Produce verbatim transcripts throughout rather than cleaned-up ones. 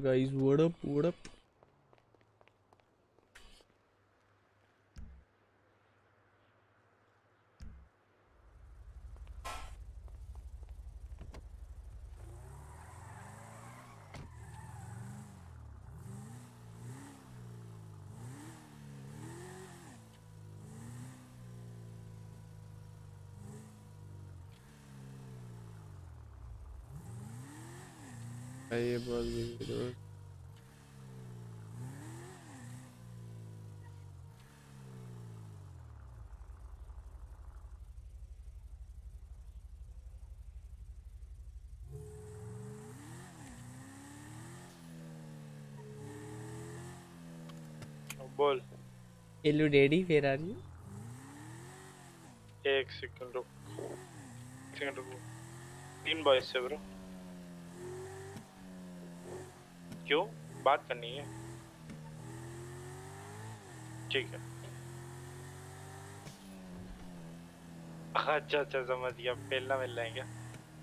guys, what up, what up? ये बहुत busy बोल। Hello daddy, where are you? एक सेकंड रुक, एक सेकंड रुक। तीन बॉयज से ब्रो। क्यों बात करनी है? ठीक है। अच्छा अच्छा समझ गया, पहला मिल रहे हैं क्या?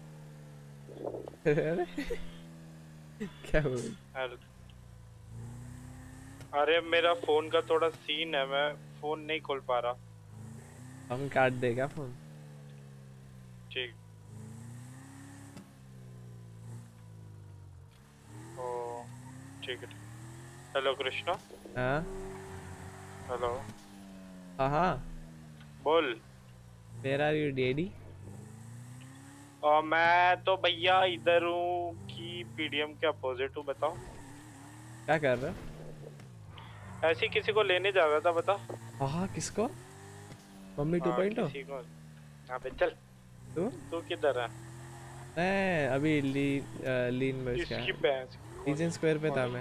क्या हुआ? अरे अरे मेरा फोन का थोड़ा सीन है, मैं फोन नहीं खोल पा रहा। हम काट देगा फोन। ठीक। ओ ठीक है। हेलो कृष्णा। हाँ हेलो। हाँ हाँ। बोल। Where are you daddy? और मैं तो भैया इधर हूँ कि पीडीएम के अपोजिट हूँ। बताओ क्या कर रहा है? ऐसे ही किसी को लेने जा रहा था। बता। हाँ हाँ, किसको? मम्मी टू हाँ पॉइंट हो? किसी को। हाँ पे चल। तो तू किधर है? मैं अभी ली लीन बज गया। इसकी भैंस कौन लीजन स्क्वायर पे था कौन मैं।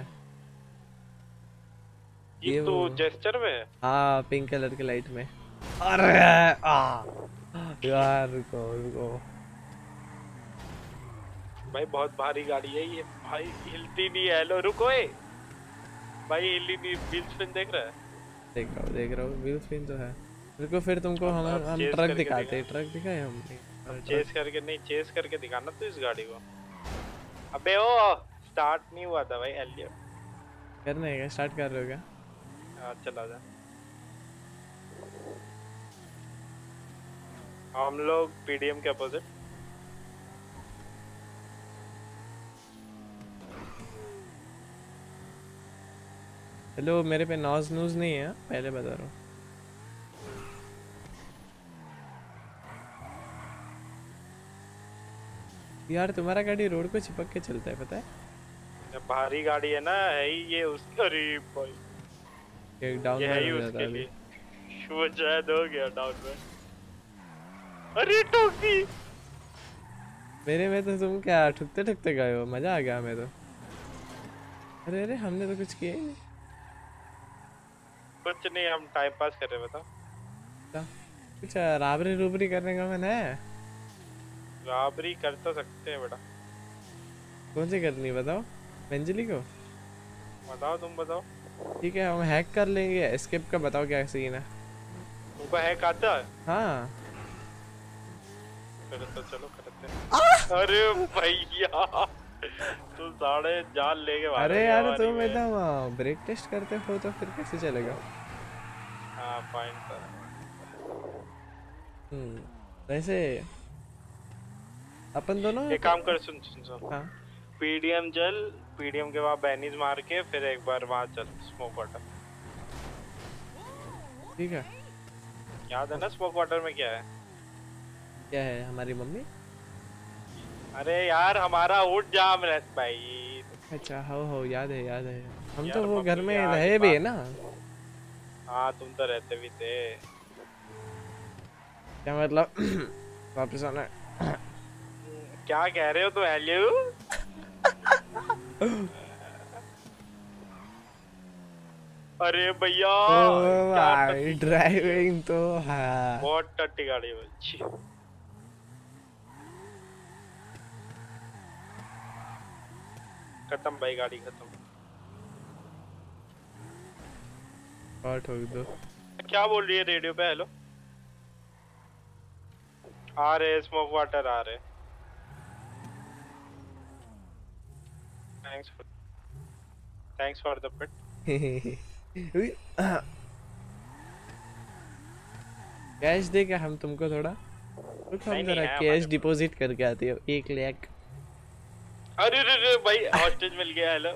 ये ये तो वो जेस्चर में है। हाँ, पिंक कलर के लाइट में। अरे आ यार, रुको रुको। भाई बहुत भारी गाड़ी है ये भाई, हिलती नहीं है। हेलो रुको। ए भाई हिली नहीं, व्हील स्पिन देख रहा है? देख रहा हूँ देख रहा हूँ, व्हील स्पिन तो है। रुको फिर तुमको अब हम अब हम चेस ट्रक करके दिखाते दिखा। हैं। ट्रक दिखाए हम? अब ट्रक चेस करके नहीं, चेस करके दिखाना तो इस गाड़ी को। अबे ओ स्टार्ट नहीं हुआ था भाई एलियो। करने का स्टार्ट कर रहे हो क्या? हाँ चला जा। हम लोग पीडीएम के अपोजिट। हेलो, मेरे पे नॉज नूज नहीं है, पहले बता रहा हूँ। यार तुम्हारा गाड़ी रोड पे चिपक के चलता है, पता है? जब भारी गाड़ी है ना, है ही ये उसका। अरे भाई एक डाउन ये में है ही हो जाता उसके है अभी। लिए। वो शायद हो गया डाउन में। अरे टोकी। मेरे में तो तुम क्या ठुकते ठुकते गए हो, मजा आ गया हमें तो। अरे अरे, हमने तो कुछ किया ही नहीं। कुछ नहीं, हम टाइम पास कर रहे। बताओ। क्या? कुछ राबरी रूबरी करने का मन है? राबरी कर तो सकते हैं बेटा। कौन सी करनी बताओ? मंजली को? बताओ तुम बताओ। ठीक है, हम हैक कर लेंगे। एस्केप का बताओ क्या सीन है? तुमको हैक आता है? हाँ। फिर तो चलो करते हैं। अरे भैया तू साढ़े जान लेके अरे भागोगे यार, हमारी तुम में। एकदम ब्रेक टेस्ट करते हो तो फिर कैसे चलेगा? हाँ फाइन था। हम्म। वैसे अपन दोनों एक क- काम कर, सुन सुन सुन। हाँ पीडीएम चल, पीडीएम के बाद बैनीज मार के फिर एक बार वहाँ चल स्मोक वाटर। ठीक है। याद है ना स्मोक वाटर में क्या है? क्या है? हमारी मम्मी? अरे यार हमारा ऊट जाम रहता भाई। अच्छा, हो हो याद है याद है। हम तो यार वो घर मम्मी में के आगे रहे भी है बात। ना। हाँ तुम तो रहते भी थे। क्या मतलब? वापस आना है? क्या कह रहे हो तुम एलियो? अरे भैया ओ क्या भाई, टट्टी गाड़ी है। ड्राइविंग तो है। बहुत टट्टी गाड़ी है अच्छी। खत्म भाई, गाड़ी खत्म। और ठोक दो। क्या बोल रही है रेडियो पे? हेलो आ रहे स्मोक वाटर आ रहे। Thanks. Thanks for the pet. Cash दे क्या हम तुमको थोड़ा? रुक हम नहीं नहीं जरा है कैश हमारे। डिपॉजिट करके आते हो एक लाख। अरे रे रे भाई हॉस्टेज मिल गया। हेलो।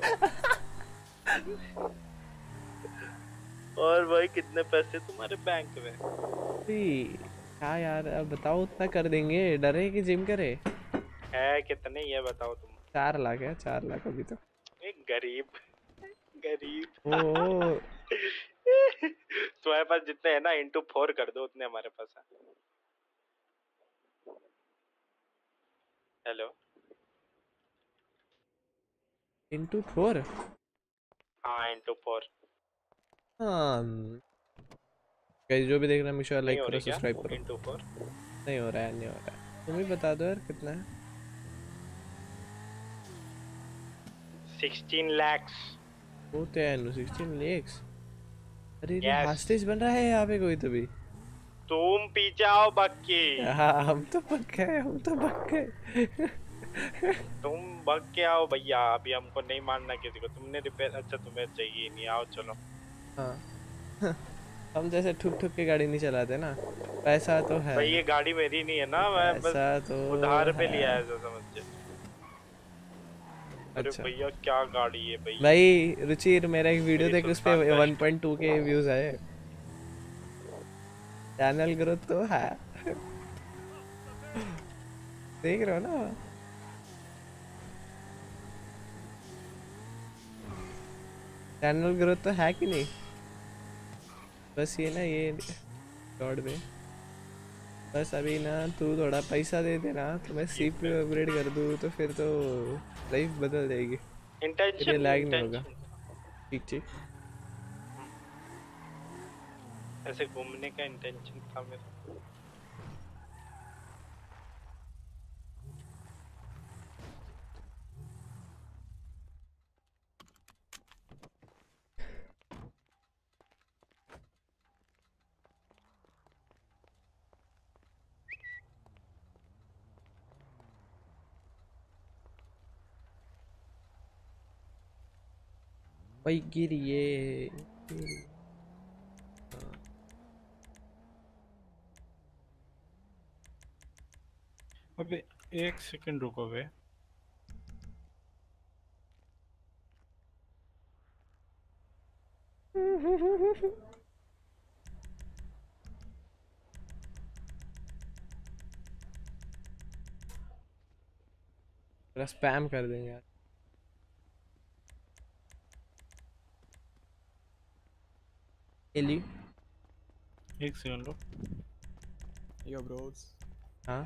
और भाई कितने पैसे तुम्हारे बैंक में? क्या यार अब बताओ, उतना कर देंगे, डरे कि जिम करे? है कितने ये बताओ तुम। चार लाख है, चार लाख अभी तो। एक गरीब गरीब। ओ तुम्हारे पास जितने है ना इंटू फोर कर दो उतने हमारे पास है। हेलो। Into four. हाँ इंटू फोर। हाँ गाइस, जो भी देख रहा है मिशो नहीं लाइक हो करो, रही क्या सब्सक्राइब करो। Into four? नहीं हो रहा है, नहीं हो रहा है। तुम ही बता दो यार कितना है। सिक्सटीन लैक्स। वो तो है सिक्सटीन लेक्स। अरे रे यस। हॉस्टेज बन रहा है यहाँ पे कोई तो भी। तुम पीछे आओ बक्की। हाँ हम तो पक्के हैं, हम तो पक्के। तुम भाग के आओ भैया, अभी हमको नहीं मारना किसी को। तुमने रिपेयर, अच्छा तुम्हें चाहिए नहीं, आओ चलो। हाँ हम जैसे ठुक ठुक के गाड़ी नहीं चलाते ना, पैसा तो है। भाई ये गाड़ी मेरी नहीं है ना, मैं बस पैसा तो उधार पे है। लिया है, ऐसा समझ। अरे अच्छा भैया क्या गाड़ी है भैया। भाई रुचिर, मेरा एक वीडियो मेरी देख, उस पे Sultan one best. Point two के व्यूज आए। चैनल ग्रोथ तो है। देख रहे हो ना? चैनल ग्रोथ तो है कि नहीं? बस ये ना, ये लॉर्ड में बस अभी ना तू थोड़ा पैसा दे देना तो मैं सीपीयू अपग्रेड कर दूँ, तो फिर तो लाइफ बदल जाएगी। फिर ये इंटेंशन लैग नहीं होगा। इंटेंशन ठीक ठीक। ऐसे घूमने का इंटेंशन था मेरा। भाई गिरिए अबे एक सेकंड रुको बे। पूरा स्पैम कर देंगे यार। एली एक सेकंड रुक। Yo bros. हाँ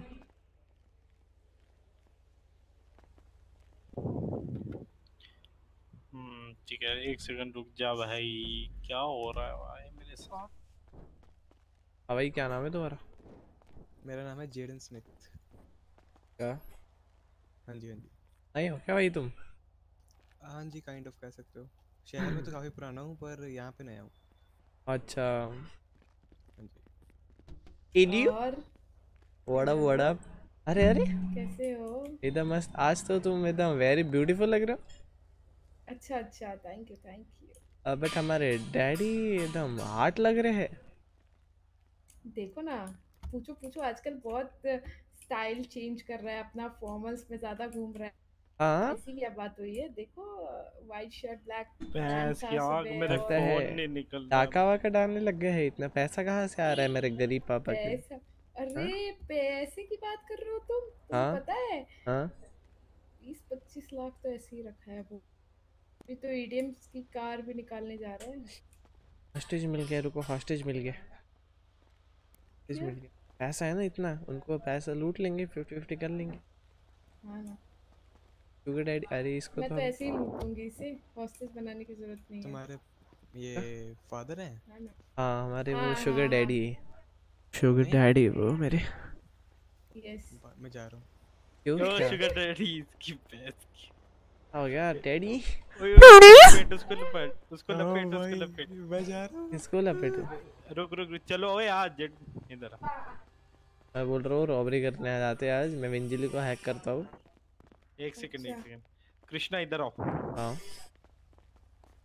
हम्म ठीक है, एक सेकंड रुक जा भाई। क्या हो रहा है भाई मेरे साथ? हाँ भाई, क्या नाम है तुम्हारा? मेरा नाम है जेडन स्मिथ। क्या? हाँ जी हाँ जी। नहीं हो क्या भाई तुम? हाँ जी, काइंड ऑफ कह सकते हो। शहर में तो काफ़ी पुराना हूँ पर यहाँ पे नया हूँ। अच्छा हाँ जी। एली और व्हाट अप व्हाट अप। अरे अरे कैसे हो? एकदम मस्त, आज तो तुम एकदम वेरी ब्यूटीफुल लग रहे हो। अच्छा अच्छा, थैंक यू थैंक यू। अब बट हमारे डैडी एकदम हार्ट लग रहे हैं। देखो ना, पूछो पूछो, आजकल बहुत स्टाइल चेंज कर रहा है, अपना फॉर्मल्स में ज्यादा घूम रहा है। हाँ ऐसी क्या बात हुई है? देखो, वाइट शर्ट ब्लैक पैंट भैंस था की आग सुबह मेरे लगता और है फोन नहीं निकल रहा। टाका वाका डालने लग गए हैं। इतना पैसा कहाँ से आ रहा है मेरे गरीब पापा के? पैसा। हाँ अरे पैसे की बात कर रहे हो तुम? तुम्हें हाँ पता है हाँ। बीस पच्चीस लाख तो ऐसे ही रखा है वो। अभी तो ईडीएम की कार भी निकालने जा रहे हैं। हॉस्टेज मिल गया, रुको हॉस्टेज मिल गया, हॉस्टेज क्या? मिल गया। पैसा है ना इतना, उनको पैसा लूट लेंगे, फिफ्टी फिफ्टी कर लेंगे। हाँ ना, शुगर डैडी, अरे इसको मैं तो तो हम ऐसे ही लूट दूंगी इसे, हॉस्टेज बनाने की जरूरत नहीं है। तुम्हारे ये फादर हैं? हाँ ना। हाँ हमारे वो हाँ शुगर हाँ हाँ। डैडी, शुगर नहीं डैडी वो मेरे। यस। बा- मैं जा रहा हूँ। क्यों ओ क्या शुगर डैडी इसकी भैंस की। हो गया डैडी? ओए ओए, लपेट उसको, लपेट उसको, हाँ लपेट उसको, भाई, लपेट। मैं जा रहा हूँ। किसको लपेटू? रुक रुक रुक, चलो ओए आ जेड इधर आ। मैं बोल रहा हूँ रॉबरी करने आ जाते हैं आज, मैं विंजली को हैक करता हूँ। एक सेकंड एक अच्छा। सेकंड। कृष्णा इधर आओ। हाँ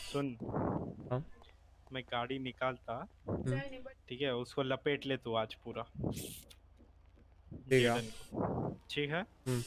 सुन हाँ? मैं गाड़ी निकालता चाय नहीं बट ठीक है, उसको लपेट ले तू आज पूरा ठीक है। जेडन को, ठीक है। हम्म।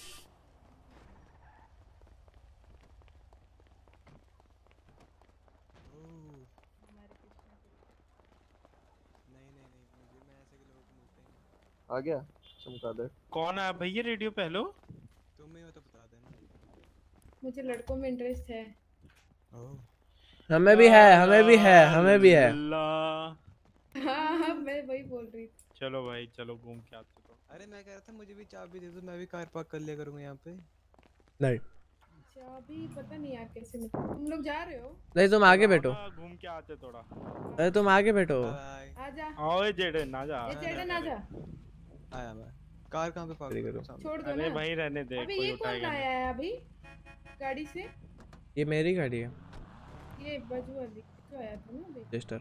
नहीं नहीं नहीं मुझे मैं ऐसे के लोगों को मिलता ही नहीं। आ गया चमगादड़। कौन है भैया रेडियो पे? हेलो तुम ही हो तो बता देना। मुझे लड़कों में इंटरेस्ट है। ओह हमें भी है, हमें भी है, हमें भी है। अल्लाह। हाँ हाँ मैं वही बोल रही थी। चलो भाई चलो घूम के आते तो। अरे मैं कह रहा था मुझे भी चाबी दे दो, मैं भी कार पार्क कर लिया करूंगा यहाँ पे। नहीं चाबी पता नहीं यार कैसे मिल। तुम लोग जा रहे हो? नहीं, तुम आगे बैठो। हाँ, घूम के आते थोड़ा। अरे तुम आगे बैठो। बाय। आजा। आओ जेडन ना जा। ए जेडन आजा। आया मैं। कार कहाँ पे पार्क ठीक है, करूँ तो। सामने? छोड़ दो अरे ना। भाई रहने दे, अभी कोई ये कौन उठाएगा आया नहीं। है अभी गाड़ी से? ये मेरी गाड़ी है, ये बजू वाली तो आया था ना अभी। सिस्टर।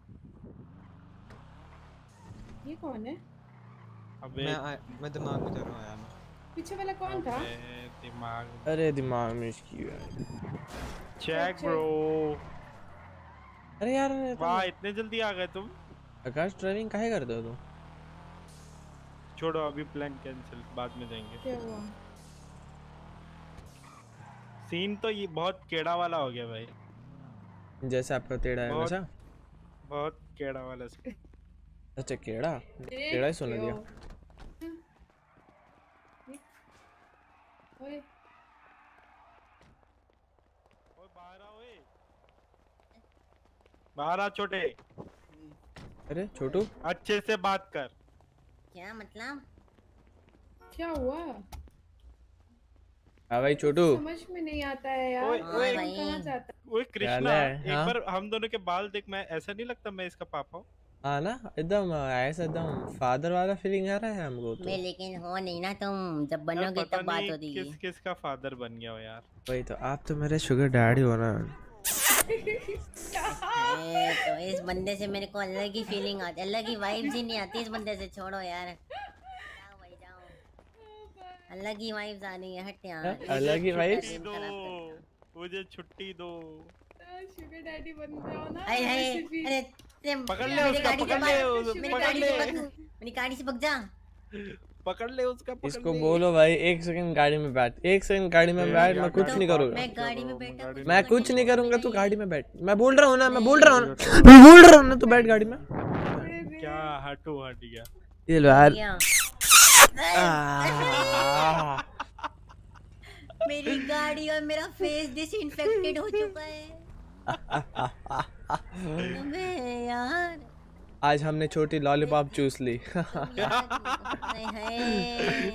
ये कौन है? अबे मैं आया, मैं दिमाग में जा रहा हूँ। आया मैं। पीछे वाला कौन था? अबे दिमाग। अरे दिमाग में इसकी है। चेक अच्छा। ब्रो। अरे यार तुम- वाह इतने जल्दी आ गए तुम। आकाश ड्राइविंग काहे करते हो तुम? छोड़ो अभी प्लान कैंसिल, बाद में जाएंगे। क्या हुआ? सीन तो ये बहुत केड़ा वाला हो गया भाई, जैसे आपका टेढ़ा है बहुत- वैसा। बहुत केड़ा वाला सीन। अच्छा केड़ा, देख टेढ़ा ही सुन क्यों? लिया। ओए ओए बाहर आ, ओए बाहर आ छोटे, अरे छोटू, अच्छे से बात कर। क्या मतलब? क्या हुआ? हाँ भाई छोटू। समझ में नहीं आता है यार। ओए, ओए, कौन भाई। कहाँ जाता है? ओए कृष्णा है? एक हाँ? बार हम दोनों के बाल देख, मैं ऐसा नहीं लगता मैं इसका पापा हूँ। हाँ ना, एकदम ऐसा एकदम फादर वाला फीलिंग आ रहा है हमको तो। मैं लेकिन हो नहीं ना, तुम जब यार बनोगे पता तब बात नहीं होती किस किस का फादर बन गया हो यार। वही तो, आप तो मेरे शुगर डैडी हो ना। तो इस बंदे से मेरे को अलग ही फीलिंग आती, अलग ही वाइब्स ही नहीं आती इस बंदे से। छोड़ो यार, जाओ भाई जाओ, अलग ही वाइब्स आ रही है। हट यार, हाँ, अलग ही vibes? छुट्टी दो मुझे, छुट्टी दो। शुगर डैडी बन जाओ ना। अरे अरे वैसे भी। अरे ते- पकड़ ले मेरी उसका, गाड़ी से पकड़ ले भाग, उस- मेरी पकड़ गाड़ी ले से भाग, मेरी गाड़ी से भाग जा। पकड़ ले उसका, पकड़ इसको ले। बोलो भाई एक सेकंड गाड़ी में बैठ, एक सेकंड गाड़ी में बैठ, मैं कुछ नहीं करूंगा। मैं गाड़ी में बैठा, कुछ मैं करने कुछ की नहीं कोशिश करूंगा, तू नहीं गाड़ी है। में बैठ। मैं बोल रहा हूँ ना, मैं बोल रहा हूँ ना, नहीं। मैं बोल रहा हूँ ना, तू बैठ गाड़ी में। क्या हटू हट गया। ये लो यार। क्या? आह, मेरी गाड़ी और मेरा फेस डिसइंफेक्टेड हो चुका है। अबे यार, आज हमने छोटी लॉलीपॉप चूस ली। हाय हाय।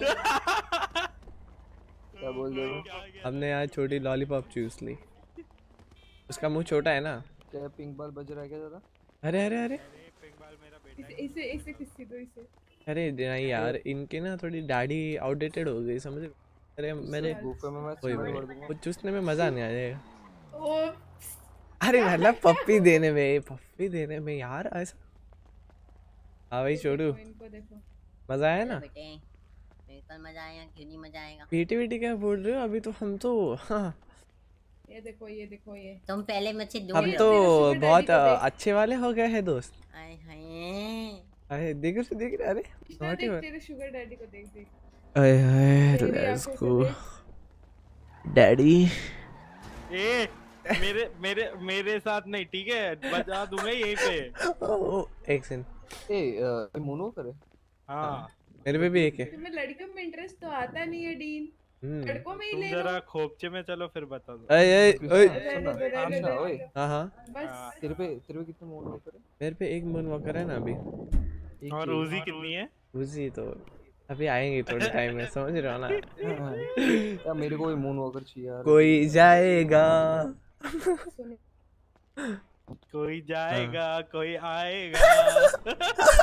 क्या बोल रहे हो? हमने आज छोटी लॉलीपॉप चूस ली। उसका मुंह छोटा है ना। क्या पिंक बॉल बज रहा है क्या ज़्यादा? अरे अरे अरे इसे इसे इसे किसी दो इसे। अरे नहीं यार, इनकी ना थोड़ी दाढ़ी आउटडेटेड हो गई, समझ रहे हो? अरे मेरे गुफे में मैं वही स्मेल वही कर दूंगा। वो चूसने में मजा नहीं आएगा। ओ अरे मतलब पप्पी देने में, पप्पी देने में यार ऐसा। हाँ भाई छोटू, देखो, इनको देखो। मजा आया ना? बेटे बिल्कुल मजा आएगा, क्यों नहीं मजा आएगा। पीटी वीटी क्या बोल रहे हो? अभी तो हम तो हाँ, ये देखो ये देखो ये। तुम पहले मुझसे दूर हम रहो। तो मेरा sugar daddy बहुत को देख। अच्छे वाले हो गए हैं दोस्त। हाय हाय। अरे देख रहे देख रहे, अरे कृष्णा naughty देख हो- तेरे शुगर डैडी को देख देख। अरे हाय तेरी लेट्स आंखों से गो देख। डैडी। ए मेरे मेरे मेरे साथ नहीं, ठीक है, बजा दूंगा यहीं पे। एक सेकंड, ए अ, मोनो करे। हाँ मेरे पे भी एक है। तुम्हें लड़कियों में इंटरेस्ट तो आता नहीं है डीन। हम्म। लड़कों में ही तुम ले लो। जरा खोपचे में चलो फिर बता दो। अरे अरे ओए, रहने दो, रहने अच्छा, दो, ओए। रहने दो। हाँ हाँ बस तेरे पे तेरे पे कितने मोनो करे? मेरे पे एक मून वॉकर है ना अभी। एक और ही। रोजी कितनी है? उसी तो अभी आएंगे थोड़े टाइम में, समझ रहे हो ना? हाँ। यार मेरे को भी मून वॉकर चाहिए यार। कोई जाएगा। सुनो कोई जाएगा कोई आएगा।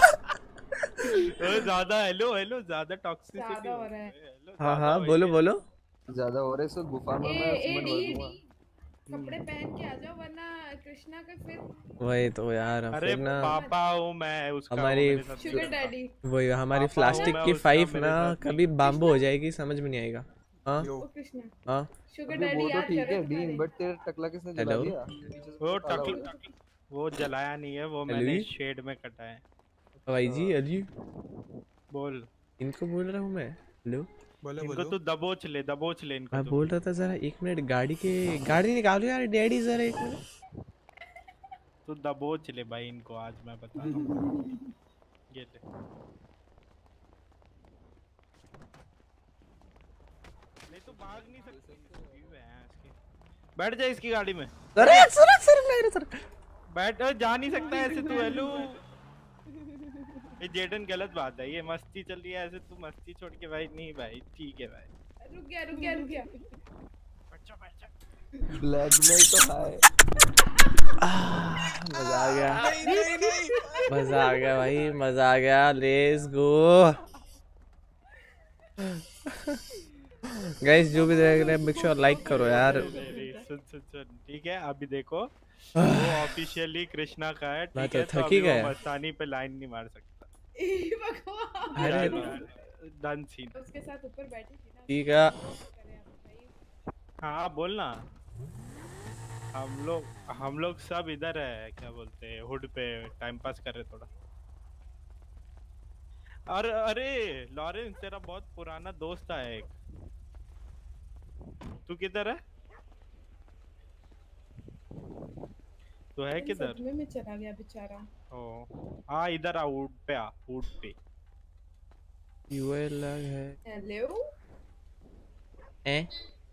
ओए ज्यादा हेलो हेलो ज्यादा टॉक्सिसिटी ज्यादा हो रहा है। हाँ हाँ बोलो बोलो। ज्यादा हो रहा है सो गुफा में ए मैं ए सीमेंट डी भर डी दूंगा। कपड़े पहन के आ जाओ वरना कृष्णा का फिर वही तो यार, अरे फिर ना पापा हूँ मैं उसका, हमारी- वो मेरे साथ शुगर डैडी। वही हमारी पापा हूँ प्लास्टिक मैं की उसका, पाइप मेरे ना साथ कभी बाम्बो हो जाएगी, समझ में नहीं आएगा। हाँ ओ कृष्णा हाँ शुगर अबे डैडी वो तो याद ठीक करो है डीन, तुम्हारे बट तेरा टकला किसने जला हेलो दिया? पीछे से वो पूरा काला हो टकला गया। वो जलाया नहीं है, वो हेलो मैंने जी शेड में कटा है। भाई जी अच्छा। अली बोल, इनको बोल रहा हूँ मैं। हेलो बोलो इनको बोलो तू दबोच ले, दबोच ले इनको मैं तू। बोल रहा था जरा एक मिनट गाड़ी के गाड़ी निकालो यार डैडी जरा एक मिनट। तू दबोच ले भाई इनको, आज मैं बता रहा हूँ। ये ले। नहीं तो भाग नहीं सकती। व्यू है इसकी। बैठ जा इसकी गाड़ी में। अरे सर सर मेरे सर बैठ, जा नहीं सकता ऐसे तू। हेलो, ये जेडन गलत बात है, ये मस्ती चल रही है ऐसे तू मस्ती छोड़ के भाई। नहीं भाई ठीक है भाई। रुक गया रुक गया रुक गया बैठ जा बैठ जा। ब्लैकमेल तो हाय। मजा आ गया मजा आ गया भाई मजा आ गया लेट्स गो गाइस जो भी देख रहे हैं मेक श्योर लाइक करो यार। नहीं, नहीं, सुन सुन सुन ठीक है, अभी देखो वो ऑफिशियली कृष्णा का है, मैं ठीक तो है, थक तो ही अभी वो गया। मस्तानी पे लाइन नहीं मार सकता। ए भगवान अरे डन सीन। उसके साथ ऊपर बैठी थी ना ठीक है करे अब भाई। हाँ बोल ना। हम लोग हम लोग सब इधर है, क्या बोलते हैं, हुड पे टाइम पास कर रहे थोड़ा। और अरे लॉरेंस, तेरा बहुत पुराना दोस्त है एक, तू किधर है? तू है किधर? सदमे में चला गया बेचारा। ओ हाँ इधर आ, वुड पे आ, वुड पे। यूएल अलग है हेलो हैं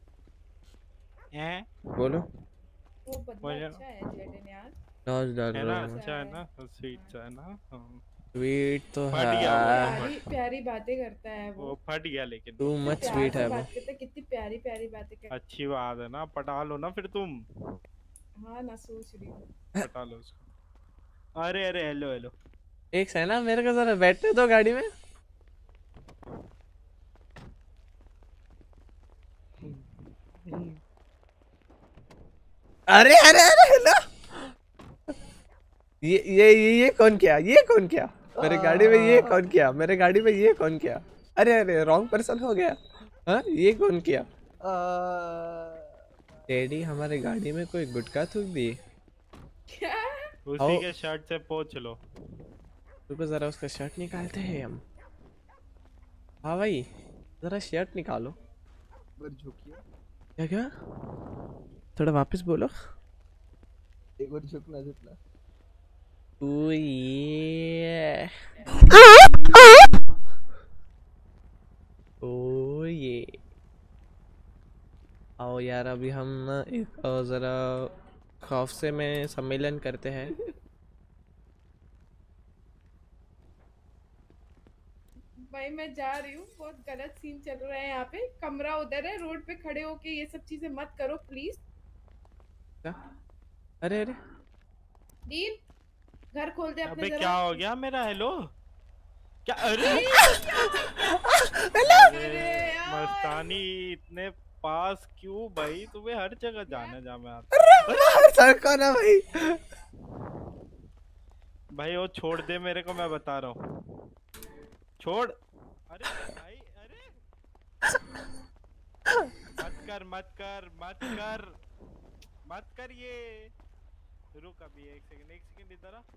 हैं बोलो वो बंदा बोलो। अच्छा है जेडन यार। नॉज डाल है ना, रहा हूँ अच्छा है ना, स्वीट सा है ना। हाँ। स्वीट तो फट गया है वो। प्यारी प्यारी बातें करता है वो। वो फट गया लेकिन। टू मच प्यार स्वीट से है वो। बात करता है, कितनी प्यारी प्यारी बातें करता अच्छी बात है ना, पटा लो ना फिर तुम। है। हाँ ना सोच रही हूँ। पटा लो उसको। अरे अरे हेलो हेलो। एक से ना मेरे को जरा बैठने दो गाड़ी में। अरे अरे अरे हेलो ये ये ये ये कौन किया ये कौन किया मेरे गाड़ी में ये कौन किया मेरे गाड़ी में ये कौन किया अरे अरे रॉन्ग पर्सन हो गया हाँ ये कौन किया डैडी हमारे गाड़ी में कोई गुटखा थूक दी क्या उसी आओ। के शर्ट से पोंछ लो। रुको जरा उसका शर्ट निकालते हैं हम। हाँ भाई जरा शर्ट निकालो। पर झुकिए, क्या क्या थोड़ा वापस बोलो। एक बार झुकना झुकना। ओ ये ओ ये आओ यार अभी हम ना एक अ, जरा खौफ से में सम्मेलन करते हैं। भाई मैं जा रही हूँ, बहुत गलत सीन चल रहा है यहाँ पे। कमरा उधर है, रोड पे खड़े होके ये सब चीजें मत करो प्लीज। क्या अरे अरे डीन घर खोल दे अपने अबे जरा। क्या हो गया मेरा? हेलो क्या? अरे अरे यार। मस्तानी इतने पास क्यों भाई? तुम्हें हर जगह जाना जा मैं आता। सर कौन है भाई भाई वो छोड़ दे मेरे को, मैं बता रहा हूँ छोड़। अरे भाई अरे मत कर मत कर मत कर मत कर ये। रुक अभी एक सेकंड एक सेकंड इधर आ।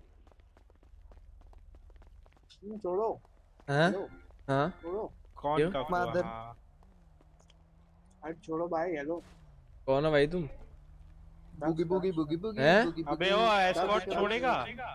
छोड़ो हाँ हेलो, हाँ छोड़ो कौन क्यों? का हुआ? मादर। हाँ। अरे छोड़ो भाई। हेलो कौन है भाई तुम बुगी बुगी बुगी बुगी हैं? बुगी बुगी। अबे वो एस्कॉर्ट चलो, छोड़ेगा?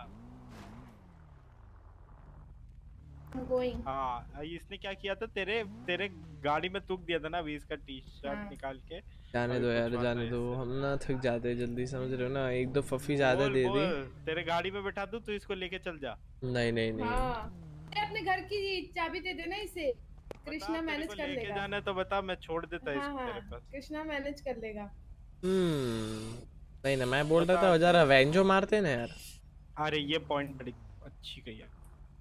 गोइंग। हाँ इसने क्या किया था, तेरे तेरे गाड़ी में थूक दिया था ना बीस का टी शर्ट हाँ। निकाल के। जाने अभी दो कुछ यार बात जाने नहीं दो इससे। हम ना थक जाते हैं जल्दी समझ रहे हो ना एक दो फफी ज्यादा बोल, दे दी। बोल, तेरे गाड़ी में बैठा दूं, तू इसको लेके चल जा। नहीं नहीं नहीं हाँ अरे अपने घर की चाबी दे देना इसे। कृष्णा बता, तेरे मैनेज को कर लेके लेगा। जाना है तो बता, मैं छोड़ देता हाँ इसको हाँ तेरे पास। कृष्णा मैनेज कर लेगा। हम्म नहीं ना मैं बोल रहा बता। था जरा वेंजो मारते ना यार। अरे ये पॉइंट बड़ी अच्छी कही है।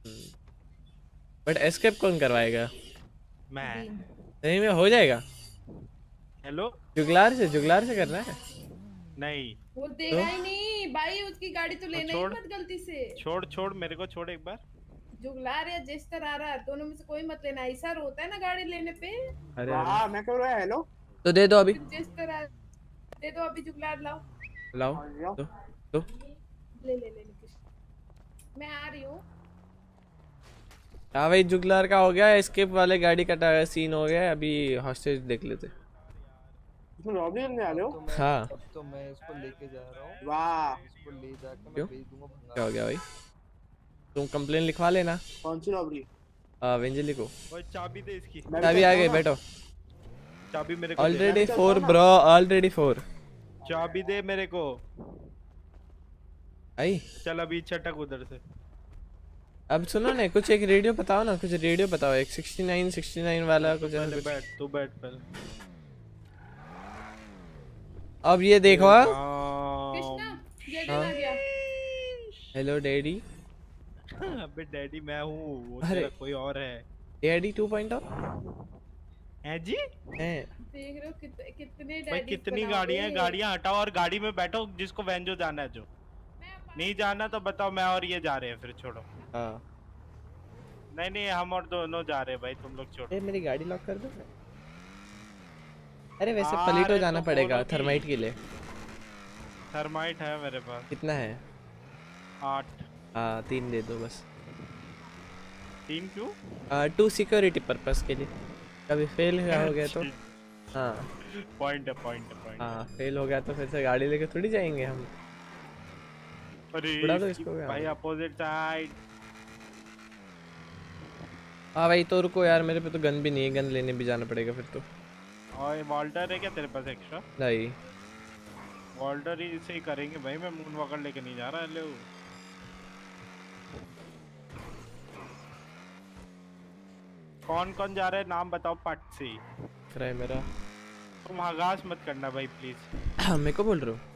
बट एस्केप कौन करवाएगा? मैं डीन। नहीं में हो जाएगा। हेलो जुगलार से जुगलार से करना है। नहीं वो देगा ही नहीं भाई, उसकी गाड़ी तो लेना ही छोड़। मत गलती से। छोड़ छोड़ मेरे को छोड़ एक बार। जुगलार या जेस्टर आ रहा है, दोनों में से कोई मत लेना। ऐसा रोता है ना गाड़ी लेने पे। अरे हाँ मैं कह रहा है हेलो। तो दे दो अभी, जेस्टर आ, दे दो अभी जुगलार, लाओ लाओ हाँ, लिया। दो दो। ले ले ले ले कृष्ण। मैं आ रही हूँ। हाँ भाई जुगलार का हो गया, एस्केप वाले गाड़ी का सीन हो गया, अभी हॉस्टेज देख लेते। इसमें रॉबरी करने आ रहे हो? तो मैं हाँ। अब तो मैं इसको लेके जा रहा हूँ। वाह। इसको ले जाके क्यों? मैं भेज दूंगा भंगार। क्या हो गया भाई? तुम कंप्लेन लिखवा लेना। कौन सी रॉबरी? हाँ वेंजली को। ओए चाबी दे इसकी। मैं भी अभी आ कहता गए, हूँ ना। बैठो। चाबी मेरे को दे। ऑलरेडी चलता फोर हूँ ना। Bro, already four. चाबी दे मेरे को। आई चल अभी छटक उधर से। अब सुनो ना, कुछ एक रेडियो बताओ ना, कुछ रेडियो बताओ, एक सिक्सटी नाइन सिक्सटी नाइन वाला कुछ ऐसा पहले कुछ। बैठ, तू बैठ पहले। अब ये देखो। हाँ कृष्णा जल्दी हाँ। आ गया। Hello daddy. अबे डैडी मैं हूँ, वो अरे। तेरा कोई और है। डैडी टू पॉइंट हैं जी? हैं। देख रहे हो कित, कितने भाई डैडी कितनी गाड़ियां हैं, गाड़ियां हटाओ और गाड़ी में बैठो जिसको वेंजो जाना है। जो नहीं जाना तो बताओ, मैं और ये जा रहे हैं, फिर छोड़ो। हाँ नहीं नहीं हम और दोनों जा रहे हैं भाई, तुम लोग छोड़ो। ए, मेरी गाड़ी लॉक कर दो। अरे वैसे आ पलीटो रहे जाना तो पड़ेगा बोलो कि- थर्माइट के लिए। थर्माइट है मेरे पास कितना है? आठ। हाँ तीन दे दो बस। तीन क्यों? टू सिक्योरिटी पर्पस के लिए, कभी फेल हो गया तो। हाँ पॉइंट है, पॉइंट है, पॉइंट। हाँ फेल हो गया तो फिर से गाड़ी लेके थोड़ी जाएंगे हम। अरे उड़ा दो इसकी- इसको यार। भाई अपोजिट साइड। हाँ भाई तो रुको यार, मेरे पे तो गन भी नहीं है, गन लेने भी जाना पड़ेगा फिर तो। और वॉल्टर है क्या तेरे पास एक्स्ट्रा? नहीं वॉल्टर ही से ही करेंगे भाई, मैं मून वॉकर लेके नहीं जा रहा। ले कौन कौन जा रहा है नाम बताओ पट से। फ्राई मेरा। तुम हगास मत करना भाई प्लीज। मेरे को बोल रहे हो?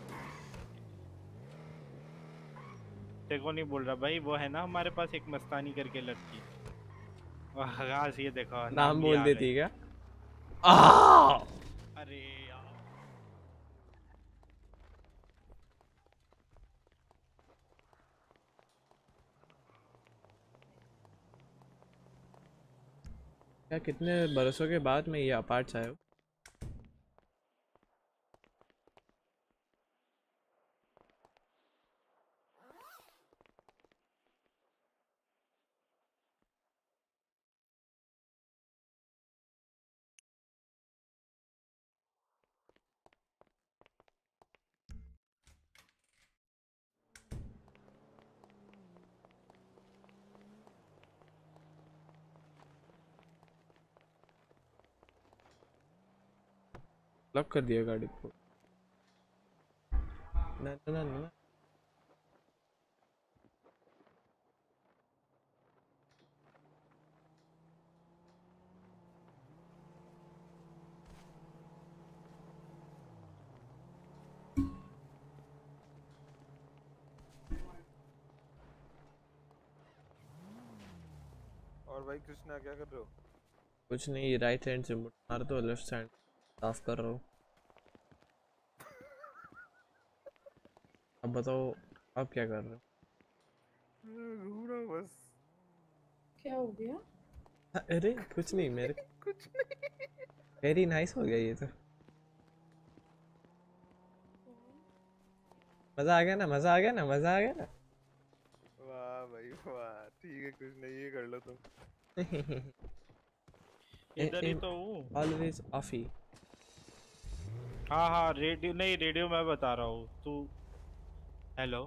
तेरे को नहीं बोल रहा भाई, वो है ना हमारे पास एक मस्तानी करके लड़की, वो हगास। ये देखो नाम बोल भी आ देती गए। है क्या? आह! अरे यार क्या कितने बरसों के बाद मैं ये अपार्ट्स आया हूँ। लॉक कर दिया गाड़ी को। ना ना ना ना। और भाई कृष्णा क्या कर रहे हो? कुछ नहीं, राइट हैंड से मार दो, लेफ्ट हैंड साफ कर रहा हूँ। अब बताओ आप क्या कर रहे हो? घूम रहा हूँ बस। क्या हो गया? अरे कुछ नहीं, मेरे कुछ नहीं। वेरी नाइस हो गया ये तो। मजा आ गया ना, मजा आ गया ना, मजा आ गया ना। वाह भाई वाह, ठीक है कृष्णा ये कर लो तुम। इधर ही तो हूँ। ऑलवेज ऑफी। हाँ हाँ रेडियो नहीं, रेडियो मैं बता रहा हूँ तू। हेलो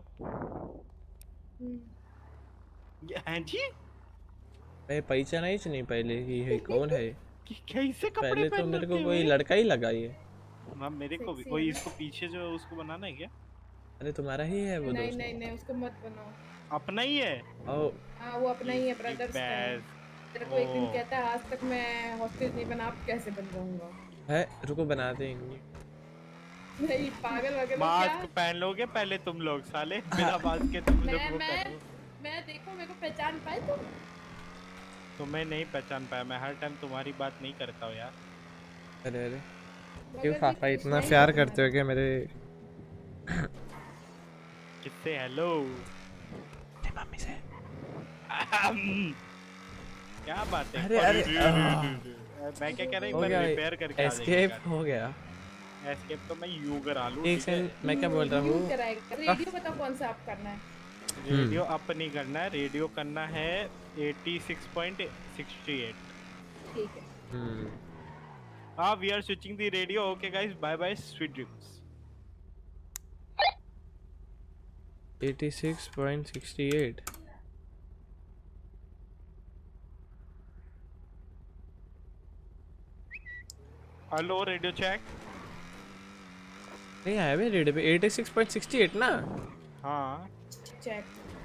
ये हैं जी? मैं पहचाना ही नहीं पहले ही है कौन है। कि कैसे कपड़े पहले तो पहन मेरे रखे को कोई हुए? लड़का ही लगा ये। हाँ मेरे को भी Sexy कोई है। इसको पीछे जो है उसको बनाना है क्या? अरे तुम्हारा ही है वो नहीं दोस्त। नहीं नहीं उसको मत बनाओ। अपना ही है। ओ हाँ वो अपना ही है, ब्रदर्स का है। बैस। तेरे को एक दिन ओ। कहता है आज तक मैं हॉस्टेज नहीं बना, अब कैसे बन जाऊंगा? है, रुको बना देंगे। नहीं पागल वगैरह मास्क क्या? पहन लोगे पहले तुम लोग साले, बिना मास्क के तुम लोग मैं वो मैं करो। मैं देखो मेरे को पहचान पाए तुम? तुम्हें नहीं पहचान पाया, मैं हर टाइम तुम्हारी बात नहीं करता हूँ यार। अरे अरे मगर क्यों भी पापा कृष्णा इतना ही प्यार है करते हो क्या मेरे? किससे हेलो? मम्मी से। क्या बात है? अरे अरे आह, मैं क्या कह रहा हो हूँ, गया मैं रिपेयर करके आ जाएंगे एस्केप हो गया। एस्केप तो मैं यू करा लूँ, एक ठीक है? सेकंड मैं क्या बोल रहा यू हूँ। कराएगा। रेडियो बताओ कौन सा आप करना है? रेडियो अप नहीं करना है, रेडियो करना है छियासी पॉइंट छह आठ। ठीक है। हम्म हाँ, we are switching the radio. Okay guys, bye bye, sweet dreams. छियासी point six eight. Hello, radio check. नहीं आया बे रेडियो पे छियासी पॉइंट सिक्स एट ना। हाँ, चेक।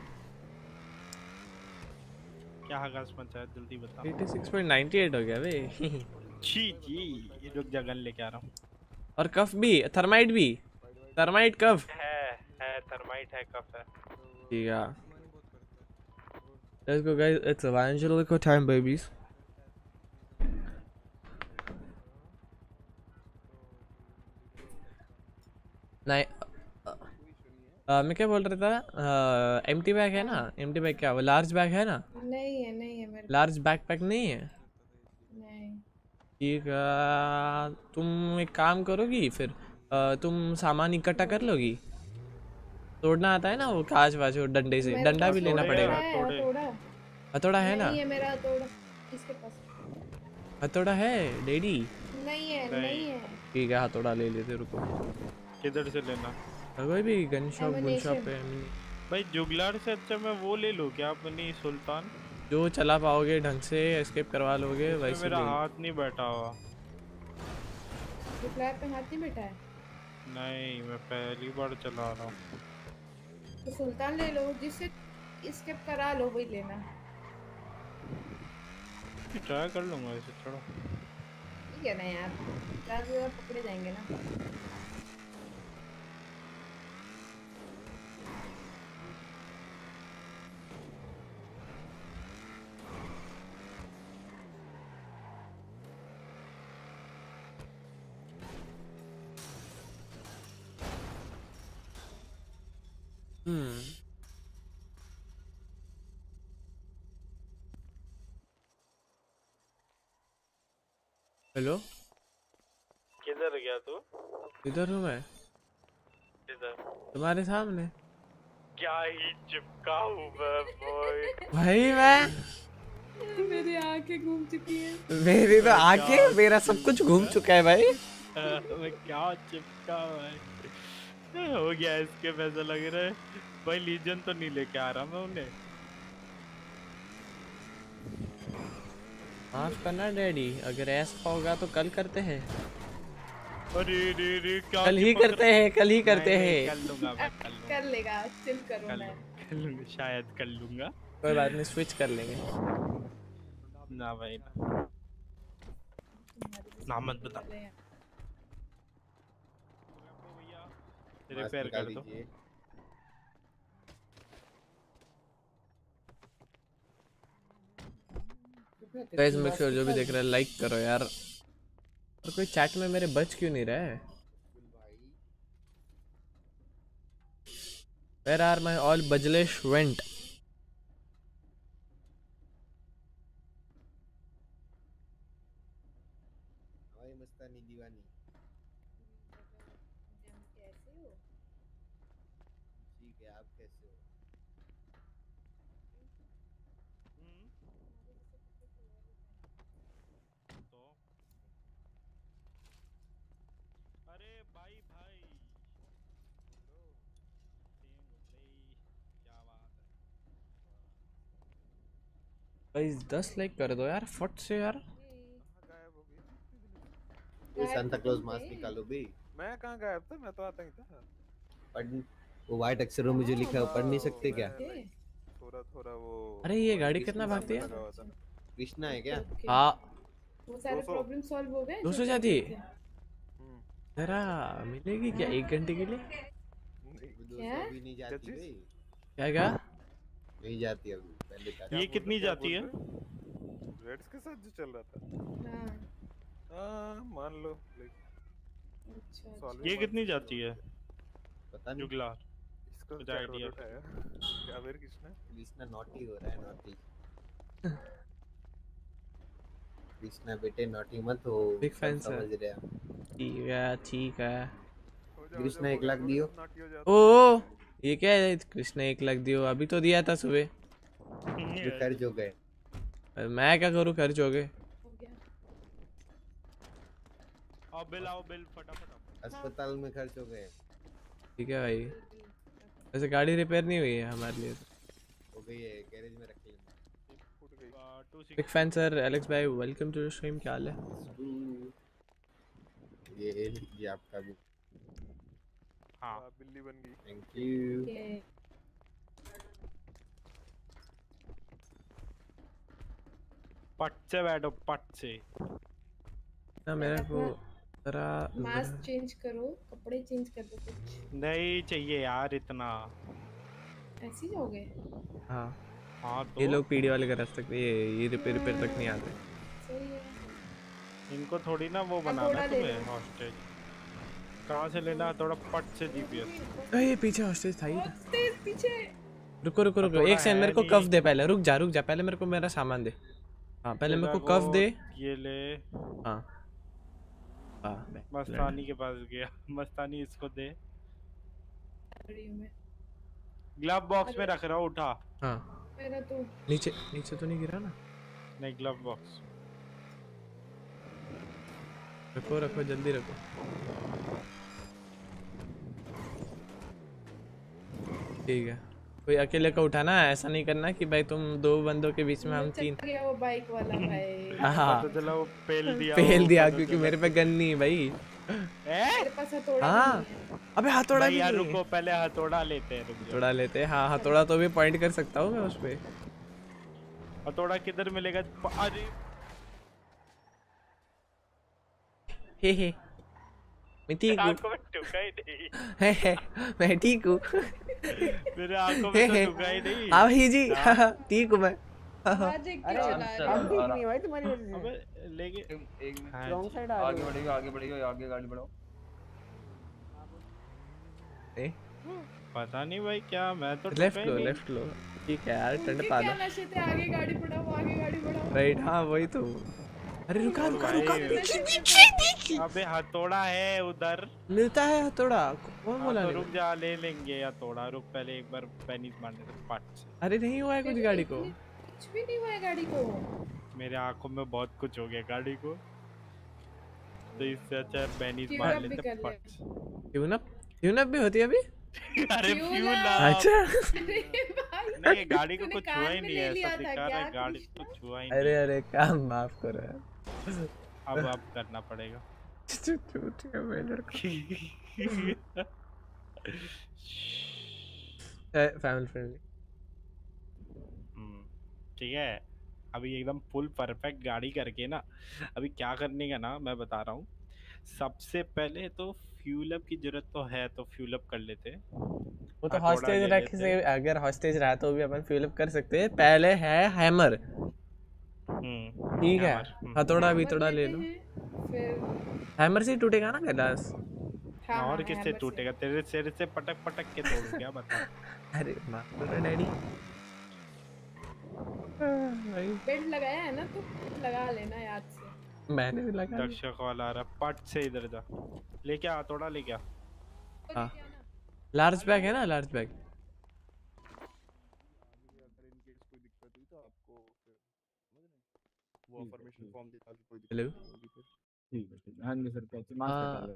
क्या हगास पंचायत, जल्दी बता। छियासी पॉइंट नाइन एट हो गया बे। छी जी, रुक जा, गन लेके आ रहा हूँ। और कफ भी, थर्माइट भी, थर्माइट कफ। है है थर्माइट है, कफ है। ठीक है, let's go guys, it's evangelical time babies. नहीं अ, मैं क्या बोल रहा था, एम्प्टी बैग है ना, एम्प्टी बैग क्या वो लार्ज बैग है ना, नहीं है, नहीं है मेरे लार्ज बैकपैक नहीं है। नहीं। ठीक है, तुम एक काम करोगी फिर, अ, तुम सामान इकट्ठा कर लोगी। तोड़ना आता है ना वो कांच वाच वो डंडे से, मेरे डंडा पास भी लेना हथौड़ा पड़ेगा। है, हथौड़े। हथौड़ा। हथौड़ा है ना, नहीं है मेरा हथौड़ा। किसके पास? हथौड़ा है डैडी। नहीं है, नहीं। नहीं है। ठीक है, हथौड़ा ले लेते, रुको। किधर से लेना? कोई भी gun shop gun shop Ammunition। पे भाई जुगलार से अच्छा मैं वो ले लूँ क्या, अपनी सुल्तान? जो चला पाओगे ढंग से, एस्केप करवा लोगे इसमें वैसे मेरा ले लो। हाथ नहीं बैठा हुआ। रिप्लाई पे हाथ नहीं बैठा है नहीं, मैं पहली बार चला रहा हूँ। तो सुल्तान ले लो, जिससे स्किप करा लो वही लेना। ट्राई कर लूँगा इसे, छोड़ो। ठीक है ना यार, ज्यादा पकड़े जाएंगे ना। हम्म हेलो, किधर गया तू? इधर हूँ मैं, किधर? तुम्हारे सामने। क्या ही चिपका हूँ मैं बॉय। भाई मैं, मेरी आंखें घूम चुकी हैं। मेरी तो आंखें, मेरा सब कुछ घूम चुका है भाई। मैं क्या चिपका भाई, हो गया इसके पैसा लग रहा है भाई। लीजन तो नहीं लेके आ रहा मैं उन्हें। माफ करना डैडी, अगर ऐसा होगा तो कल करते हैं। अरे रे रे क्या कल ही चिपक करते हैं, कल ही करते नहीं, नहीं, हैं। कर लूंगा मैं, कर लूंगा, कर लेगा, चिल करो कर ना। लूंगा, कर लूंगा, शायद कर लूंगा। कोई बात नहीं, स्विच कर लेंगे। ना भाई ना, नाम मत बता। रिपेयर कर दो। गाइस मेक श्योर जो भी देख रहा है लाइक करो यार। और कोई चैट में मेरे बच क्यों नहीं रहा है? Where are my all Bajlesh went? हवाई मस्तानी दीवानी। कैसे हो? ठीक है, आप कैसे हो? तो अरे भाई भाई, क्या बात है। गाइस दस लाइक कर दो यार फट से यार। ये सांता क्लॉज मास्क निकालो बे। मैं कहाँ गायब था? मैं तो आता ही था। पढ़, वो व्हाइट अक्षरों में जो लिखा है वो पढ़ नहीं सकते क्या? थोड़ा थोड़ा वो। अरे ये गाड़ी कितना भागती है? कृष्णा है क्या? हाँ वो सारे प्रॉब्लम सॉल्व हो गए। दो सौ जाती है जरा, मिलेगी क्या एक घंटे के लिए? क्या? अभी नहीं जाती बे। क्या क्या नहीं जाती अभी, पहले जाती। ये कितनी जाती है? रेड्स के साथ जो चल रहा था। हाँ। हाँ मान लो। अच्छा, ये कितनी जाती है? पता नहीं। जुगलार इसको कुछ क्या idea? रोल उठाया क्या मेरे कृष्णा कृष्णा नॉटी हो रहा है नॉटी कृष्णा बेटे नॉटी मत हो बिग सब फैन सर। समझ रहे हैं ठीक है ठीक है। हो जा हो जा कृष्णा एक बोल लाख बोल दियो नाटी हो जा ओ ये क्या है? कृष्ण एक लाख दियो, अभी तो दिया था सुबह। भी खर्च हो गए मैं क्या करूँ, खर्च हो गए। हो गया। आओ बिल आओ बिल फटाफट। अस्पताल में खर्च हो गए ठीक है भाई। वैसे गाड़ी रिपेयर नहीं हुई है हमारे लिए तो। हो गई है गैरेज में रख लेना फूट गई बिग फैन सर एलेक्स भाई वेलकम टू द स्ट्रीम। क्या हाल है? ये लीजिए आपका भी हाँ वाह, बिल्ली बन गई थैंक यू ये पट से बैठो पट से। ना मेरे को जरा मास्क चेंज करो, कपड़े चेंज कर दो कुछ। नहीं चाहिए यार इतना। ऐसे ही जाओगे? हाँ हाँ तो ये लोग पीडी वाले का रास्ते तक ये ये रिपेयर रिपेयर तक नहीं आते। सही है। इनको थोड़ी ना वो बनाना हथौड़ा है ले तुम्हें लो। हॉस्टेज। कहाँ से लेना है? थोड़ा पट से जीपीएस। अरे पीछे हॉस्टेज था ही। बहुत तेज पीछे। रुको रुको रुको हथौड़ा एक सेकंड, है मेरे को नहीं। कफ दे पहले। रुक जा रुक जा पहले मेरे को मेरा सामान दे। हाँ पहले मेरे को देखो, कफ दे। ये ले। हाँ हाँ मैं- मस्तानी के पास गया। मस्तानी इसको दे। रही हूँ मैं। ग्लव बॉक्स में रख रहा हूँ उठा। हाँ मेरा तो नीचे नीचे तो नहीं गिरा ना? नहीं ग्लव बॉक्स। रखो रखो जल्दी रखो। ठीक है कोई अकेले को उठाना है, ऐसा नहीं करना कि भाई तुम दो बंदों के बीच में हम तीन। चला गया वो बाइक वाला भाई। हाँ पता चला वो पेल दिया। फेल वो दिया पता क्योंकि चला। मेरे पे गन नहीं है भाई। ए? मेरे पास हथौड़ा भी हाँ नहीं है। अबे हथौड़ा भाई भी यार नहीं है। रुको पहले हथौड़ा लेते हैं रुक जाओ। हथौड़ा लेते हैं। हाँ हथौड़ा तो भी पॉइंट कर सकता हूँ मैं उस पे। हथौड़ा किधर मिलेगा? प- अरे हे हे मैं ठीक हूँ। आंखों में टुका ही नहीं। हे हे मैं ठीक हूँ। मेरे आंखों हे में हे तो टुका ही नहीं। हाँ भाई जी हाँ। हाँ, हाँ, ठीक हूँ मैं। हाँ, हाँ। आवाज एक क्यों चला रहे हम हो? ठीक नहीं है भाई तुम्हारी वजह से। अबे लेके एक मिनट हाँ रॉन्ग जी। साइड आ रही आगे हो। बढ़ेगा आगे बढ़ेगा आगे गाड़ी बढ़ाओ ए, पता नहीं भाई क्या मैं तो लेफ्ट टुका ही लो नहीं। लेफ्ट लो। ठीक है यार ठंड उनके पा क्या लो। नशे थे? आगे गाड़ी बढ़ाओ, आगे गाड़ी बढ़ाओ। राइट हाँ वही तो। अरे रुका और रुका भाई रुका नशे पीछे थे पीछे तो। अबे हथौड़ा है उधर। मिलता है हथौड़ा कौन हाँ बोला तो नहीं? रुक जा ले लेंगे हथौड़ा। रुक पहले एक बार पेनिस मारने दे पट से। अरे नहीं हुआ है कुछ गाड़ी को। कुछ भी नहीं हुआ है गाड़ी को। मेरे आंखों में बहुत कुछ हो गया गाड़ी को। तो इससे अच्छा पेनिस ट्यून मार अप भी लेते कर ले। पट से। ट्यून अप ट्यून अप भी होती है अभी? अरे फ्यूल फ्यूल अप। अप। अच्छा अरे भाई नहीं गाड़ी को तूने कुछ कान छुआ ही में नहीं ले है लिया ऐसा था दिखा रहा है क्या गाड़ी कृष्णा? को छुआ ही अरे नहीं। अरे काम माफ करो यार। अब अब करना पड़ेगा। Family friendly. हम्म, ठीक है। अभी एकदम फुल परफेक्ट गाड़ी करके ना अभी क्या करने का ना मैं बता रहा हूँ। सबसे पहले तो फ्यूल अप की जरूरत तो है तो फ्यूल अप कर लेते हैं। वो तो हथौड़ा हॉस्टेज ले रख लेते से हैं। अगर हॉस्टेज रहा तो भी अपन फ्यूल अप कर सकते हैं। पहले है हैमर। हम्म ठीक है हैमर, हम्म। हथौड़ा भी हैमर थोड़ा ले लेते लो। हैं, फिर हैमर से ही टूटेगा ना गिलास। हाँ हाँ और किससे हैमर से। टूटेगा? तेरे सिर से पटक पटक के तोड़ू क्या बता। अरे माफ करो डैडी। भाई बेल्ट लगाया है ना, तो लगा लेना याद से। मैंने भी लगा लिया। दक्ष कॉल आ रहा पट से इधर जा। लेके आ हथौड़ा लेके आ। तो हाँ। लेके आना। लार्ज बैग है ना लार्ज बैग। अगर इन केस कोई दिक्कत हुई तो आपको फिर समझ रहे हैं? वो अफर्मेशन फॉर्म दिखा के कोई हेलो। दिक्कत नहीं होगी फिर। ठीक है ठीक है हाँ जी सर कैसे मास्क हाँ। हटा लो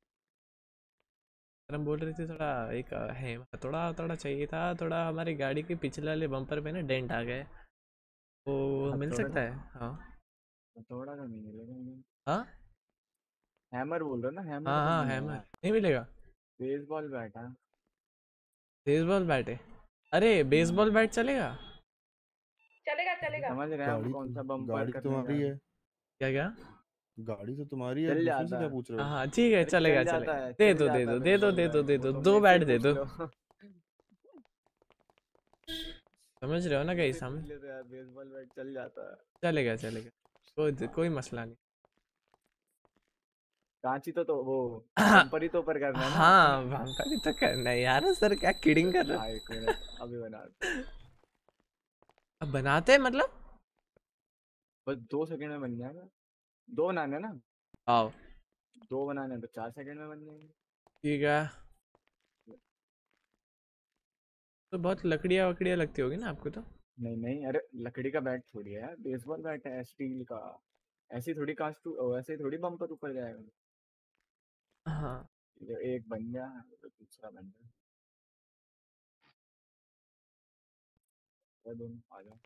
सर हम बोल रहे थे थोड़ा एक है थोड़ा थोड़ा चाहिए था। थोड़ा हमारी गाड़ी के पिछले वाले बम्पर पे ना डेंट आ गया है। वो मिल हथौड़ा सकता है? हाँ हथौड़ा का नहीं मिलेगा हाँ हैमर बोल रहे हो ना हैमर हाँ तो हाँ नहीं हैमर है नहीं मिलेगा। बेसबॉल बैट है बेसबॉल बैट है। अरे बेसबॉल बैट चलेगा? चलेगा चलेगा। समझ रहे हैं आप गाड़ी कौन तो सा बम्पर गाड़ी तो करने जा तुम्हारी रहे है हैं क्या क्या? गाड़ी तो तुम्हारी है चल दूसरे से जाता क्या है पूछ रहे हाँ हो? हाँ ठीक है अरे चलेगा चल जाता चलेगा। है दे चल दो दे जाता दो है दे दो बेसबॉल दे दो बैट दे वो दो तो दो मेरे बैट से दे पूछ दो। लो समझ रहे हो ना कहीं मेरे से समझ। पूछ लेते यार बेसबॉल बैट चल जाता है चलेगा चलेगा कोई कोई मसला नहीं। कांची तो तो वो बम्पर ही तो ऊपर करना है ना। हाँ बम्पर ही तो करना है यार। सर क्या किडिंग कर रहे हो? हाँ, एक मिनट अभी बना अब बनाते हैं मतलब बस दो सेकंड में बन जाएगा। दो बनाने हैं ना, आओ दो बनाने हैं तो चार सेकंड में बन जाएंगे। ठीक है। तो बहुत लकड़ियाँ वकड़ियाँ लगती होगी ना आपको तो। नहीं नहीं, अरे लकड़ी का बैट थोड़ी है यार, बेसबॉल बैट है स्टील का। ऐसी थोड़ी कास्ट टू ऐसे थोड़ी बम्पर ऊपर जाएगा। हाँ ये एक बन गया तो दूसरा बन गया। ये दोनों आ जाओ।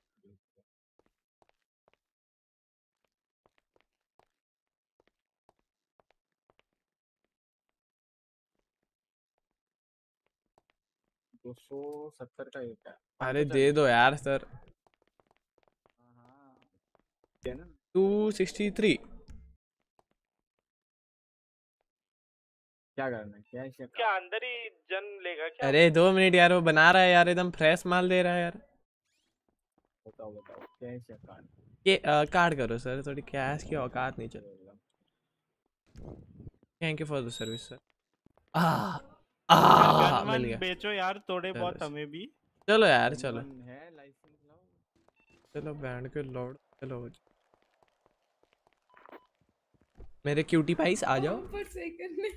दो सौ सत्तर का एक है। अरे दे दो यार सर। है ना टू सिक्सटी थ्री। क्या करना है, क्या है क्या अंदर ही जन लेगा क्या? अरे दो मिनट यार, वो बना रहा है यार, एकदम फ्रेश माल दे रहा है यार। बताओ बताओ क्या है इसका कार्ड। ये अ, कार्ड करो सर, थोड़ी कैश की औकात नहीं चल। Thank you for the service sir. आ आ मिल गया। बेचो यार थोड़े बहुत चलो। हमें भी। चलो यार चलो है लाइसेंस लाओ। चलो बैंड के लॉर्ड चलो। मेरे क्यूटी पाइस आ जाओ। बम्पर सही करने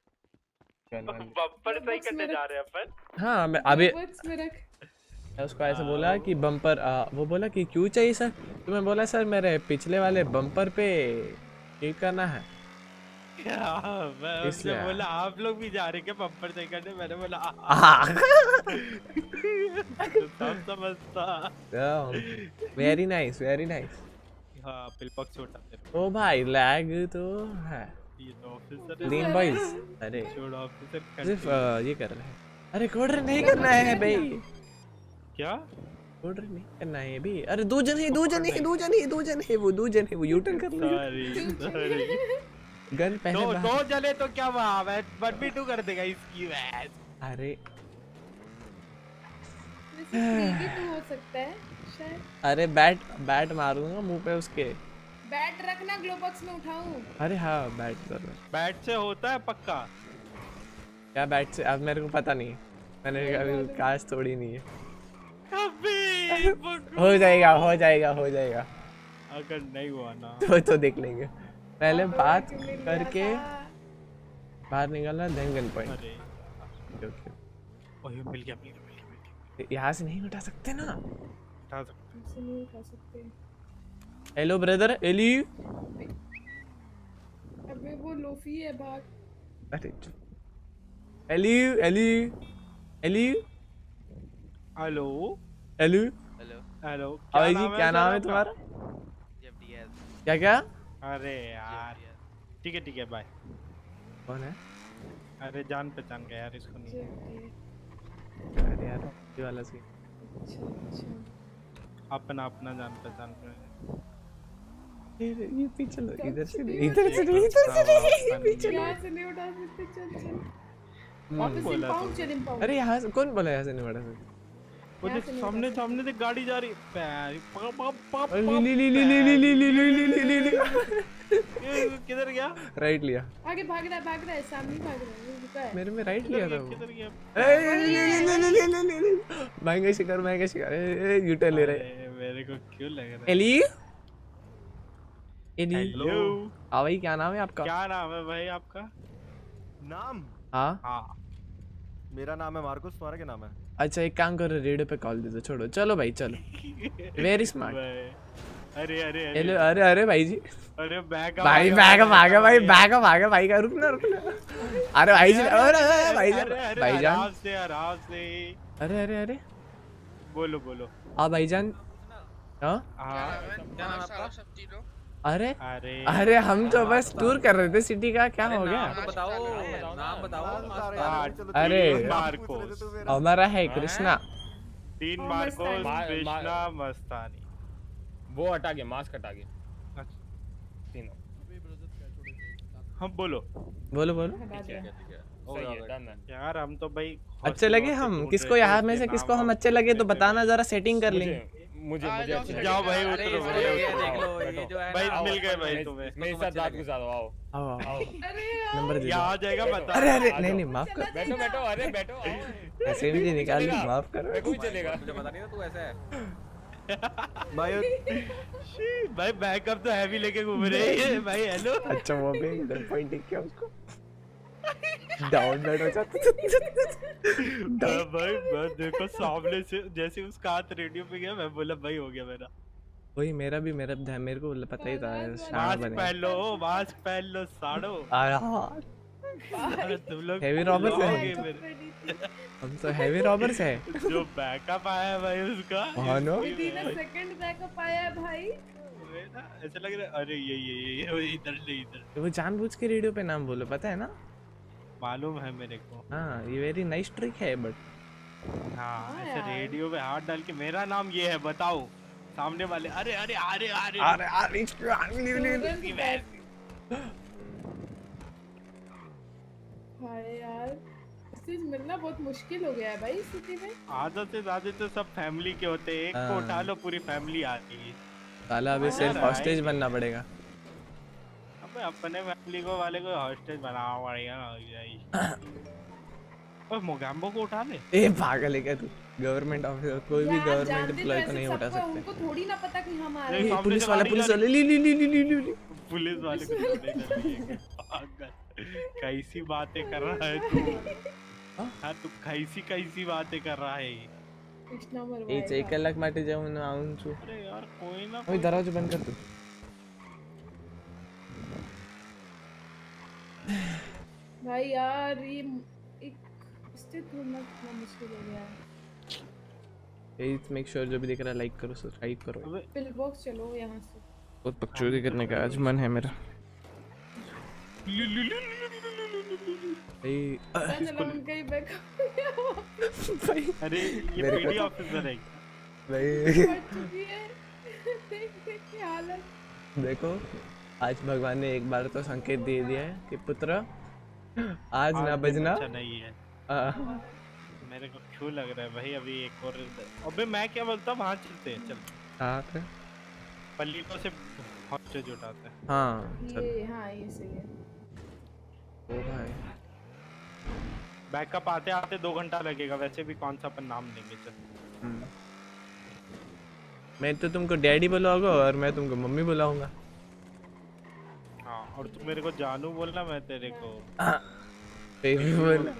बम्पर सही करने जा रहे हैं अपन। हाँ मैं अभी बॉक्स में रख। मैं उसको ऐसे बोला कि बम्पर आ, वो बोला कि क्यों चाहिए सर, तो मैं बोला सर मेरे पिछले वाले बम्पर पे ठीक करना है। क्या मैं उससे इसलिए। बोला आप लोग भी जा रहे क्या बम्पर सही करने? मैंने बोला सब समझता। Very nice very nice. हाँ पिलपॉक्स छोटा तेरे ओ भाई लैग तो है। ये तो ऑफिसर ग्रीन बॉयज अरे छोड़ ऑफिसर सिर्फ अ, ये कर रहे हैं। अरे कोडर नहीं करना है भाई। क्या कोडर नहीं करना है भाई। अरे दो जन है दो जन है दो जन है दो जन है वो दो जन है वो यू टर्न कर लो। सॉरी सॉरी गन पहले दो बाहर- दो जले तो क्या हुआ, मैं वन बी टू कर देगा इसकी वैस। अरे वैसे three v two हो सकता है शायद। अरे बैट बैट मारूंगा मुंह पे उसके। बैट रखना ग्लो बॉक्स में उठाऊं। अरे हाँ बैट कर रहा। बैट से होता है पक्का? क्या बैट से? अब मेरे को पता नहीं, मैंने कभी काश तोड़ी नहीं है। कभी हो जाएगा हो जाएगा हो जाएगा। अगर नहीं हुआ ना तो तो देख लेंगे। पहले बात करके बाहर निकलना देन गन पॉइंट। अरे ओके ओए मिल गया मिल गया मिल गया मिल गया। यहाँ से नहीं उठा सकते ना। उठा सकते ऐसे नहीं उठा सकते। Hello brother Ellie. अबे वो लोफी है भाग। अरे Ellie Ellie Ellie hello hello hello hello अभी जी क्या नाम है तुम्हारा? क्या क्या? अरे यार ठीक है ठीक है बाय। कौन है? अरे जान पहचान गया यार इसको नहीं। अरे यार ये वाला सी अपना अपना जान पहचान कर। ये ये पीछे लो, इधर से नहीं इधर से नहीं इधर से नहीं पीछे लो। यहाँ से नहीं उठा सकते। चल चल हम्म। वापस इंपाउंड चल इंपाउंड। अरे यहाँ से कौन बोला यहाँ से नहीं उठा सकते? वो देख सामने सामने देख गाड़ी जा रही है। पाप पाप पाप ली ली ली ली ली ली ली ली ली ली ली किधर गया? राइट लिया। आगे भाग रहा है भाग रहा है सामने भाग रहा है। वो रुका है। मेरे में राइट लिया था वो। किधर गया? महंगा शिकार महंगा शिकार यू टर्न ले रहे। मेरे को क्यों लग रहा है? एली एली हेलो हाँ भाई क्या नाम है आपका? क्या नाम है भाई आपका? नाम? हाँ हाँ मेरा नाम है मार्कोस, तुम्हारा क्या नाम है? अच्छा एक काम करो रेडियो पे कॉल दे दो। छोड़ो चलो भाई चलो। Very smart. अरे अरे हेलो अरे अरे भाई जी। अरे बैग भाई बैग भागा भाई बैग भागा भाई का रुकना रुकना। अरे भाई जी अरे भाई जान भाई जान आराम से आराम से। अरे अरे अरे बोलो बोलो। हाँ भाईजान। हाँ क्या नाम आपका? अरे अरे अरे हम तो बस टूर कर रहे थे सिटी का। क्या हो गया? बताओ नाम बताओ। अरे मार्कोस हमारा है कृष्णा। तीन मार्कोस कृष्णा मस्तानी। वो हटा के मास्क हटा के तीनों। हम बोलो बोलो बोलो। ठीक है ठीक है सही है डन है। यार हम तो भाई अच्छे लगे हम किसको यहाँ में से किसको हम अच्छे लगे तो बताना जरा सेटिंग कर लेंगे। मुझे आ मुझे जाओ, अच्छी गाड़ी जाओ लगी। भाई अरे उतरो इस भाई ये उतरो। देख लो, ये बैठो। जो है भाई ना, मिल गए भाई मेरे- तुम्हें। मेरे साथ रात गुजार दो, आओ आओ आओ आओ अरे यार नंबर दे या दो। आ जाएगा बता। अरे अरे आ नहीं जाओ। नहीं माफ कर। बैठो बैठो अरे बैठो आओ। ऐसे भी निकाल ली, माफ करो। मेरे को भी चलेगा। मुझे पता नहीं था तू ऐसा है। भाई शी, भाई बैकअप तो हैवी लेके घूम रहे हैं भाई। हेलो अच्छा वो भी इधर पॉइंटिंग किया उसको। डाउन बैठ हो जाता। हाँ भाई मैं देखो सामने से जैसे उसका हाथ रेडियो पे गया मैं बोला भाई हो गया मेरा। वही मेरा भी मेरा ध्यान मेरे को पता ही था शाम मास्क बने। पहन लो मास्क पहन लो साड़ो। तुम लोग हेवी रॉबर्स लोगे है। मेरे। हम तो हेवी रॉबर्स है। जो बैकअप आया है भाई उसका। हाँ नो। सेकंड बैकअप आया है भाई। ऐसा लग रहा है अरे ये ये ये ये इधर नहीं इधर। वो जानबूझ के रेडियो पे नाम बोलो, पता है ना? मालूम है मेरे को। हाँ ये वेरी नाइस ट्रिक है बट। हाँ ऐसे रेडियो पे हाथ डाल के मेरा नाम ये है बताओ सामने वाले। अरे अरे अरे अरे अरे अरे हाय यार इससे मिलना बहुत मुश्किल हो गया है भाई इस सिटी में। आधा से ज्यादा तो सब फैमिली के होते हैं। एक को हाँ। उठा लो पूरी फैमिली आती है। साला अभी सिर्फ हॉस्टेज बनना पड़ेगा। अबे अपने फैमिली को वाले को हॉस्टेज बनाना पड़ेगा। ओए मोगैम्बो को उठा ले। ए पागल है क्या तू? गवर्नमेंट ऑफिसर कोई भी यार, गवर्नमेंट जानते तो एम्प्लॉय को ऐसे नहीं उठा सबको है, सकते। उनको थोड़ी ना पता कि हम आ रहे नहीं, हैं। ए, पुलिस वाला पुलिस वाला ली ली ली ली ली ली ली। पुलिस वाले को छोड़ने का नहीं है। पागल कैसी बातें कर रहा है तू? हाँ तू कैसी कैसी बातें कर रहा है? कृष्णा ए मरवाएगा। चेक कलाक माटे जाऊं ना आऊं छु। अरे यार कोई ना ओए दरवाजा बंद कर तू। भाई यार ये एक इससे ढूंढना कितना मुश्किल हो गया है। प्लीज मेक श्योर जो भी दिख रहा है लाइक करो सब्सक्राइब करो। पिल बॉक्स चलो यहाँ से। बहुत बकचोदी करने का आज मन है मेरा। भाई पता चला उनका ही बैकअप। भाई अरे ये मेरे को पीडी तो- ऑफिसर है। भाई मर चुकी है। देख देख की हालत। देखो आज भगवान ने एक बार तो संकेत दे दिया है कि पुत्र आज ना दिन बजना। अच्छा नहीं है। हाँ। मेरे को क्यों लग रहा है भाई अभी एक और। अबे मैं क्या बोलता हूँ वहाँ चलते हैं चल। हाँ फिर? पल्लीकों से हॉस्टेज उठाते हैं। हाँ चल। ये हाँ ये सही है। ओ भाई बैकअप आते आते दो घंटा लगेगा वैसे भी कौन सा अपन नाम लेंगे चल। हम्म। मैं तो तुमको डैडी बुलाऊंगा और मैं तुमको मम्मी बुलाऊंगा। हाँ और तू मेरे को जानू बोलना मैं तेरे को बेबी बोल।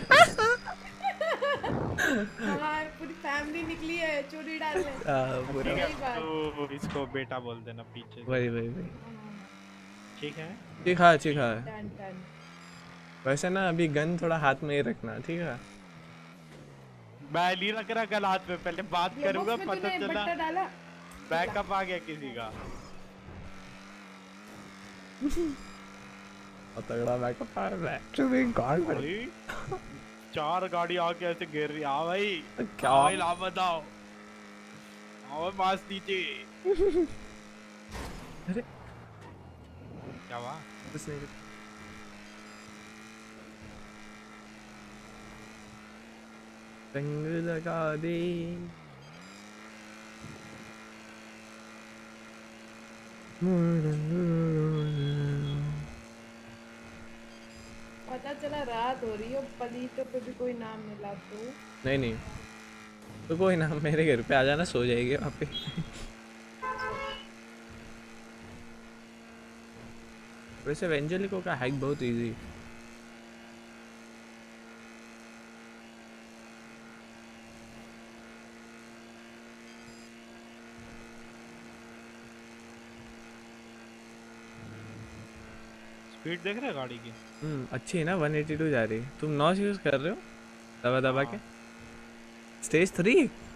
हाँ पूरी फैमिली निकली है चोरी डालने। हाँ, पूरा। ठीक है, सही बात। तो इसको बेटा बोल देना पीछे से। वही वही वही। ठीक है ठीक है ठीक है। Done done. वैसे ना अभी गन थोड़ा हाथ में ही रखना ठीक है। मैं नहीं रख रहा गल हाथ में पहले बात करूंगा ग्लोबॉक्स में पता तूने चला बट्टा डाला। बैकअप आ गया किसी का। और तगड़ा बैकअप आ रहा है। एक्चुअली गॉड भाई चार गाड़ी आके ऐसे घेर रही। हाँ भाई क्या? हाँ भाई लाभ बताओ। हाँ भाई मास नीचे। अरे क्या हुआ? कुछ नहीं। रंग लगा दे। पता चला रात हो रही है पलीटों पे भी कोई नाम मिला तो। नहीं नहीं तो कोई ना मेरे घर पे आ जाना सो जाएगी वहाँ पे। वैसे वेंजेलिको का हैक बहुत इजी। स्पीड देख रहे गाड़ी की? हम्म अच्छी है ना एक सौ बयासी जा रही है। तुम नॉस यूज कर रहे हो दबा दबा के? Stage three?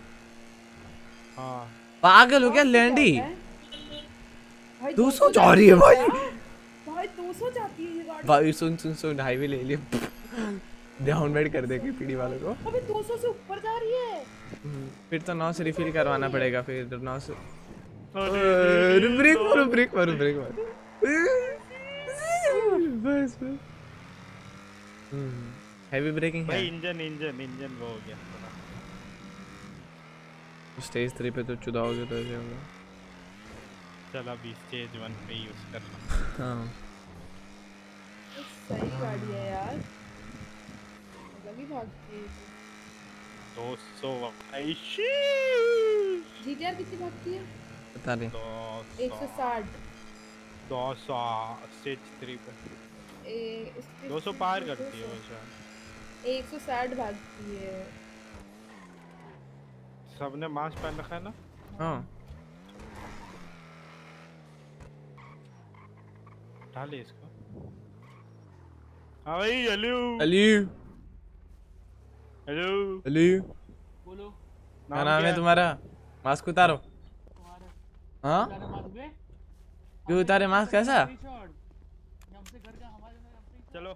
हाँ पागल हो क्या लैंडी? भाई दो सौ जा रही है भाई। भाई दो सौ जाती है ये गाड़ी। भाई सुन सुन सुन हाईवे ले लिया। डाउनलोड कर देगी पीडी वालों को। अबे दो सौ से ऊपर जा रही है। फिर तो नौ से रिफिल करवाना पड़ेगा फिर नौ से। ब्रेक मारो ब्रेक मारो ब्रेक मारो। बस बस। हैवी ब्रेकिंग है। भाई इंजन इंजन इंजन वो हो गया थोड़ा। स्टेज थ्री पे तो चुदाओगे तो ऐसे होगा। चल अभी स्टेज वन पे यूज करना। हाँ सही गाड़ी है यार, लगी भागती है। दो सौ ऐसी जीटीआर कितनी भागती है? पता नहीं। एक सौ साठ। दो सौ स्टेज थ्री पे दो सौ पार करती है वो शायद। एक सौ साठ भागती है। सबने मास्क पहन रखा है ना? हाँ डाले इसको। हाँ भाई हेलो हेलो हेलो हेलो बोलो। क्या नाम है तुम्हारा? मास्क उतारो। हाँ क्यों उतारे मास्क? कैसा? चलो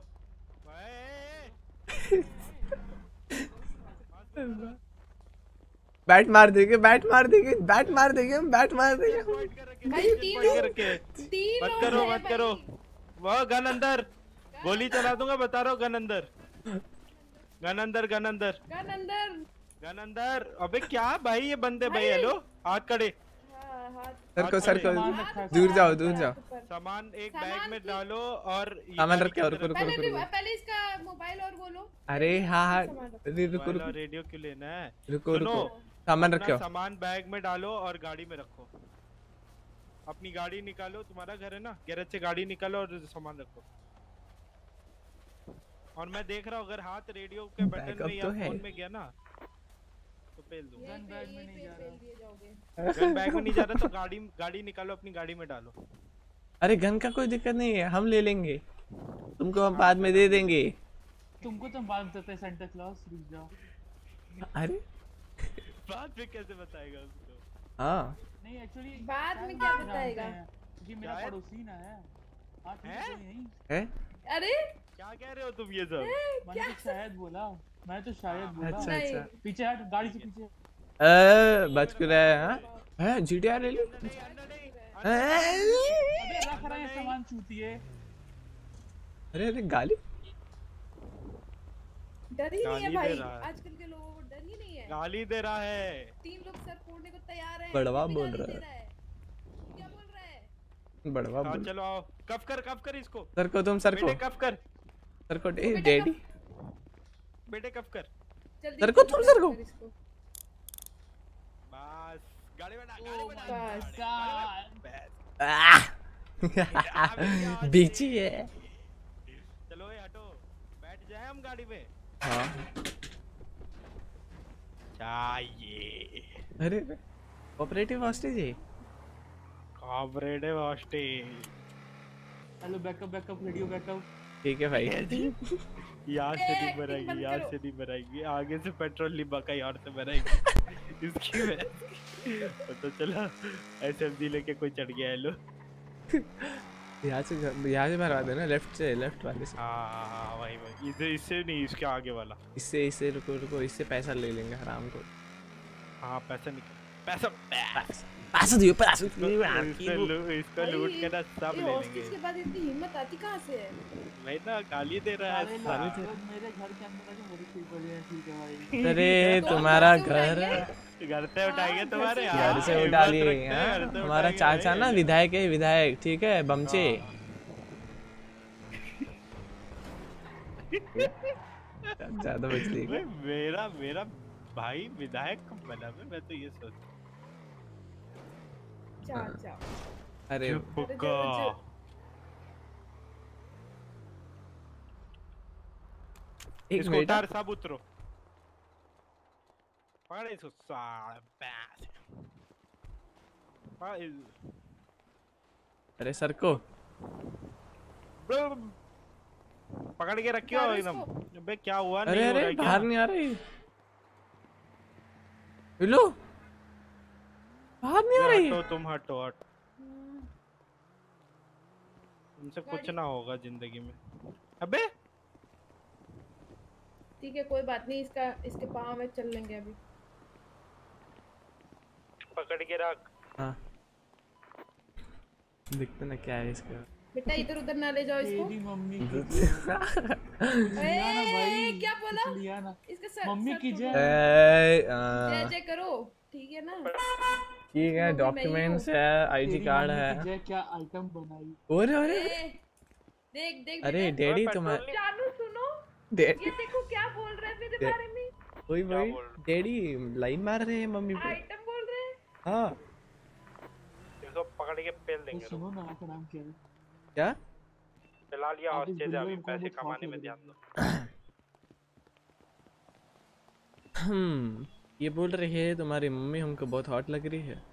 बैट मार देंगे, बैट मार देंगे, बैट मार देंगे, बैट मार देंगे। भाई तीन लोग तीन मत लोग करो हैं मत भाई। करो। वह गन अंदर, गोली चला दूंगा बता रहा हूँ। गन अंदर गन अंदर गन अंदर गन अंदर गन अंदर। अबे क्या भाई ये बंदे भाई। हेलो हाथ कड़े। हाँ, हाथ सरको सरको दूर जाओ दूर जाओ। सामान एक बैग में डालो और ये सामान गाड़ी रख के के और अंदर रुको रखो। रुको रुको रुको। पहले इसका मोबाइल और बोलो। अरे हाँ हाँ अरे रुको मोबाइल और रुको रेडियो क्यों लेना है? रुको सुनो, रुको सामान अपना रखो। सामान बैग में डालो और गाड़ी में रखो। अपनी गाड़ी निकालो, तुम्हारा घर है ना, गैरेज से गाड़ी निकालो और सामान रखो। और मैं देख रहा हूँ अगर हाथ रेडियो के बटन Backup में या तो है। फोन में गया ना तो पेल दूंगा। गन बैग में नहीं जा रहा। गन बैग में नहीं जा रहा तो गाड़ी गाड़ी निकालो, अपनी गाड़ी में डालो। अरे गन का कोई दिक्कत नहीं है, हम ले लेंगे, तुमको हम बाद में दे देंगे। तुमको तो बाद में देते हैं सेंटा क्लॉज। रुक जाओ। अरे बाद में कैसे बताएगा उसको? हाँ नहीं एक्चुअली बाद में क्या बताएगा? क्योंकि मेरा पड़ोसी ना है। हाँ ठीक है यहीं है। अरे क्या कह रहे हो तुम ये सब? मैंने तो शायद बोला, मैं तो शायद बोला। अच्छा अच्छा पीछे हट, गाड़ी से पीछे। अ बच के रहे हैं। हैं जीटीआर ले लो। अबे रख रहा है सामान चूतिए। अरे अरे गाली डर ही नहीं है गाली भाई, दे रहा है। आजकल के लोगों को डर ही नहीं है। गाली दे रहा है। तीन लोग सर फोड़ने को तैयार हैं। बड़वा वो भी बोल गाली रहा दे है। रहा है। क्या बोल रहा है? बड़वा हाँ बोल। चलो आओ, कफ कर कफ कर इसको। सर को तुम सर को बेटे कफ कर, सर को ए डैडी बेटे कफ कर। जल्दी सर को तुम सर को कर इसको। बस गाड़ी में डाल, गाड़ी में डाल, बस। बस। बीची है। चलो ये हटो, बैठ जाए हम गाड़ी में। हाँ चाहिए। अरे ऑपरेटिव हॉस्टेज है। Operative hostage. Hello backup backup radio backup. ठीक है भाई। यहाँ से नहीं मराएगी, यहाँ से नहीं मराएगी, आगे से पेट्रोल नहीं बका, यहाँ से मराएगी। इसकी वजह तो चलो एसएमजी लेके कोई चढ़ गया है लो। यहाँ से यहाँ से भरवा देना, लेफ्ट से, लेफ्ट वाले से। हाँ भाई भाई इधर इससे नहीं, इसके आगे वाला। इससे इससे रुको रुको, इससे पैसा ले लेंगे हराम को। हाँ पैसा निकल, पैसा पैसा दियो, पैसा इसको लू- इसको लूट के ना सब ये ले हॉस्टेज लेंगे। के बाद इतनी हिम्मत आती कहाँ से है? भाई ना गाली दे रहा है। सारे सारे लोग मेरे घर के अंदर आके मेरे ठीक हो गए। ठीक है भाई। अरे तुम्हारा घर घर से उठाएंगे तुम्हारे घर से उठा लिए। हमारा चाचा ना विधायक है, विधायक, ठीक है बमचे। ज्यादा बच ली। भाई मेरा मेरा भाई विधायक कब बना? मैं मैं तो ये सोच चाचा। अरे फुक्का। एक इसको मिनट उतार, सब उतरो। पकड़ इसको साले पैसे। पकड़ इस- अरे सर को पकड़ के रखियो उतारो एकदम। इसको। अबे क्या हुआ? अरे नहीं हो रहा अरे है क्या? बाहर नहीं आ रही। हेलो बाहर नहीं आ रही। हटो तुम, हटो हट। तुमसे कुछ ना होगा जिंदगी में। अबे ठीक है कोई बात नहीं, इसका इसके पाँव में चल लेंगे अभी। पकड़ के रख। हाँ देखते ना क्या है इसका। बेटा इधर उधर ना ले जाओ इसको। तेरी मम्मी की ए, लिया ना भाई, क्या बोला? कुछ लिया ना। इसका सर मम्मी सर की तोड़ो। जय। ए, जय आ, जय करो, ठीक है ना? ठीक है, मम्मी मैं ही डॉक्यूमेंट्स हूँ। है, आईडी तेरी कार्ड मम्मी है। की जय क्या आइटम बनाई। अरे अरे ए, देख देख अरे बेटा। डैडी तुम्हारे जानू सुनो, डैडी ये देखो क्या बोल रहा है मेरे डै- बारे में। वही वही डैडी लाइन मार रहे हैं मम्मी पे। आइटम बोल रहे हैं। हाँ इसको पकड़ के पेल तो देंगे। सुनो ना, आपका नाम क्या है? क्या? फिलहाल ये आप इस हॉस्टेज है, अभी बिल्डर को पैसे बहुत हॉट कमाने लग में रहे ध्यान हो। दो। हम्म ये बोल रही है तुम्हारी मम्मी हमको बहुत हॉट लग रही है।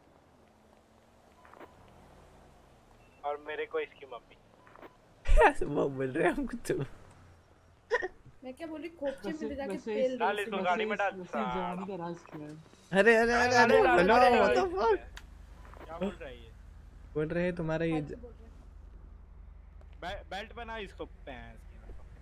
और मेरे को इसकी मम्मी। वो बोल रहे हैं हमको तो। मैं क्या बोल रही, खोपचे में वैसे ले जाके वैसे पेल इस- दो डाल इसे। इसको वैसे गाड़ी में इस- डाल। वैसे इस जवानी का राज क्या है? अरे अरे अरे अरे डाल, हेलो डाल, व्हाट द डाल, फक। क्या बोल रहा है ये? बोल रहे हैं तुम्हारा ये ज- बे- बेल्ट बना इसको पैंस की।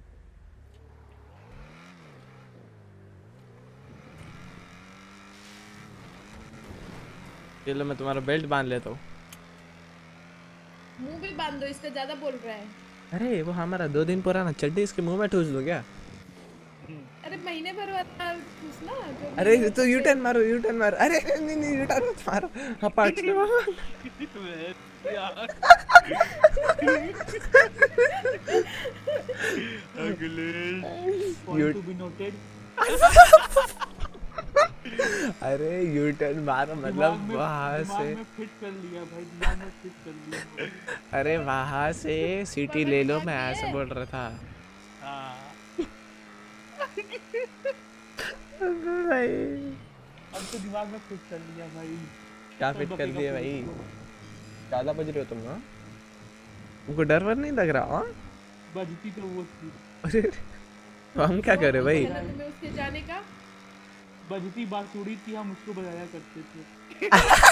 चलो मैं तुम्हारा बेल्ट बांध लेता हूँ। मुंह भी बांध दो, इसका ज्यादा बोल रहा है। अरे वो हमारा दो दिन पुराना चड्डी इसके मुंह में ठूस दो क्या? अरे महीने भर वाला पूछना जो भी अरे है, तो यू टर्न मारो, यू टर्न मारो। अरे नहीं नहीं यू टर्न मत मारो। हाँ पार्ट लो। Point to be noted. अरे यू टर्न मारो दिमाग मतलब में- वहाँ दिमाग से। में फिट कर लिया भाई, दिमाग में फिट कर लिया। अरे वहाँ से सीटी ले लो, मैं ऐसा बोल रहा था। भाई अब तो दिमाग में फिट कर लिया भाई। क्या सब फिट कर बकेगा दिया पुलिस भाई? को। ज्यादा बज रहे हो तुम ना? तुमको डर वर नहीं लग रहा? हाँ बजती तो वो थी। अरे तो हम क्या करें भाई? चला तुम्हें उसके जाने का। बजती बांसुरी थी, हम उसको बजाया करते थे।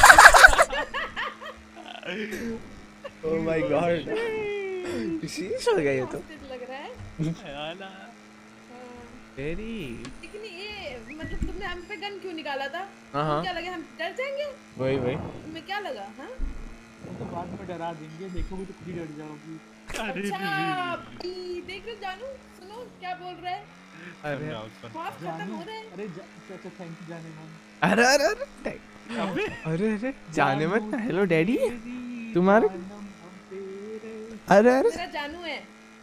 ओह माय गॉड, शीश हो गया ये तो। हॉस्टेज लग रहा है। हाँ। तेरी लेकिन ये मतलब तुमने हम पे गन क्यों निकाला था? हाँ, हम हाँ। क्या लगे हम डर जाएंगे? वही वही। तुम्हें क्या लगा? हाँ वो तो बाद में डरा देंगे, देखोगे तो खुद ही डर जाओगी। अच्छा ई, देख रहे हो जानू, सुनो क्या बोल रहा है। अरे खौफ खत्म हो रहा है। अरे जा- अच्छा थैंक यू जाने मन। अरे अरे अरे अरे अरे जाने मत। हेलो डैडी तुम्हारे। अरे अरे मेरा जानू है।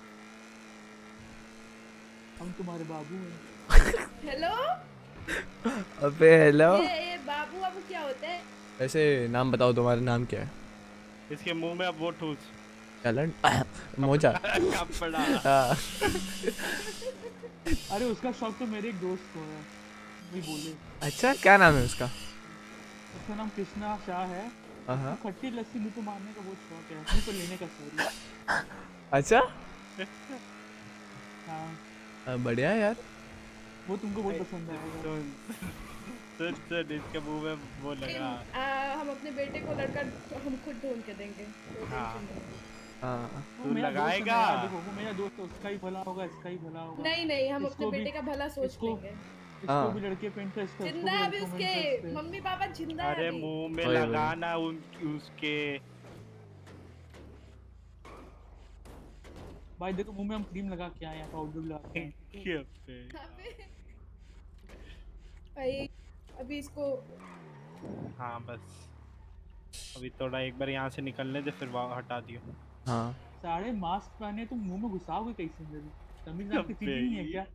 हम तुम्हारे बाबू हैं। हेलो अबे हेलो। ये ये बाबू बाबू क्या होता है? वैसे नाम बताओ, तुम्हारा नाम क्या है? इसके मुंह में अब वो ठूस। टैलेंट मोजा। कपड़ा। हाँ। अरे उसका शौक तो मेरे एक दोस्त को है, वही बोले। अच्छा क्या नाम है उसका? उसका नाम कृष्णा शाह है। हाँ। खट्टी लस्सी मुझे मारने का बहुत शौक है, मुझे को लेने का सॉरी। अच्छा हाँ आ, बढ़िया है यार। वो तुमको बहुत पसंद आएगा। सुन सुन इसके मुंह में वो लगा। आ, हम अपने बेटे को लड़का हम खुद ढूंढ के देंगे। हाँ। हाँ वो मेरा दोस्त है ना यार, देखो वो मेरा दोस्त है, उसका ही भला होगा, इसका ही भला होगा। नहीं नहीं हम अपने इसको भी- बेटे का भला सोच इसको- लेंगे। इसको भी लड़के पे इंटरेस्ट है, जिंदा है अभी उसके मम्मी पापा जिंदा है अरे अभी। मुंह में वही, वही। लगाना उन उसके। भाई देखो मुंह में हम क्रीम लगा के आए हैं, पाउडर लगा के आए हैं। अबे भाई अभी इसको हाँ बस अभी थोड़ा एक बार यहाँ से निकलने दे, फिर वहाँ हटा दियो। हाँ सारे मास्क पहने तुम मुंह में घुसाओगे कैसे मेरे? तमिलनाडु की फीलिंग नहीं है क्या?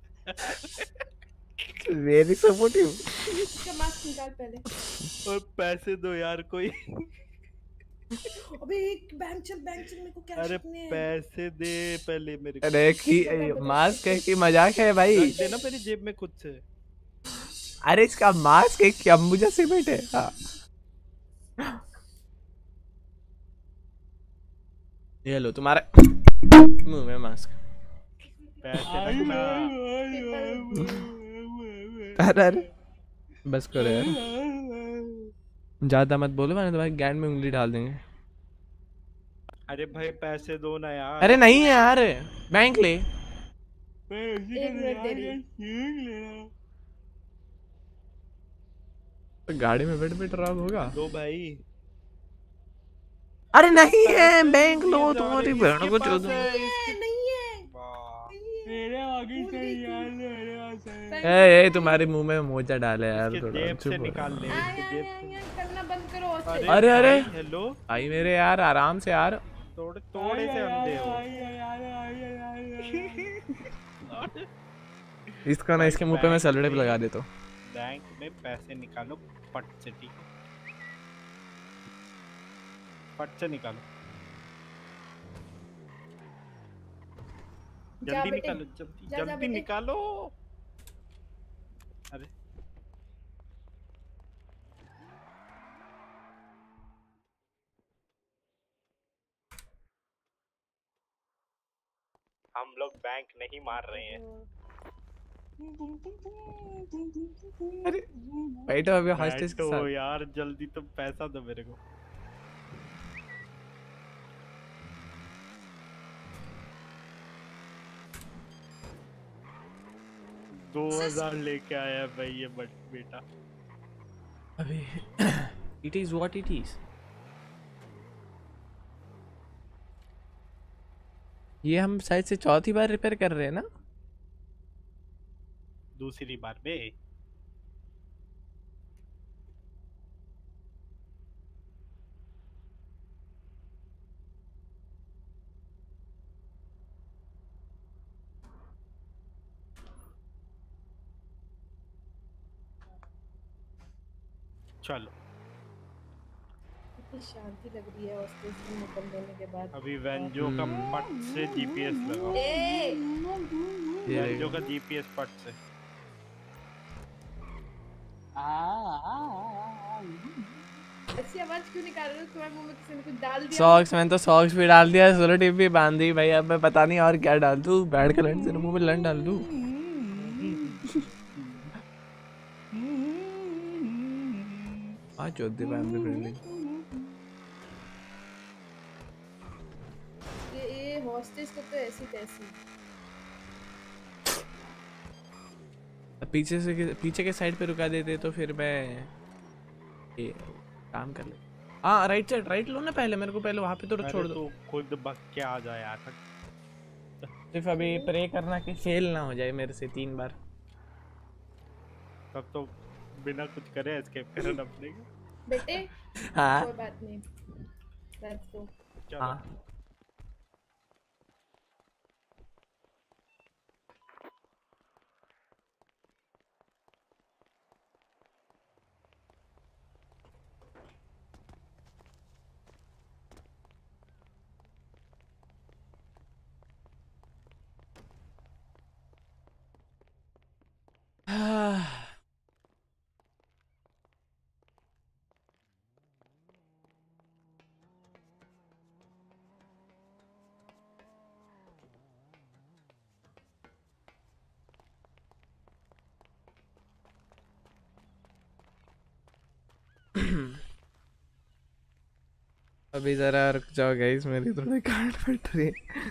Very supportive. इसका मास्क निकाल पहले। और पैसे दो यार कोई। अबे एक बैंक चल बैंक चल, मेरे को कैश अरे रखने हैं। पैसे दे पहले मेरे को। अरे की मास्क है कि मजाक है भाई? रख देना मेरी जेब में खुद से। अरे इसका मास्क है कि अंबुजा सीमेंट है? हाँ। ये लो तुम्हारा मुंह में मास्क। पैसे रखना। अरे अरे बस करो यार, ज्यादा मत बोलो वरना तुम्हारे गैंड में उंगली डाल देंगे। अरे भाई पैसे दो ना यार। अरे नहीं है यार, बैंक ले। एक मिनट दे रही। गाड़ी में बैठ बैठ रहा होगा। दो भाई। अरे नहीं है बैंक लो तुम्हारी बहन को चोद दूंगा। मेरे आगे से यार मेरे पास है। ए ए तुम्हारे मुंह में मोजा डाले यार इसके थोड़ा जेब चुप से हो निकाल ले रहा। इसके जेब से। करना बंद करो हॉस्टेज। अरे अरे हेलो भाई मेरे यार आराम से यार। तोड़ तोड़े से अंधे हो। इसका ना इसके मुंह पे मैं सलड़े पे लगा देता हूँ। बैंक में पैसे निकालो फट से, ठीक है? फट से निकालो, जा जल्दी बेटे, निकालो, जल्दी जा, जा जल्दी बेटे। निकालो। अरे हम लोग बैंक नहीं मार रहे हैं। अरे बैठो अभी हॉस्टेज के बैठो साथ। यार जल्दी, तुम पैसा दो मेरे को। दो हजार लेके आया भाई ये बट बेटा। अभी it is what it is. ये हम शायद से चौथी बार रिपेयर कर रहे हैं ना। दूसरी बार बे। चलो कितनी शांति लग रही है हॉस्टेज से निकल देने के बाद। अभी वेंजो का पट से जीपीएस लगाओ। ए वेंजो का जीपीएस पट से। ऐसी आवाज क्यों निकाल रहे हो? तुम्हारे मुंह में किसी ने कुछ डाल दिया? सॉक्स मैंने तो सॉक्स भी डाल दिया, सोलो टिप भी बांध दी भाई। अब मैं पता नहीं और क्या डाल दूं। बैठ के लंड से मुंह में लंड डाल दूं। आज चौथ दे फैमिली फ्रेंडली। ये ये हॉस्टेज को तो ऐसी तैसी। पीछे से पीछे के साइड पे रुका देते तो फिर मैं ये काम कर ले। हाँ राइट साइड, राइट लो ना पहले, मेरे को पहले वहाँ पे तो छोड़ दो। तू खुद बक के आ जा यार। सिर्फ अभी प्रे करना कि फेल ना हो जाए मेरे से तीन बार। तब तो बिना कुछ करे एस्केप करना पड़ेगा। बेटे हाँ कोई बात नहीं, लेट्स गो। हाँ अभी जरा रुक जाओ गाइस, मेरी थोड़ी गांड फट रही है।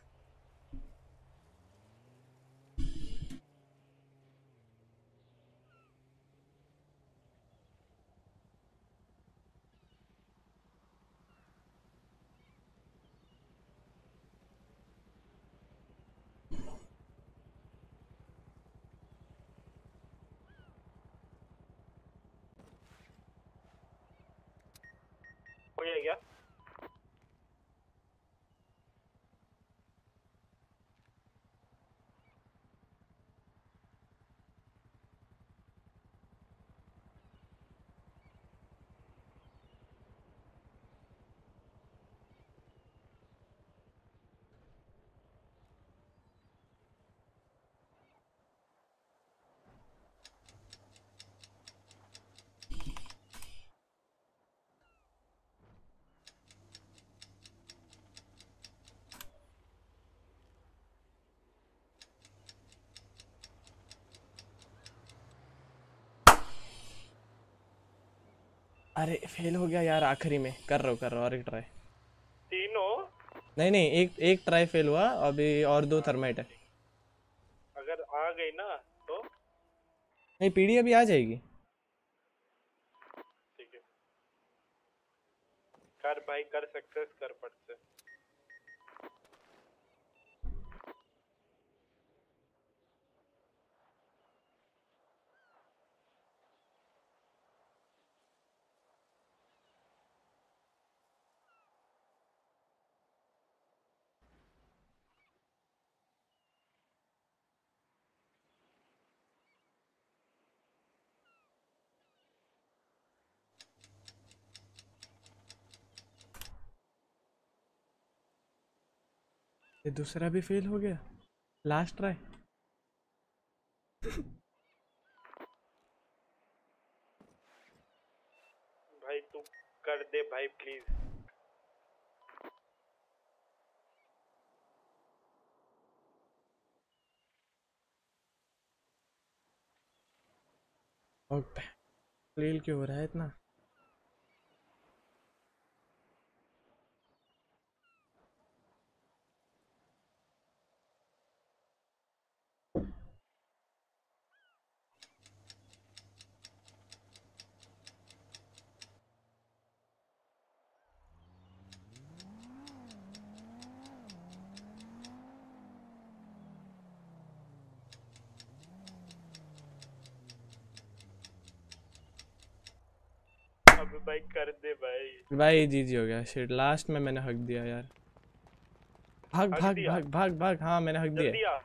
हो गया क्या? अरे फेल हो गया यार आखिरी में। कर रहा हूँ कर रहा हूँ और एक ट्राई। तीनों? नहीं नहीं एक एक ट्राई फेल हुआ, अभी और दो थर्माइट है। अगर आ गई ना तो नहीं पीडी अभी आ जाएगी। ठीक है, कर भाई कर, सक्सेस कर पट से। ये दूसरा भी फेल हो गया, लास्ट ट्राई। भाई तू कर दे भाई प्लीज। ओके, फेल क्यों हो रहा है इतना? अब भाई कर दे भाई। भाई जी जी हो गया। शिट, लास्ट में मैंने हक दिया यार। भाग हक भाग दिया? भाग भाग भाग। हाँ मैंने हक दिया। जल्दी आ।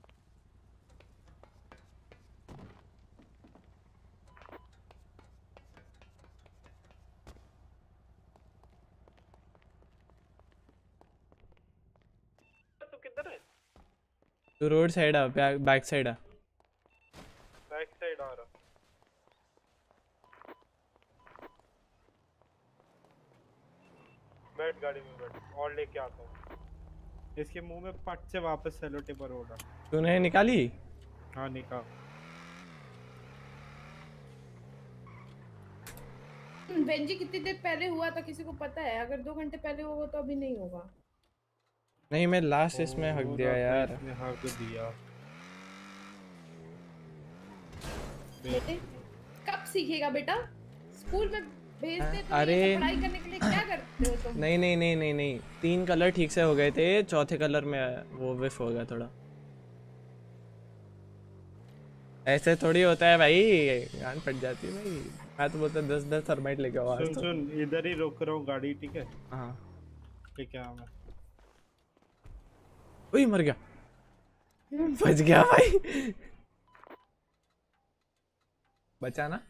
तू किधर है? तू रोड साइड आ, बैक बैक साइड आ। बैक साइड आ रहा। बैठ गाड़ी में बैठ और लेके आता हूँ। इसके मुंह में पट से वापस सेलो टेपर होगा। तूने निकाली? हाँ निकाल। बेंजी कितनी देर पहले हुआ था किसी को पता है? अगर दो घंटे पहले होगा तो अभी नहीं होगा। नहीं, मैं लास्ट इसमें हक दिया यार। इसमें हक दिया। बेटे कब सीखेगा बेटा? स्कूल में भेजते तो अरे ये सब पढ़ाई करने के लिए क्या करते हो तुम? नहीं नहीं नहीं नहीं नहीं, तीन कलर ठीक से हो गए थे, चौथे कलर में वो विफ हो गया थोड़ा। ऐसे थोड़ी होता है भाई, गान फट जाती है भाई। मैं तो बोलता दस दस थर्माइट लेके आओ आज सुन तो। सुन इधर ही रोक रहा हूँ गाड़ी, ठीक है? हाँ ठीक है। मैं ओए मर गया, बच गया भाई। बचा ना?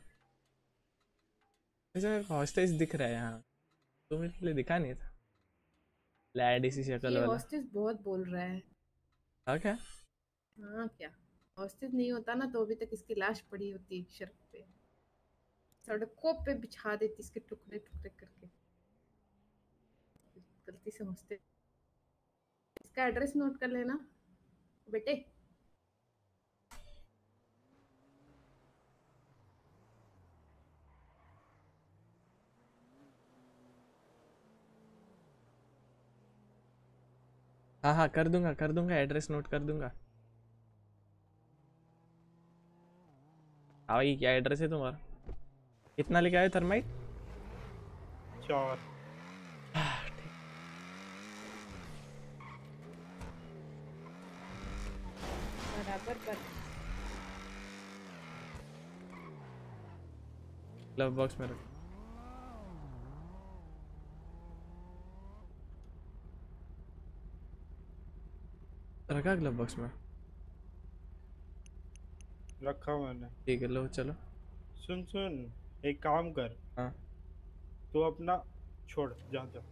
मुझे हॉस्टेज दिख रहा है यहाँ, तो मेरे लिए दिखा नहीं था। लैड इसी शक्ल ये वाला। हॉस्टेज बहुत बोल रहा है। हाँ क्या? हाँ क्या? हॉस्टेज नहीं होता ना तो अभी तक इसकी लाश पड़ी होती सड़क पे, सड़कों पे बिछा देती इसके टुकड़े टुकड़े करके। गलती से हॉस्टेज। इसका एड्रेस नोट कर लेना बेटे। हाँ हाँ कर दूंगा कर दूंगा, एड्रेस नोट कर दूंगा। हाँ भाई क्या एड्रेस है तुम्हारा? कितना लेके आए थर्माइट? चार। बराबर पर ग्लव बॉक्स में रख। रखा ग्लव बॉक्स में? रखा मैंने। ठीक है लो चलो। सुन सुन एक काम कर। हाँ तू अपना छोड़, जा जा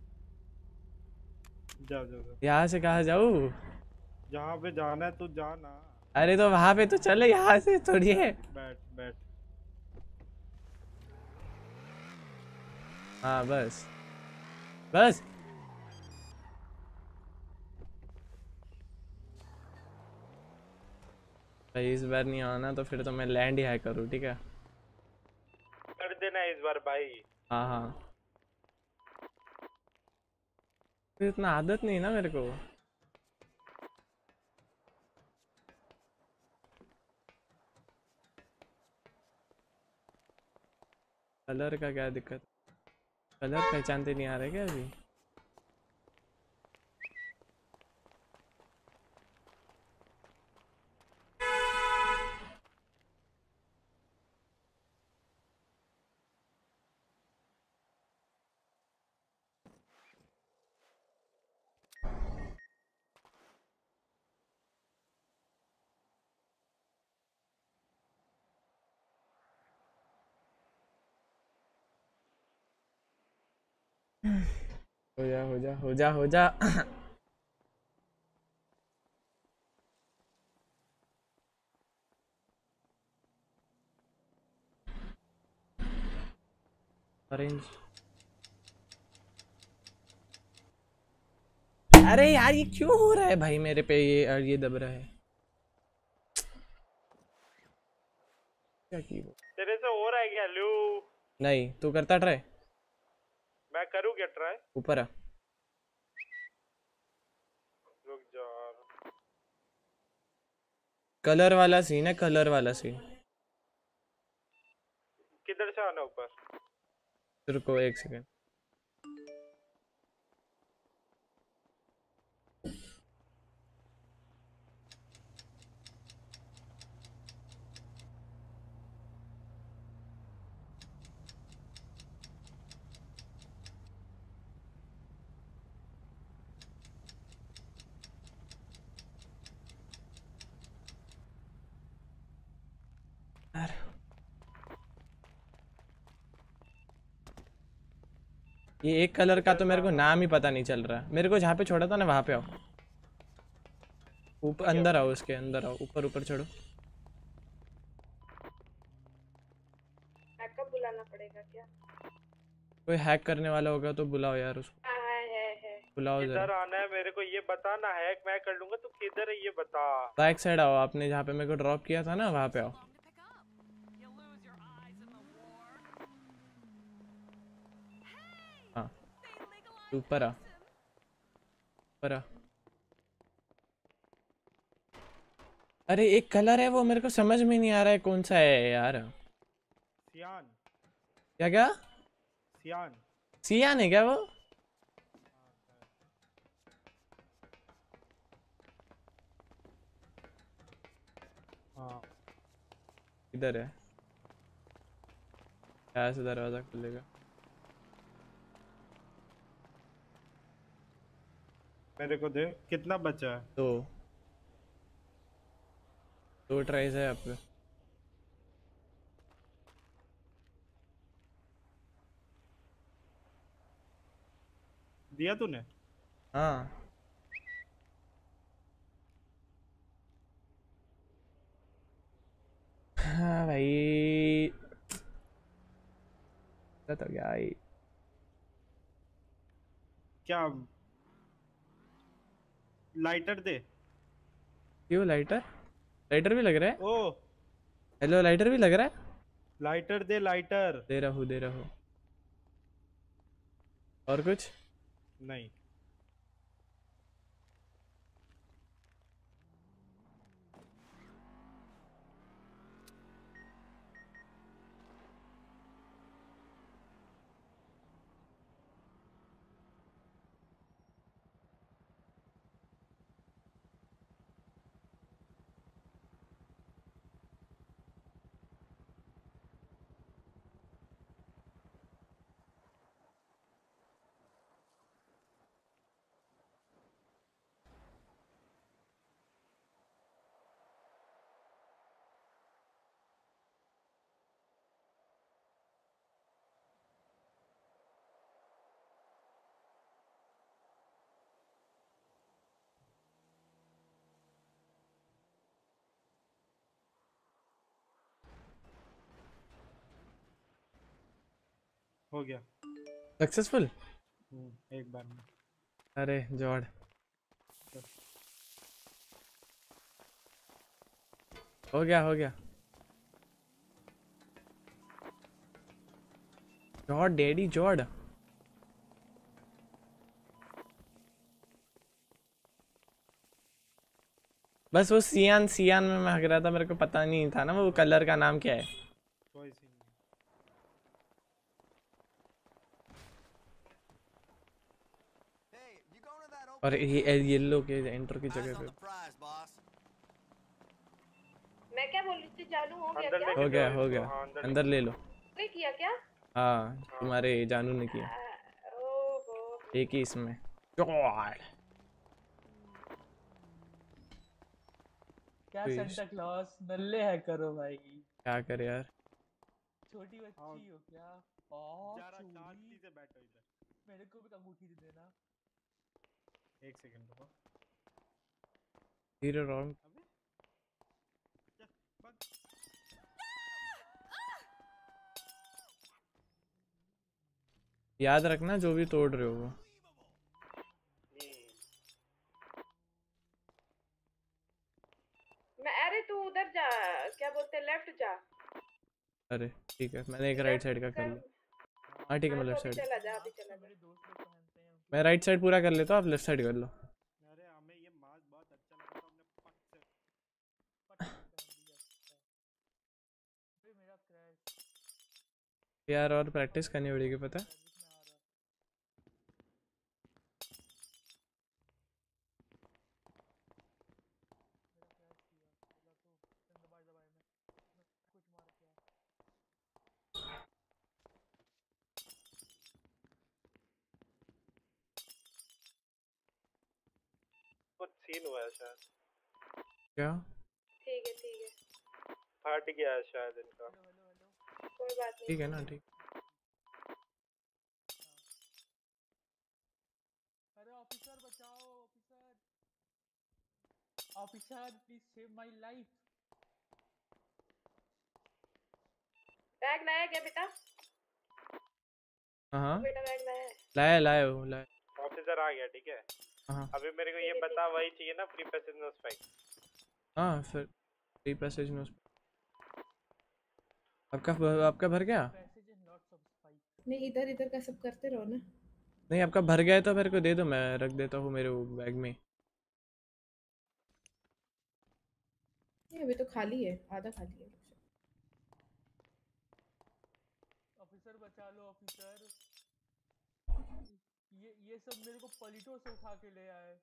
जा जा, जा। यहाँ से कहाँ जाऊँ? जहाँ पे जाना है तू जाना। अरे तो वहां पे तो चले, यहाँ से थोड़ी है। बैठ बैठ। हाँ बस बस। भाई इस बार नहीं आना तो फिर तो मैं लैंड ही हैक करूँ, ठीक है? कर देना इस बार भाई। हाँ हाँ, फिर इतना आदत नहीं ना मेरे को। कलर का क्या दिक्कत? कलर पहचानते नहीं आ रहे क्या अभी? हो जा हो जा हो जा हो जा। ऑरेंज। अरे यार ये क्यों हो रहा है भाई मेरे पे? ये ये दब रहा है क्या की वो? तेरे से हो रहा है क्या लू? नहीं तू करता ट्राई। मैं करूँ क्या ट्राई? ऊपर आ। रुक जा। कलर वाला सीन है, कलर वाला सीन। किधर से आना ऊपर? रुको एक सेकंड। ये एक कलर का तो मेरे को नाम ही पता नहीं चल रहा। मेरे को जहाँ पे छोड़ा था ना वहाँ पे आओ। ऊपर अंदर आओ, उसके अंदर आओ, ऊपर ऊपर चढ़ो। बैकअप बुलाना पड़ेगा क्या? कोई हैक करने वाला होगा तो बुलाओ यार उसको। हाँ है है है। बुलाओ किधर जरा। आना है मेरे को ये बताना है, मैं कर लूंगा। तू किधर है ये बता। बैक साइड आओ, आपने जहाँ पे मेरे को ड्रॉप किया था ना वहाँ पे आओ। हाँ ऊपर आ, ऊपर आ। अरे एक कलर है वो मेरे को समझ में नहीं आ रहा है कौन सा है यार। सियान। क्या क्या? सियान। सियान है क्या वो? हाँ इधर है। क्या से दरवाजा खुलेगा? मेरे को दे। कितना बचा है? दो दो ट्राइज है आप पे। दिया तूने? हाँ हाँ भाई तो क्या ही। क्या लाइटर दे? क्यों लाइटर? लाइटर भी लग रहा है? ओ हेलो लाइटर भी लग रहा है? लाइटर दे, लाइटर। दे रहा हूँ दे रहा हूँ। और कुछ नहीं। हो गया सक्सेसफुल। एक बार में। अरे जॉर्ड हो गया हो गया। जॉर्ड डैडी जॉर्ड। बस वो सियान सियान में मैं हग रहा था, मेरे को पता नहीं था ना वो कलर का नाम क्या है। कोई सीन नहीं। और ये येलो के एंटर की जगह पे मैं क्या बोल रही थी जानू हो गया अंदर क्या? लेके हो गया जाओ हो इसको, गया हाँ, अंदर अंदर ले लो। नहीं किया क्या? हाँ तुम्हारे जानू ने किया ओहो एक ही इसमें। गॉड क्या फिश। सेंटा क्लॉस नल्ले है करो भाई। क्या करे यार। छोटी बच्ची हो क्या? ओह जरा चूड़ी। शांति से बैठो इधर। मेरे को भी अंगूठी दे देना। एक सेकंड रुको। Hero wrong. याद रखना जो भी तोड़ रहे हो वो। मैं अरे तू उधर जा क्या बोलते लेफ्ट जा। अरे ठीक है मैंने एक राइट साइड का कर लिया। हाँ ठीक है मैं हाँ, लेफ्ट तो अभी साइड। चला जा अभी चला जा। मैं राइट साइड पूरा कर लेता हूँ आप लेफ्ट साइड कर लो। अरे हमें ये मास्क बहुत अच्छा लगा तो हमने पट से यार और प्रैक्टिस करनी पड़ेगी पता है। कुछ सीन हुआ है शायद। क्या ठीक है ठीक है फट गया है शायद इनका। कोई बात नहीं। ठीक है ना ठीक। अरे ऑफिसर बचाओ officer. Officer please save my life. Bag लाया क्या बेटा? हाँ हाँ बेटा बैग लाया है? लाया लाया वो लाया। ऑफिसर आ गया ठीक है। हाँ अभी मेरे को ये बता वही चाहिए ना फ्री पैसेज नो स्पाइक। हाँ फिर फ्री पैसेज नो। आपका आपका भर गया? नहीं इधर इधर का सब करते रहो ना। नहीं आपका भर गया है तो मेरे को दे दो मैं रख देता हूँ मेरे बैग में। ये अभी तो खाली है आधा खाली है। ऑफिसर बचा लो ऑफिसर। ये ये सब मेरे को पॉलिटो से उठा के ले आए।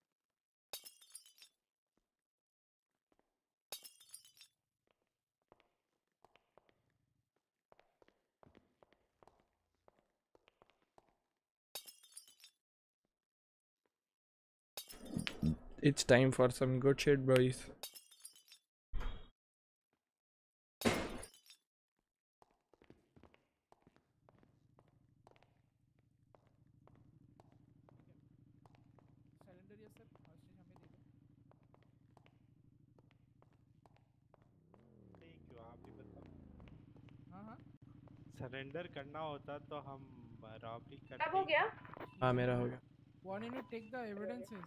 It's time for some good shit boys. Surrender करना होता तो हम रॉबरी करते। कब हो गया? हाँ मेरा हो गया। Why didn't you take the evidences?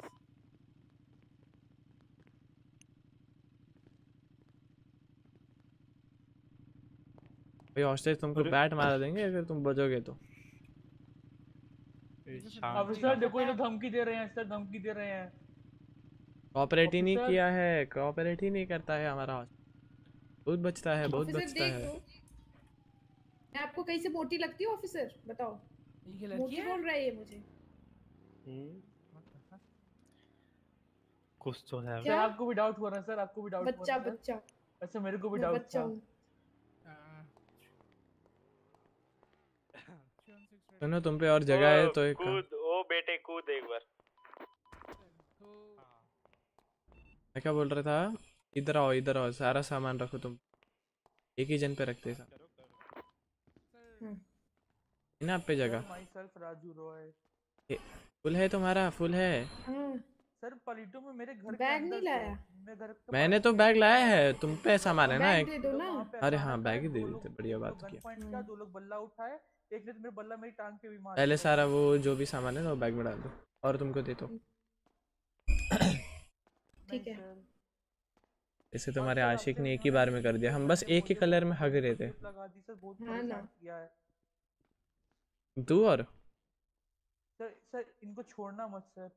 भाई हॉस्टेज तुमको बैट मार देंगे अगर तुम बजोगे तो। ऑफिसर देखो ये तो धमकी दे रहे हैं सर धमकी दे रहे हैं। कॉपरेट ही नहीं किया है कॉपरेट ही नहीं करता है हमारा बहुत बचता है बहुत बचता है। मैं आपको कहीं से मोटी लगती हूँ ऑफिसर बताओ? मोटी बोल रहा है ये मुझे। कुछ तो है। सर आपको भी डाउट हो रहा है सर आपको भी डाउट हो रहा बच्चा है बच्चा। अच्छा मेरे को भी डाउट था। सुनो तुम पे और जगह है तो एक कूद ओ बेटे कूद एक बार। मैं क्या बोल रहा था इधर आओ इधर आओ सारा सामान रखो तुम एक ही जन पे रखते हैं ना आप पे जगह। राजू रॉय फुल है तुम्हारा फुल है। सर पॉलिटो में मेरे घर बैग नहीं लाया। मैं घर मैंने तो बैग लाया है तुम पे सामान है ना बैग दे दो ना। अरे हाँ बैग ही दे देते बढ़िया बात किया। किया दो लोग बल्ला उठाए एक ने तो मेरे बल्ला मेरी टांग पे भी मार। पहले सारा वो जो भी सामान है ना वो बैग में डाल दो और तुमको दे दो। ठीक है। इसे तुम्हारे आशिक ने एक ही बार में कर दिया हम बस एक ही कलर में हग रहे थे। हाँ ना। तू और सर सर इनको छोड़ना मत सर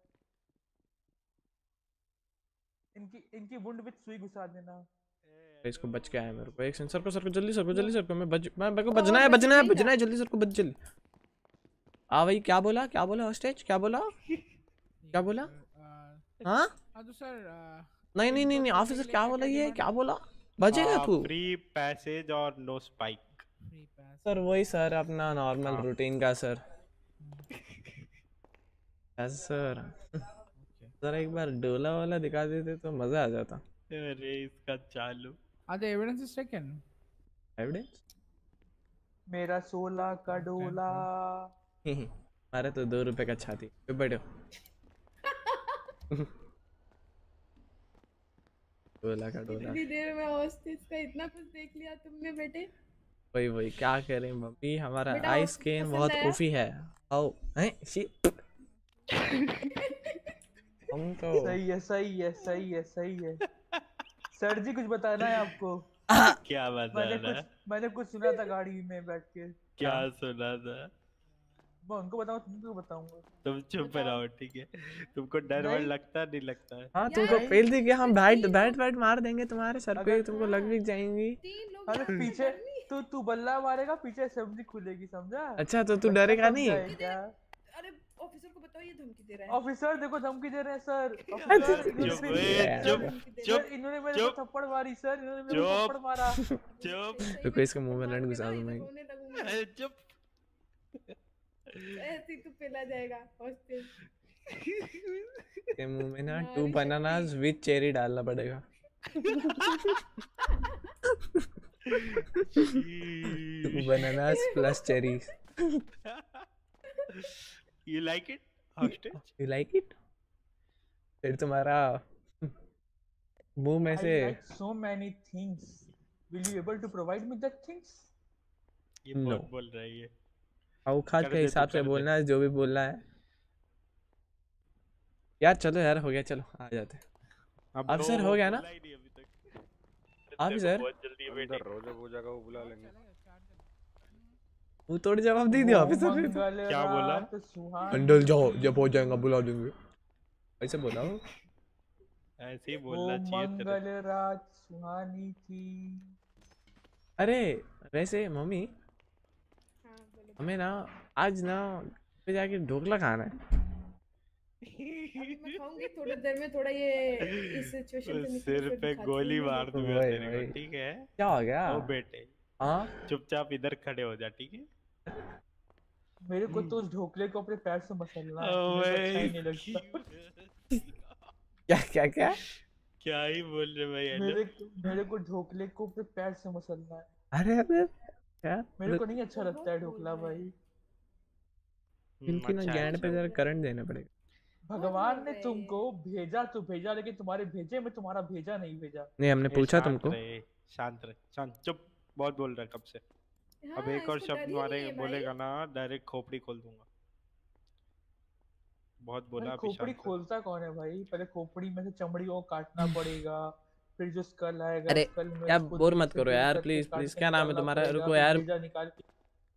इनकी इनकी वुंड विद सुई घुसा देना। इसको बच के आया मेरे को एक सेकंड सर को सर को जल्दी सर को जल्दी सर को मैं बच मैं मेरे को बचना है बचना है बचना है जल्दी सर को बच जल्दी। आ भाई क्या बोला क्या बोला हॉस्टेज क्या बोला? क्या बोला? अ, हाँ हाँ तो सर अ, नहीं नहीं नहीं नहीं करने ऑफिसर के लिए क्या क्या बोला? क्या ये डिमांड क्या है? बोला? बचेगा तू? फ्री पैसेज और no spike. Free pass sir वही सर अपना नॉर्मल हाँ। रूटीन का सर। Yes sir. सर एक बार डोला वाला दिखा देते तो मजा आ जाता। अरे इसका चालू। Are the evidences taken? Evidence? मेरा सोलह का डोला। मारे तो दो रुपए का छाती पे बैठो। डोला का डोला। इतनी देर में हॉस्टेज का इतना कुछ देख लिया तुमने बेटे। वही वही क्या करें मम्मी, हमारा बेटा, आई वो स्किन पसंद बहुत आया? ऊफी है। आओ हैं शिट। हम तो सही है सही है सही है सही है। सर जी कुछ बताना है आपको? क्या मैंने बताना? कुछ मैंने कुछ सुना था गाड़ी में बैठ के। क्या सुना था? मैं उनको बताऊं तुमको बताऊंगा। तुम चुप रहो ठीक है। तुमको डर वर नहीं। लगता नहीं लगता है? हाँ तुमको फेल दी कि हम बैट बैट बैट मार देंगे तुम्हारे सर पे, तुमको लग भी जाएंगी। अरे पीछे तू तू बल्ला मारेगा, पीछे असेंबली खुलेगी समझा? अच्छा तो तू बच्चा डरेगा समझ नहीं? जाएगा। अरे ऑफिसर को बताओ ये धमकी दे रहा है। ऑफिसर देखो धमकी दे रहे हैं सर। चुप ऑफिसर बे, चुप चुप सर इन्होंने मेरे को चुप थप्पड़ मारी सर, इन्होंने मेरे को चुप थप्पड़ मारा। चुप रुको इसके मुंह में लंड घुसा दूं मैं। रोने लगूंगा। अरे चुप। ऐसे ही तू पिला जाएगा हॉस्टेज। के मुंह में ना नारी टू बनानास विद चेरी डालना पड़ेगा। Two bananas plus cherries. You like it? Hostage? You like it? फिर तुम्हारा मुंह में I से like so many things. Will you able to provide me that things? ये No. बहुत बोल रही है। औकात कर के दे, हिसाब तू से कर दे। बोलना है, जो भी बोलना है। यार चलो यार हो गया, चलो आ जाते हैं। अब अब तो सर हो गया ना? बोला ही नहीं अभी तक। आप तेरे को सर? बहुत जल्दी अंदर वेटिंग। रहो, जब हो जाएगा वो बुला लेंगे। वो थोड़ी जवाब दे दिया ऑफिसर ने तो। मंगल क्या बोला? रात सुहानी। अंडल जाओ, जब हो जाएगा बुला देंगे। ऐसे बोला वो। ऐसे ही वो बोलना चाहिए तेरे। मंगल रात सुहानी थी। अरे वैसे मम्मी हाँ बोलो। हमें ना आज ना पे जाके ढोकला खाना है। अभी मैं खाऊंगी थोड़ी देर में, थोड़ा ये इस सिचुएशन से निकल सिर पे गोली मार दूंगा वही, तेरे वही। को ठीक है? क्या हो गया? ओ बेटे हाँ चुपचाप इधर खड़े हो जा ठीक है? मेरे को तो उस ढोकले को अपने पैर से मसलना है, ओए, मेरे को अच्छा ही नहीं लगता। क्या क्या क्या? क्या ही बोल रहे भाई हेलो? मेरे मेरे को ढोकले को अपने पैर से मसलना है। अरे अरे क्या? मेरे को नहीं अच्छा लगता है ढोकला भाई। इनकी ना अच्छा, गैंड पे अच्छा। जरा करंट देना पड़ेगा। भगवान ने तुमको भेजा तो भेजा, लेकिन तुम्हारे भेजे में तुम्हारा भेजा नहीं भेजा। नहीं हमने ए, पूछा शांत तुमको। रहे, शांत रहे शांत चुप। बहुत बोल रहा है कब से। अब हाँ, एक और इसको डर शब्द ही मारे नहीं है भाई। बोलेगा ना डायरेक्ट खोपड़ी खोल दूंगा। बहुत बोला भाई अभी खोपड़ी शांत रह। खोलता कौन है भाई? पहले खोपड़ी में से चमड़ी को काटना पड़ेगा, फिर जो स्कल आएगा अरे स्कल में यार उसको बोर दिल मत से करो दिल यार करके प्लीज काट प्लीज। के क्या नाम है निकालना तुम्हारा? पड़ेगा, रुको फिर यार। भेजा निकाल के।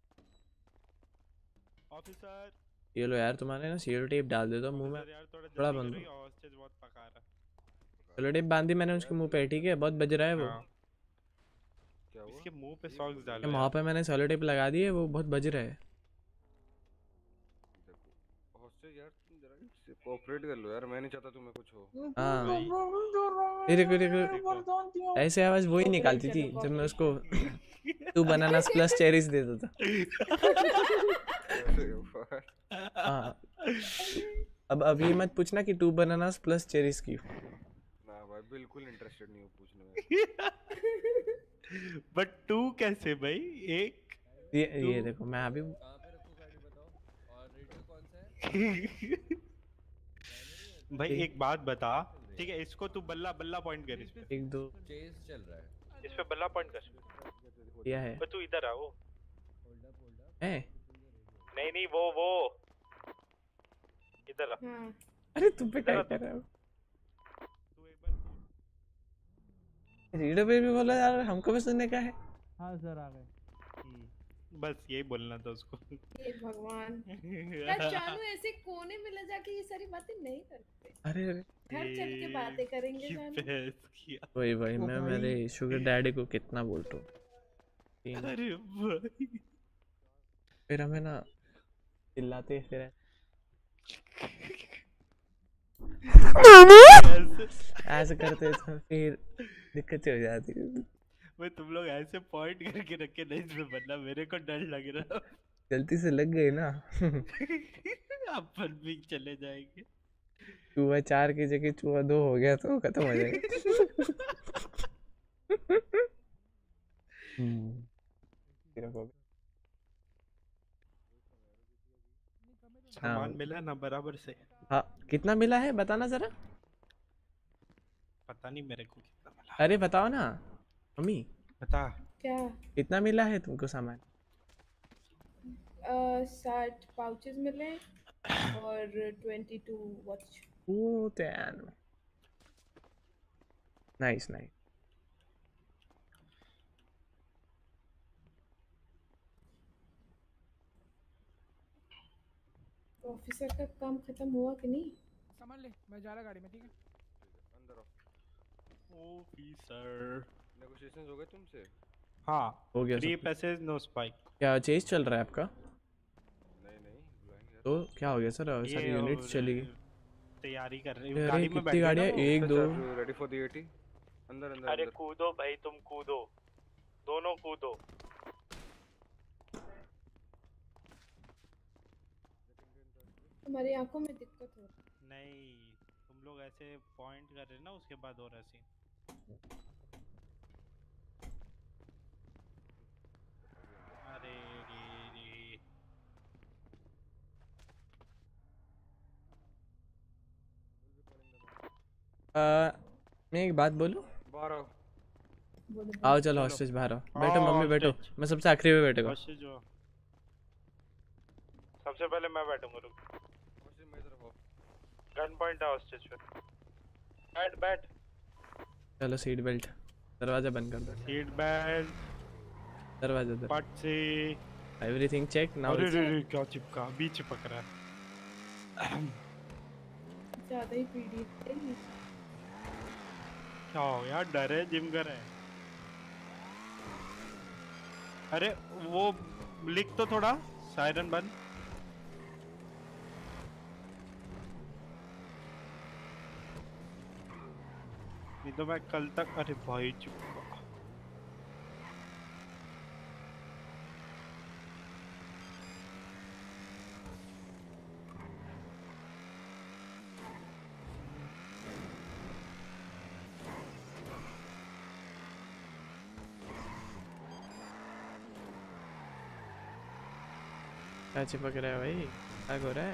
ऑफिसर ये लो यार तुम्हारे ना सीलो टेप डाल दे दो मुंह में। यार थोड़ा थोड़ा जल्दी बंद करो, ये हॉस्टेज बहुत पका रहा है। सीलो टेप बांधी मैंने उसके मुंह पे, ठीक है? बहुत बज रहा है वो। हाँ। क्या हुआ? इसके मुंह पे सॉक्स डालो वहाँ यार। पे मैंने सीलो टेप लगा दी है, वो बहुत बज रहा है। देखो हॉस्टेज यार तुम जरा इससे कोऑपरेट कर लो यार, मैं नहीं चाहता तुम्हें कुछ हो। हाँ ये देखो देखो ऐसे आवाज वही निकालती थी जब मैं उसको टू बनानास प्लस चेरीज देता था। हाँ अब अब ये मत पूछना कि टू बनानास प्लस चेरीज की। ना भाई बिल्कुल इंटरेस्टेड नहीं हूँ पूछने में। बट टू कैसे भाई? एक ये ये देखो मैं अभी भाई एक बात बता ठीक है? इसको तू बल्ला बल्ला पॉइंट कर इस पे। एक दो चेस चल रहा है। इस पे बल्ला पॉइंट कर। क्या है? पर तू इधर आ। वो है? नहीं नहीं वो वो इधर आ। हाँ। अरे तुम पे क्या कर रहे हो? रेडियो पे भी बोला यार, हमको भी सुनने का है। हाँ सर आ गए। बस यही बोलना था उसको। हे भगवान यार, जानू ऐसे कोने में ले जाके ये सारी बातें नहीं करते। अरे अरे घर चल के बातें करेंगे जानू। वही वही मैं मेरे शुगर डैडी को कितना बोलता हूँ। अरे भाई फिर हमें ना चिल्लाते फिर ऐसे करते तो फिर दिक्कत हो जाती है। भाई तुम लोग ऐसे पॉइंट करके रखे नहीं इसमें, वरना मेरे को डर लग रहा। गलती से लग गई ना। अपन भी चले जाएंगे। चूहा चार की जगह चूहा दो हो गया तो खत्म हो जाएगा। हम्म सामान मिला ना बराबर से? हाँ कितना मिला है बताना जरा। पता नहीं मेरे को कितना मिला। अरे बताओ ना मम्मी। बता क्या? कितना मिला है तुमको सामान? साठ पाउचेस मिले और twenty two watch. Oh damn nice nice. Officer का काम खत्म हुआ कि नहीं? सामान ले, मैं जा रहा गाड़ी में, ठीक है? अंदर आओ। ऑफिसर नेगोशिएशंस हो गए तुमसे? हाँ हो गया फ्री सब कुछ। Passage no spike. क्या चेज चल रहा है आपका? नहीं नहीं बुलाएंगे। तो क्या हो गया सर? सारी ये यूनिट और चली गई। तैयारी कर रही अरे गाड़ी में कितनी बैठ गए ना गाड़ियाँ? वो। एक दो। Ready for the eighty. अंदर अंदर अरे अंदर। कूदो भाई तुम कूदो, दोनों कूदो। तुम्हारी आंखों में दिक्कत हो रही है। नहीं तुम लोग ऐसे पॉइंट कर रहे ना उसके बाद और ऐसे। अरे रे रे। आ, मैं एक बात बोलूं? बाहर आओ। आओ चलो हॉस्टेज बाहर आओ। बैठो मम्मी बैठो, मैं सबसे आखिरी में बैठूंगा। हॉस्टेज हो। सबसे पहले मैं बैठूंगा। रुक हॉस्टेज मेरी तरफ आओ। गन पॉइंट है हॉस्टेज पे। बैठ बैठ। चलो सीट बेल्ट। दरवाजा बंद कर दो। Seat belt. दरवाजा दर। पट से। Everything check now. अरे रे रे क्या चिपका, अभी चिपक रहा है। ज्यादा ही पीड़ी है। क्या हो यार? डर है जिम कर है। अरे वो लिख तो थोड़ा सायरन बंद। नहीं तो मैं कल तक। अरे भाई चुप। क्या चिपक रहा है भाई? क्या हो रहा है?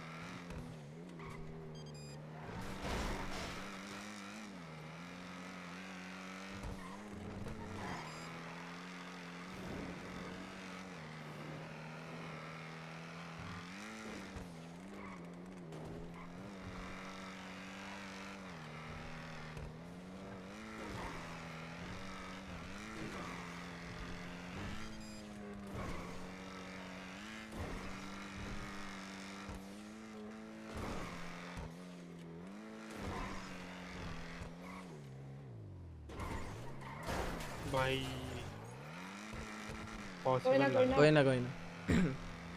भाई कोई ना कोई ना कोई ना कोई ना।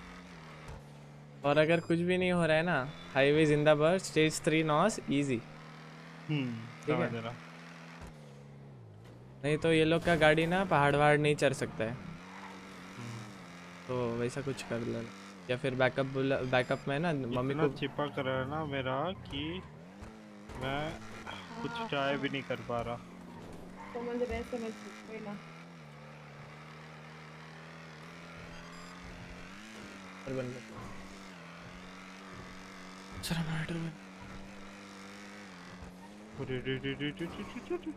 और अगर कुछ भी नहीं हो रहा है ना, हाईवे जिंदाबाद, स्टेज थ्री नॉस इजी। हम्म ठीक है। समझ रहा। नहीं तो ये लोग का गाड़ी ना पहाड़ वहाड़ नहीं चढ़ सकता है, तो वैसा कुछ कर लेना। या फिर बैकअप बैकअप में ना मम्मी को चिपक रहा है ना मेरा कि मैं कुछ ट्राई भी नहीं कर पा रहा। समझ रहे समझ कोई ना। बन गया। चलो मॉनिटर में। अरे रे रे रे रे रे रे।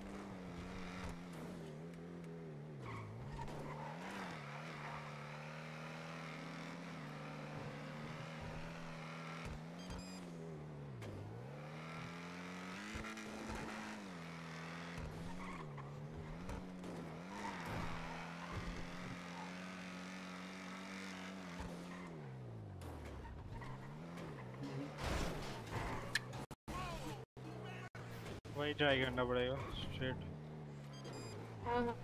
वही ट्राई करना पड़ेगा स्ट्रेट। हाँ हाँ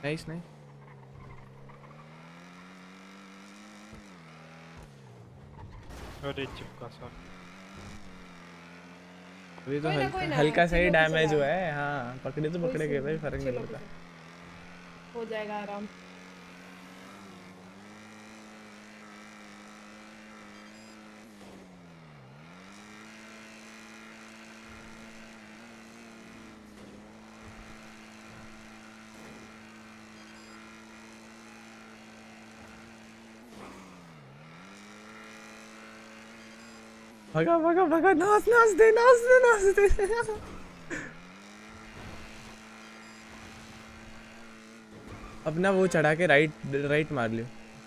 नाइस नाइस। अरे चिपका सा। अभी तो कोई ना, हल्का कोई ना, हल्का सा ही चिल होके डैमेज चला। हुआ है। हाँ पकड़े तो कोई पकड़े गए सीन भाई, नहीं, फर्क नहीं चिल होके पड़ता। चला। हो जाएगा आराम। भगा भगा भगा, नाच नाच दे नाच दे नाच दे। अपना वो चढ़ा के राइट राइट मार लियो।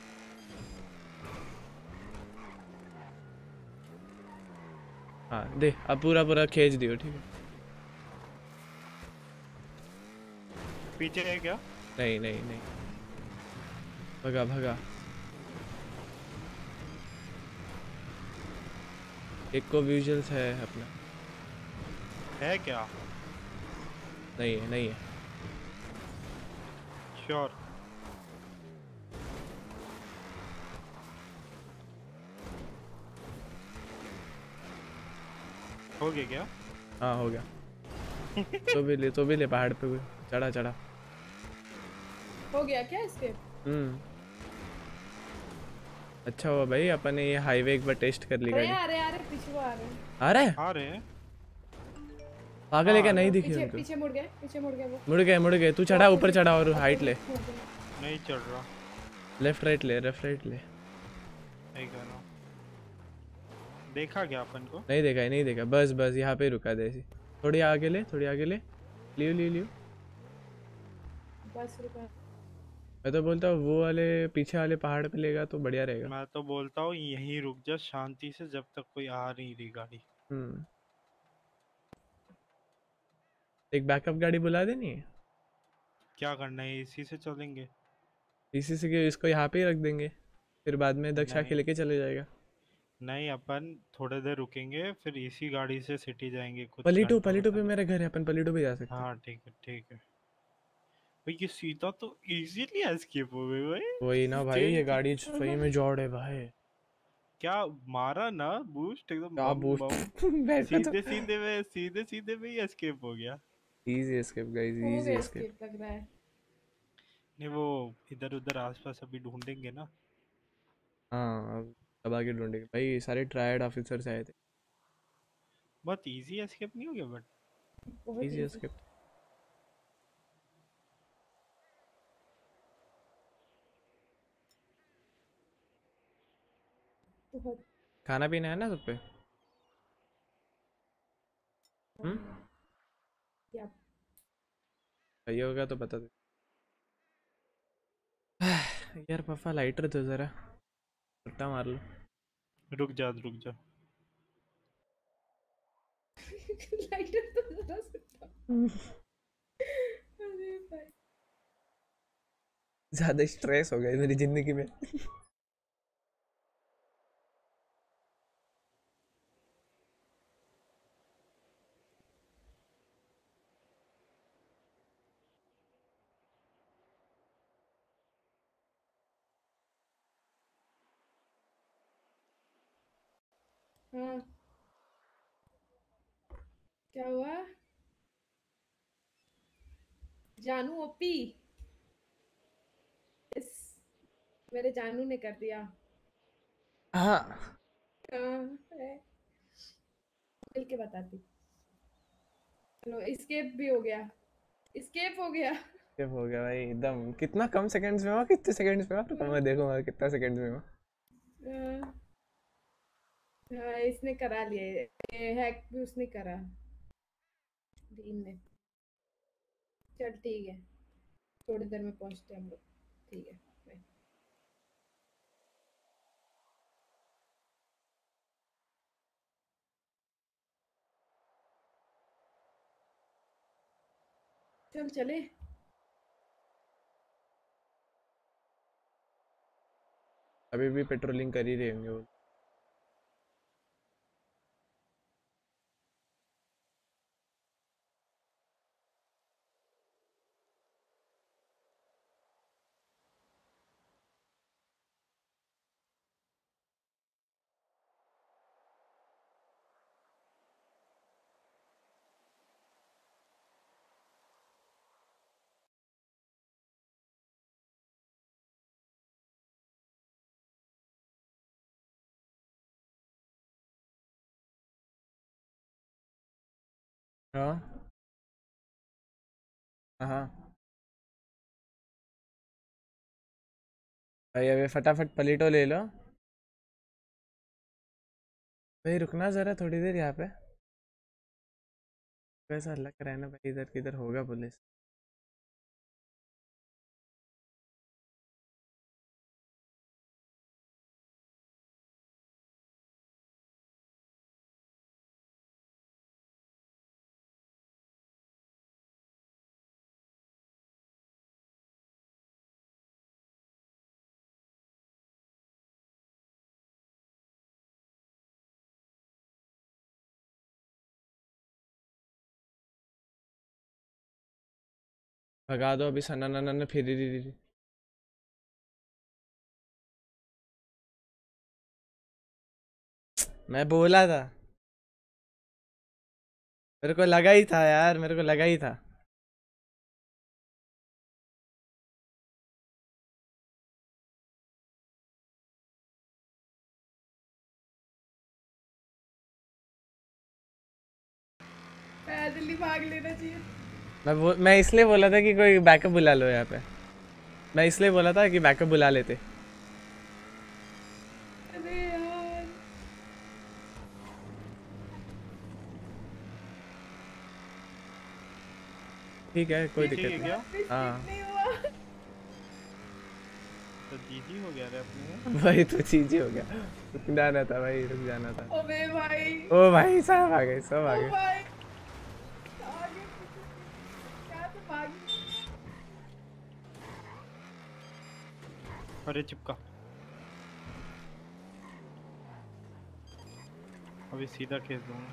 हाँ दे, अब पूरा पूरा खींच दियो, ठीक है। पीछे है क्या? नहीं नहीं नहीं, भगा भगा। एक को विजुअल्स है अपना। है क्या? नहीं है नहीं है। श्योर। हो गया क्या? हाँ हो गया। तो भी ले तो भी ले, पहाड़ पे भी चढ़ा चढ़ा। हो गया क्या इसके? हम्म अच्छा हुआ भाई अपन ने ये हाईवे एक बार टेस्ट कर ली अरे गाड़ी। अरे अरे पीछे वो आ रहे हैं। आ रहे हैं? आ रहे हैं। पागल है क्या, नहीं दिखी पीछे उनको? पीछे मुड़ गए, पीछे मुड़ गए वो। मुड़ गए मुड़ गए। तू चढ़ा ऊपर चढ़ा और हाइट ले। नहीं चढ़ रहा। लेफ्ट राइट ले, लेफ्ट राइट ले। नहीं कर रहा। देखा क्या अपन को? नहीं देखा है, नहीं देखा। बस बस यहाँ पे रुका दे ऐसी। थोड़ी आगे ले, थोड़ी आगे ले। लियो लियो लियो। बस रुका। मैं तो बोलता हूँ वो वाले पीछे वाले पहाड़ पे लेगा तो बढ़िया रहेगा। मैं तो बोलता हूँ यहीं रुक जा शांति से, जब तक कोई आ नहीं रही गाड़ी। हम्म एक बैकअप गाड़ी बुला देनी है। क्या करना है, इसी से चलेंगे। इसी से कि इसको यहाँ पे ही रख देंगे, फिर बाद में दक्षा के नहीं। लेके चले जाएगा। नहीं, अपन थोड़े देर रुकेंगे फिर इसी गाड़ी से सिटी जाएंगे कुछ पलीटू घंटों में पलीटू पे तक। मेरा घर है, अपन पलीटू पे जा सकते हैं। हाँ ठीक है ठीक है भाई। ये सीता तो इजीली एस्केप हो गई भाई। वही ना भाई, ये गाड़ी सही में जोड़ है भाई। क्या मारा ना बूस्ट एकदम क्या बम बूस्ट। बम। बैठा तो सीधे सीधे में सीधे सीधे में ही एस्केप हो गया। इजी एस्केप गाइस, हो इजी गया एस्केप। escape लग रहा है। नहीं वो इधर उधर आसपास अभी ढूंढेंगे ना। हाँ अब दबा के ढूंढेंगे भाई, सारे ट्रायड ऑफिसर्स आए थे। बहुत इजी एस्केप नहीं हो गया बट। बहुत इजी easy। एस्केप। बहुत। खाना पीना है ना सब पे? हम्म क्या? सही होगा तो बता दे। यार पप्पा लाइटर दो जरा, सट्टा मार लो। रुक जा रुक जा। लाइटर तो जरा सकता। अरे भाई ज्यादा स्ट्रेस हो गया मेरी जिंदगी में। हाँ क्या हुआ? जानू ओपी। इस मेरे जानू ने कर दिया। हाँ हाँ है। मिल के बताती। चलो escape भी हो गया। escape हो गया। स्केप हो गया भाई एकदम। कितना कम सेकंड्स में हुआ, कितने सेकंड्स में हुआ? तो मैं देखूंगा कितना सेकंड्स में हुआ। हाँ हाँ, इसने करा लिया ये हैक भी उसने करा। डीन ने। चल ठीक है, थोड़ी देर में पहुंचते हैं हम लोग। ठीक है bye। चल चले। अभी भी पेट्रोलिंग कर ही रहे होंगे वो। हाँ हाँ भाई अभी फटाफट पलीटो ले लो भाई। रुकना ज़रा थोड़ी देर यहाँ पे। कैसा लग रहा है ना भाई, इधर किधर होगा पुलिस। भगा दो अभी सना ना ना फिर मैं बोला था, मेरे को लगा ही था यार, मेरे को लगा ही था। पैदल ही भाग लेना चाहिए। मैं वो मैं इसलिए बोला था कि कोई बैकअप बुला लो यहाँ पे। मैं इसलिए बोला था कि बैकअप बुला लेते। अरे यार ठीक है कोई ठीक दिक्कत है नहीं। क्या? हाँ तो जीजी हो गया रे अपने। भाई तो चीज हो गया, रुक जाना था भाई, रुक जाना था। ओबे भाई ओ भाई सब आ गए, सब आ ओ गए। भाई आगे पीछे क्या तो भाग। अरे चिपका, अभी सीधा केस दूंगा।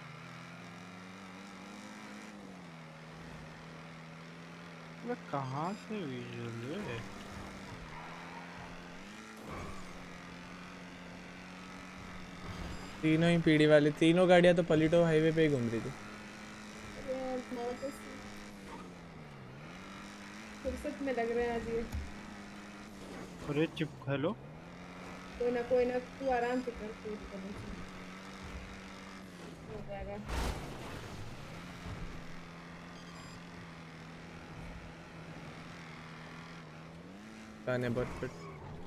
मैं कहाँ से विजुअल है? तीनों ही पीढ़ी वाली तीनों गाड़ियां तो पलीटो हाईवे पे ही घूम रही थी। यार बहुत फुर्सत में लग रहे हैं आज ये। अरे चिप हेलो, कोई ना कोई ना तू आराम से कर, तू कर हो जाएगा। गाने बहुत फिट।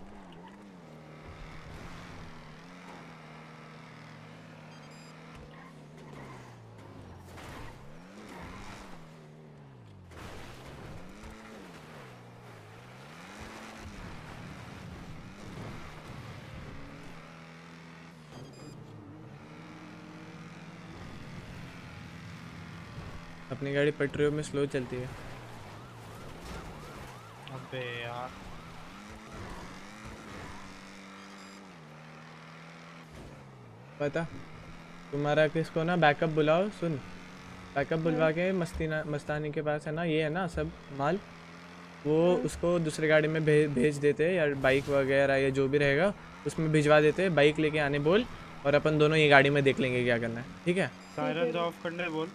अपनी गाड़ी पेट्रोल में स्लो चलती है। अबे यार पता तुम्हारा किसको ना बैकअप बुलाओ। सुन बैकअप बुलवा के मस्तीना मस्तानी के पास है ना, ये है ना सब माल, वो उसको दूसरी गाड़ी में भे, भेज देते या बाइक वगैरह या जो भी रहेगा उसमें भिजवा देते। बाइक लेके आने बोल और अपन दोनों ये गाड़ी में देख लेंगे क्या करना है, ठीक है? सायरन्स ऑफ करने बोल।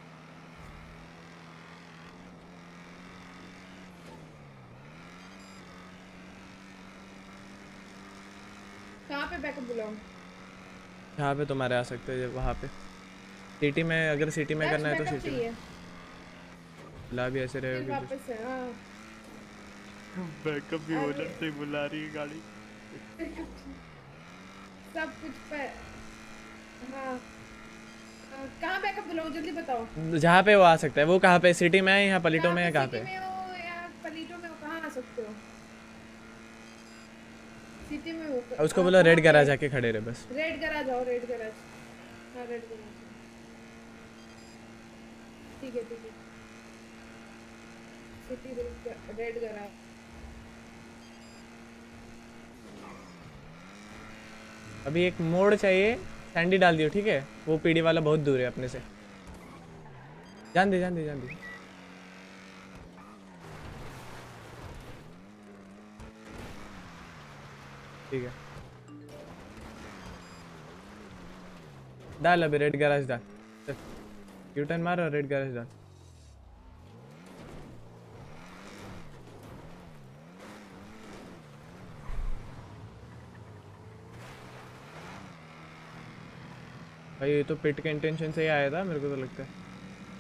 कहाँ पे बैकअप बुलाऊं? यहाँ पे तुम्हारे आ सकते हैं वहाँ पे सिटी में। अगर सिटी में करना है तो सिटी में बुला भी ऐसे रहेगा। वापस है हाँ बैकअप भी ओनर से बुला रही है गाड़ी। सब कुछ पर हाँ। कहाँ बैकअप बुलाऊं जल्दी बताओ। जहाँ पे वो आ सकता है। वो कहाँ पे सिटी में है, यहाँ पलीटो में है, कहाँ पे? सिटी में हो या पलीटो में हो, कहाँ आ सकते हो? सिटी में हो। उसको बोलो रेड गैराज आके खड़े रहे बस। रेड गैराज आओ, रेड गैराज। हाँ रेड गैराज ठीक है ठीक है। City red garage. अभी एक मोड़ चाहिए, सैंडी डाल दियो ठीक है? वो पीढ़ी वाला बहुत दूर है अपने से। जान दे जान दे जान दे। ठीक है डाल अभी रेड गैराज डाल। चल यू टर्न मार और रेड गैराज डाल। भाई ये तो पिट के इंटेंशन से ही आया था मेरे को तो लगता है।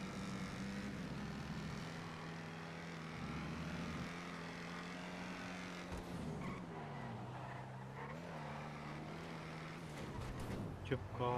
चिपका।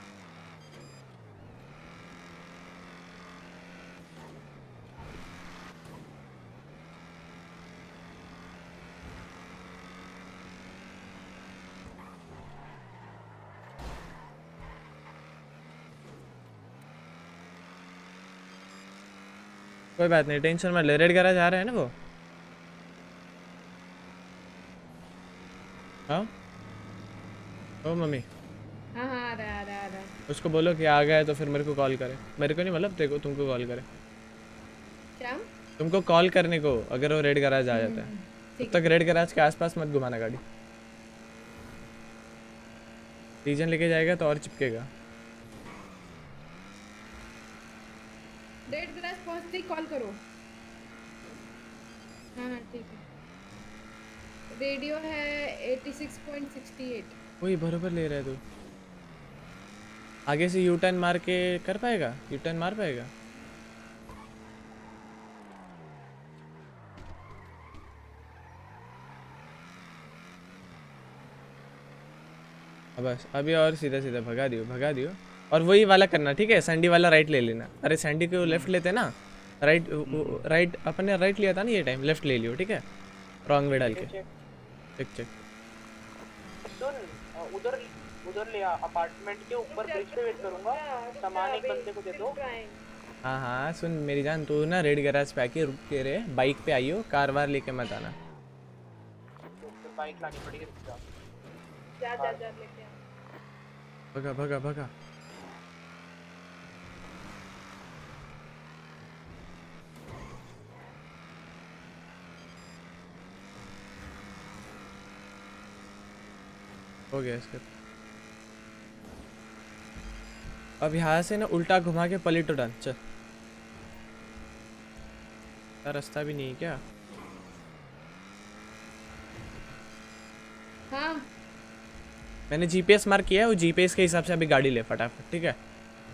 कोई बात नहीं, टेंशन मत ले। रेड गैराज आ रहा है ना वो? हाँ ओ मम्मी, हाँ हाँ आ रहा है आ रहा है आ रहा है। उसको बोलो कि आ गया तो फिर मेरे को कॉल करे। मेरे को नहीं, मतलब तेरे को, तुमको कॉल करे। क्या? तुमको कॉल करने को, अगर वो रेड गैराज आ जाता है। तब तक रेड गैराज के आसपास मत घुमाना गाड़ी। रीजन लेके जाएगा तो और चिपकेगा। रेड गैराज पहुंचते ही कॉल करो। हाँ हाँ ठीक है। रेडियो है छियासी पॉइंट छह आठ। वही बरोबर ले रहा है तू। आगे से यू टर्न मार के कर पाएगा? यू टर्न मार पाएगा? अब बस अभी और सीधा सीधा भगा दियो, भगा दियो। और वही वाला करना, ठीक है? सैंडी वाला राइट ले लेना। अरे सैंडी को लेफ्ट लेते ना, राइट राइट अपन ने राइट लिया था ना ये टाइम, लेफ्ट ले लियो, ठीक है? रॉन्ग वे डाल के। Check check. सुन, उधर उधर ले आ, अपार्टमेंट के ऊपर ब्रिज पे वेट करूंगा। सामान एक बंदे को दे दो। हाँ हाँ सुन मेरी जान, तू ना रेड गैराज पे आके रुक के रहे, बाइक पे आइयो, कार वार लेके मत आना। बाइक लानी पड़ेगी। जा जा जा लेके आ। भगा भगा भगा। हो गया इसका। अब यहाँ से ना उल्टा घुमा के पलीटो डाल। चल, रास्ता भी नहीं है क्या? हाँ मैंने जीपीएस मार्क किया है, वो जीपीएस के हिसाब से अभी गाड़ी ले फटाफट, ठीक है?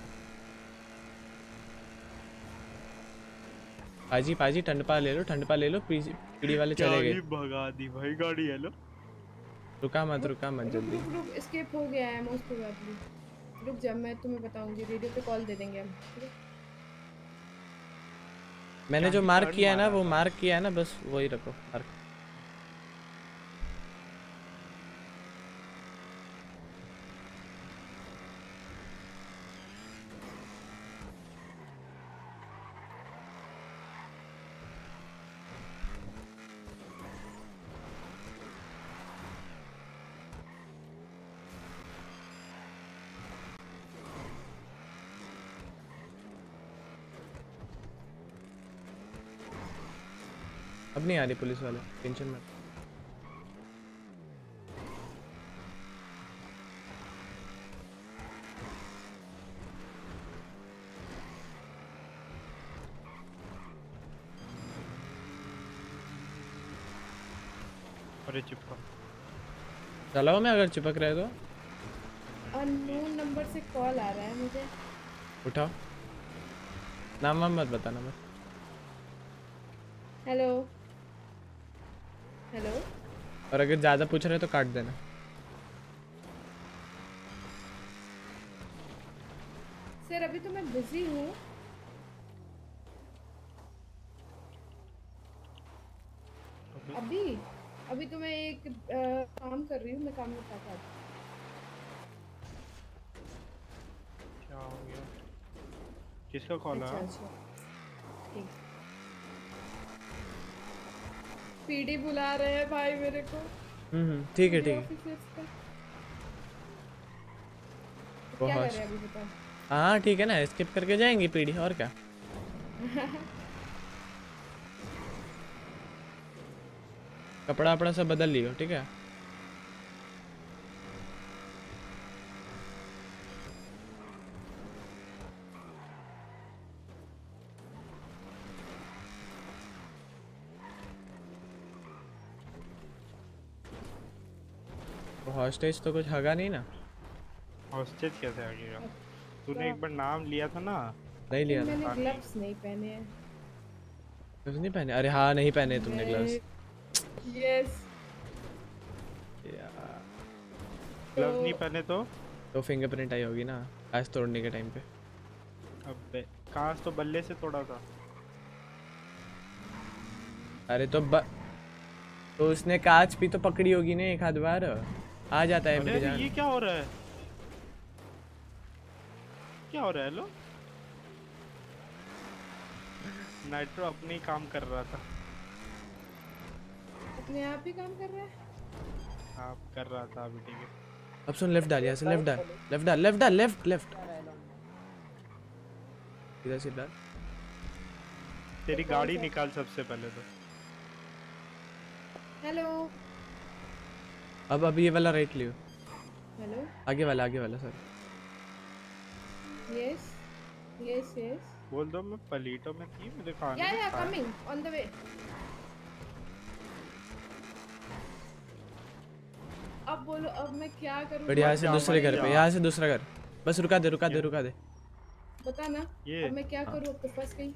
पाजी पाजी ठंडपा ले लो, ठंडपा ले लो। पीडी वाले चले गए। भगा दी भाई गाड़ी। हेलो रुका मत, रुका मत जल्दी। रुक रुक, एस्केप हो गया है मोस्ट प्रोबेबली। रुक जा, मैं तुम्हें बताऊंगी, रेडियो पे कॉल दे देंगे हम, ठीक है? मैंने जो मार्क किया है ना, वो मार्क किया है ना, बस वही रखो मार्क। अब नहीं आ रही पुलिस वाले, टेंशन मत। अरे चिपका। चलाओ मैं, अगर चिपक रहे तो। अननोन नंबर से कॉल आ रहा है मुझे। उठाओ, नाम वाम मत बताना बस। Hello hello. और अगर ज़्यादा पूछ रहे तो काट देना। सर अभी तो मैं बिजी हूँ। अभी अभी तो मैं एक आ, काम कर रही हूँ, मैं काम करता था। क्या हो गया? किसका कॉल अच्छा आया? अच्छा ठीक। पीडी बुला रहे हैं भाई मेरे को। हम्म ठीक है ठीक है। क्या कर रहे हैं अभी बताओ? हाँ ठीक है ना, स्किप करके जाएंगे पीडी, और क्या। कपड़ा वपड़ा सब बदल लियो, ठीक है? हॉस्टेज तो कुछ हगा नहीं ना? हॉस्टेज कैसे आ गया? तूने एक बार नाम लिया था ना? नहीं लिया था। मैंने ग्लव्स नहीं पहने हैं। ग्लव्स नहीं पहने? अरे हाँ नहीं पहने तुमने ग्लव्स। यस ग्लव्स नहीं पहने तो? तो फिंगरप्रिंट आई होगी ना कांच तोड़ने के टाइम पे। अबे कांच तो बल्ले से तोड़ा था। अरे तो ब... तो उसने कांच भी तो पकड़ी होगी ना एक आध बार, आ जाता है अरे मेरी अरे जान। ये क्या हो रहा है? क्या हो रहा है? लो नाइट्रो अपने ही काम कर रहा था। अपने आप ही काम कर रहा है। आप कर रहा था अभी, ठीक है। अब सुन, लेफ्ट डाल, यहाँ से लेफ्ट डाल, लेफ्ट डाल, लेफ्ट डाल, लेफ्ट लेफ्ट इधर से डाल। तेरी गाड़ी निकाल सबसे पहले तो। हेलो अब अब ये वाला राइट लियो, हेलो आगे वाला, आगे वाला सर। यस यस यस बोल दो मैं पलीटो में थी, मुझे खाने या में या खाया। Coming on the way. अब बोलो अब मैं क्या करूं? बढ़िया, यहाँ से दूसरे घर पे, यहाँ से दूसरा घर। बस रुका दे, रुका दे, रुका दे। बता ना ये अब मैं क्या करूं? अब तो फंस गई।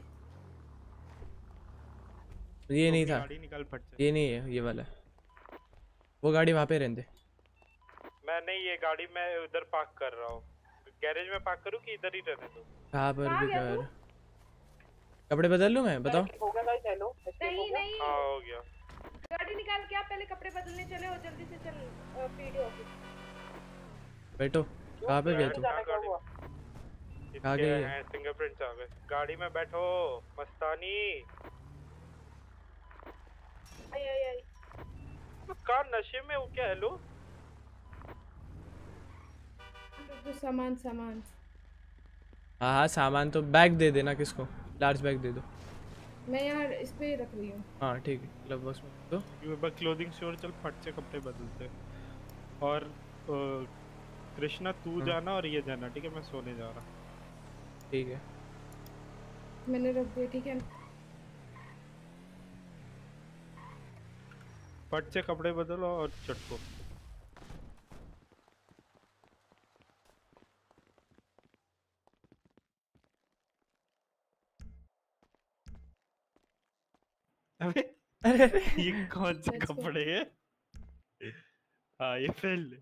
ये नहीं था, गाड़ी निकाल फट से। ये नहीं है, ये वाला है। वो गाड़ी वहाँ पे रहने दे। मैं नहीं, ये गाड़ी मैं उधर पार्क कर रहा हूँ। गैरेज में पार्क करूँ कि इधर ही रहने दो? कहाँ पर भी कर। कपड़े बदल लूँ मैं, बताओ। हो गया गाइस, हेलो। नहीं नहीं हाँ हो गया। गाड़ी निकाल के आप पहले कपड़े बदलने चले और जल्दी से चल पीडी ऑफिस। बैठो, कहाँ पे गए तुम? कहाँ गई है? फिंगरप्रिंट्स आ गए। गाड़ी में बैठो मस्तानी। आई आई आई कार नशे में हो क्या? हेलो तो सामान सामान हाँ हाँ सामान तो बैग दे देना, किसको? लार्ज बैग दे दो। मैं यहाँ इस पे रख रही हूँ। हाँ ठीक है, ग्लव बॉक्स में दो। ये बस क्लोथिंग स्टोर चल, फट से कपड़े बदलते। और अ, कृष्णा तू जाना और ये जाना, ठीक है? मैं सोने जा रहा। ठीक है, मैंने रख दिया, ठीक है। फट से कपड़े बदलो और चटको। अबे अरे ये कौन से कपड़े हैं? हाँ ये पहन ले।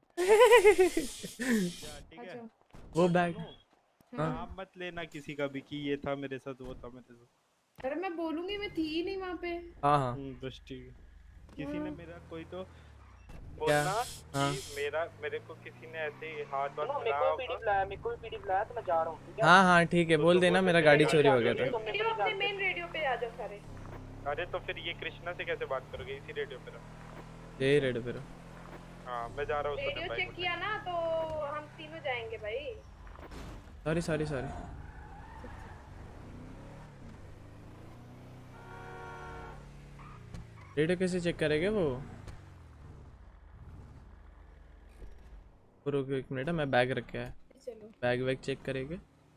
ठीक है। वो बैग नाम मत लेना किसी का भी कि ये था मेरे साथ, वो था मेरे साथ। अरे मैं बोलूंगी, मैं थी ही नहीं वहाँ पे। हाँ हाँ बस ठीक है। किसी ने मेरा कोई तो क्या? बोलना हाँ कि मेरा मेरे को किसी ने ऐसे ही हाथ वाथ मेरे को पीडी बुलाया, मेरे को पीडी बुलाया तो मैं जा रहा हूँ, ठीक है? हाँ हाँ ठीक है, बोल देना मेरा गाड़ी चोरी हो गया था। रेडियो अपने मेन रेडियो पे आ जाओ सारे। अरे तो फिर ये कृष्णा से कैसे बात करोगे? इसी रेडियो पे रहो। यही रेडियो पे रहो। हाँ मैं जा रहा हूँ। रेडियो चेक किया ना तो हम तीनों जाएंगे भाई। Sorry sorry sorry. रेडियो कैसे चेक करेंगे वो? रुको एक मिनट, मैं बैग रख के आया। चलो बैग वैग चेक करेंगे।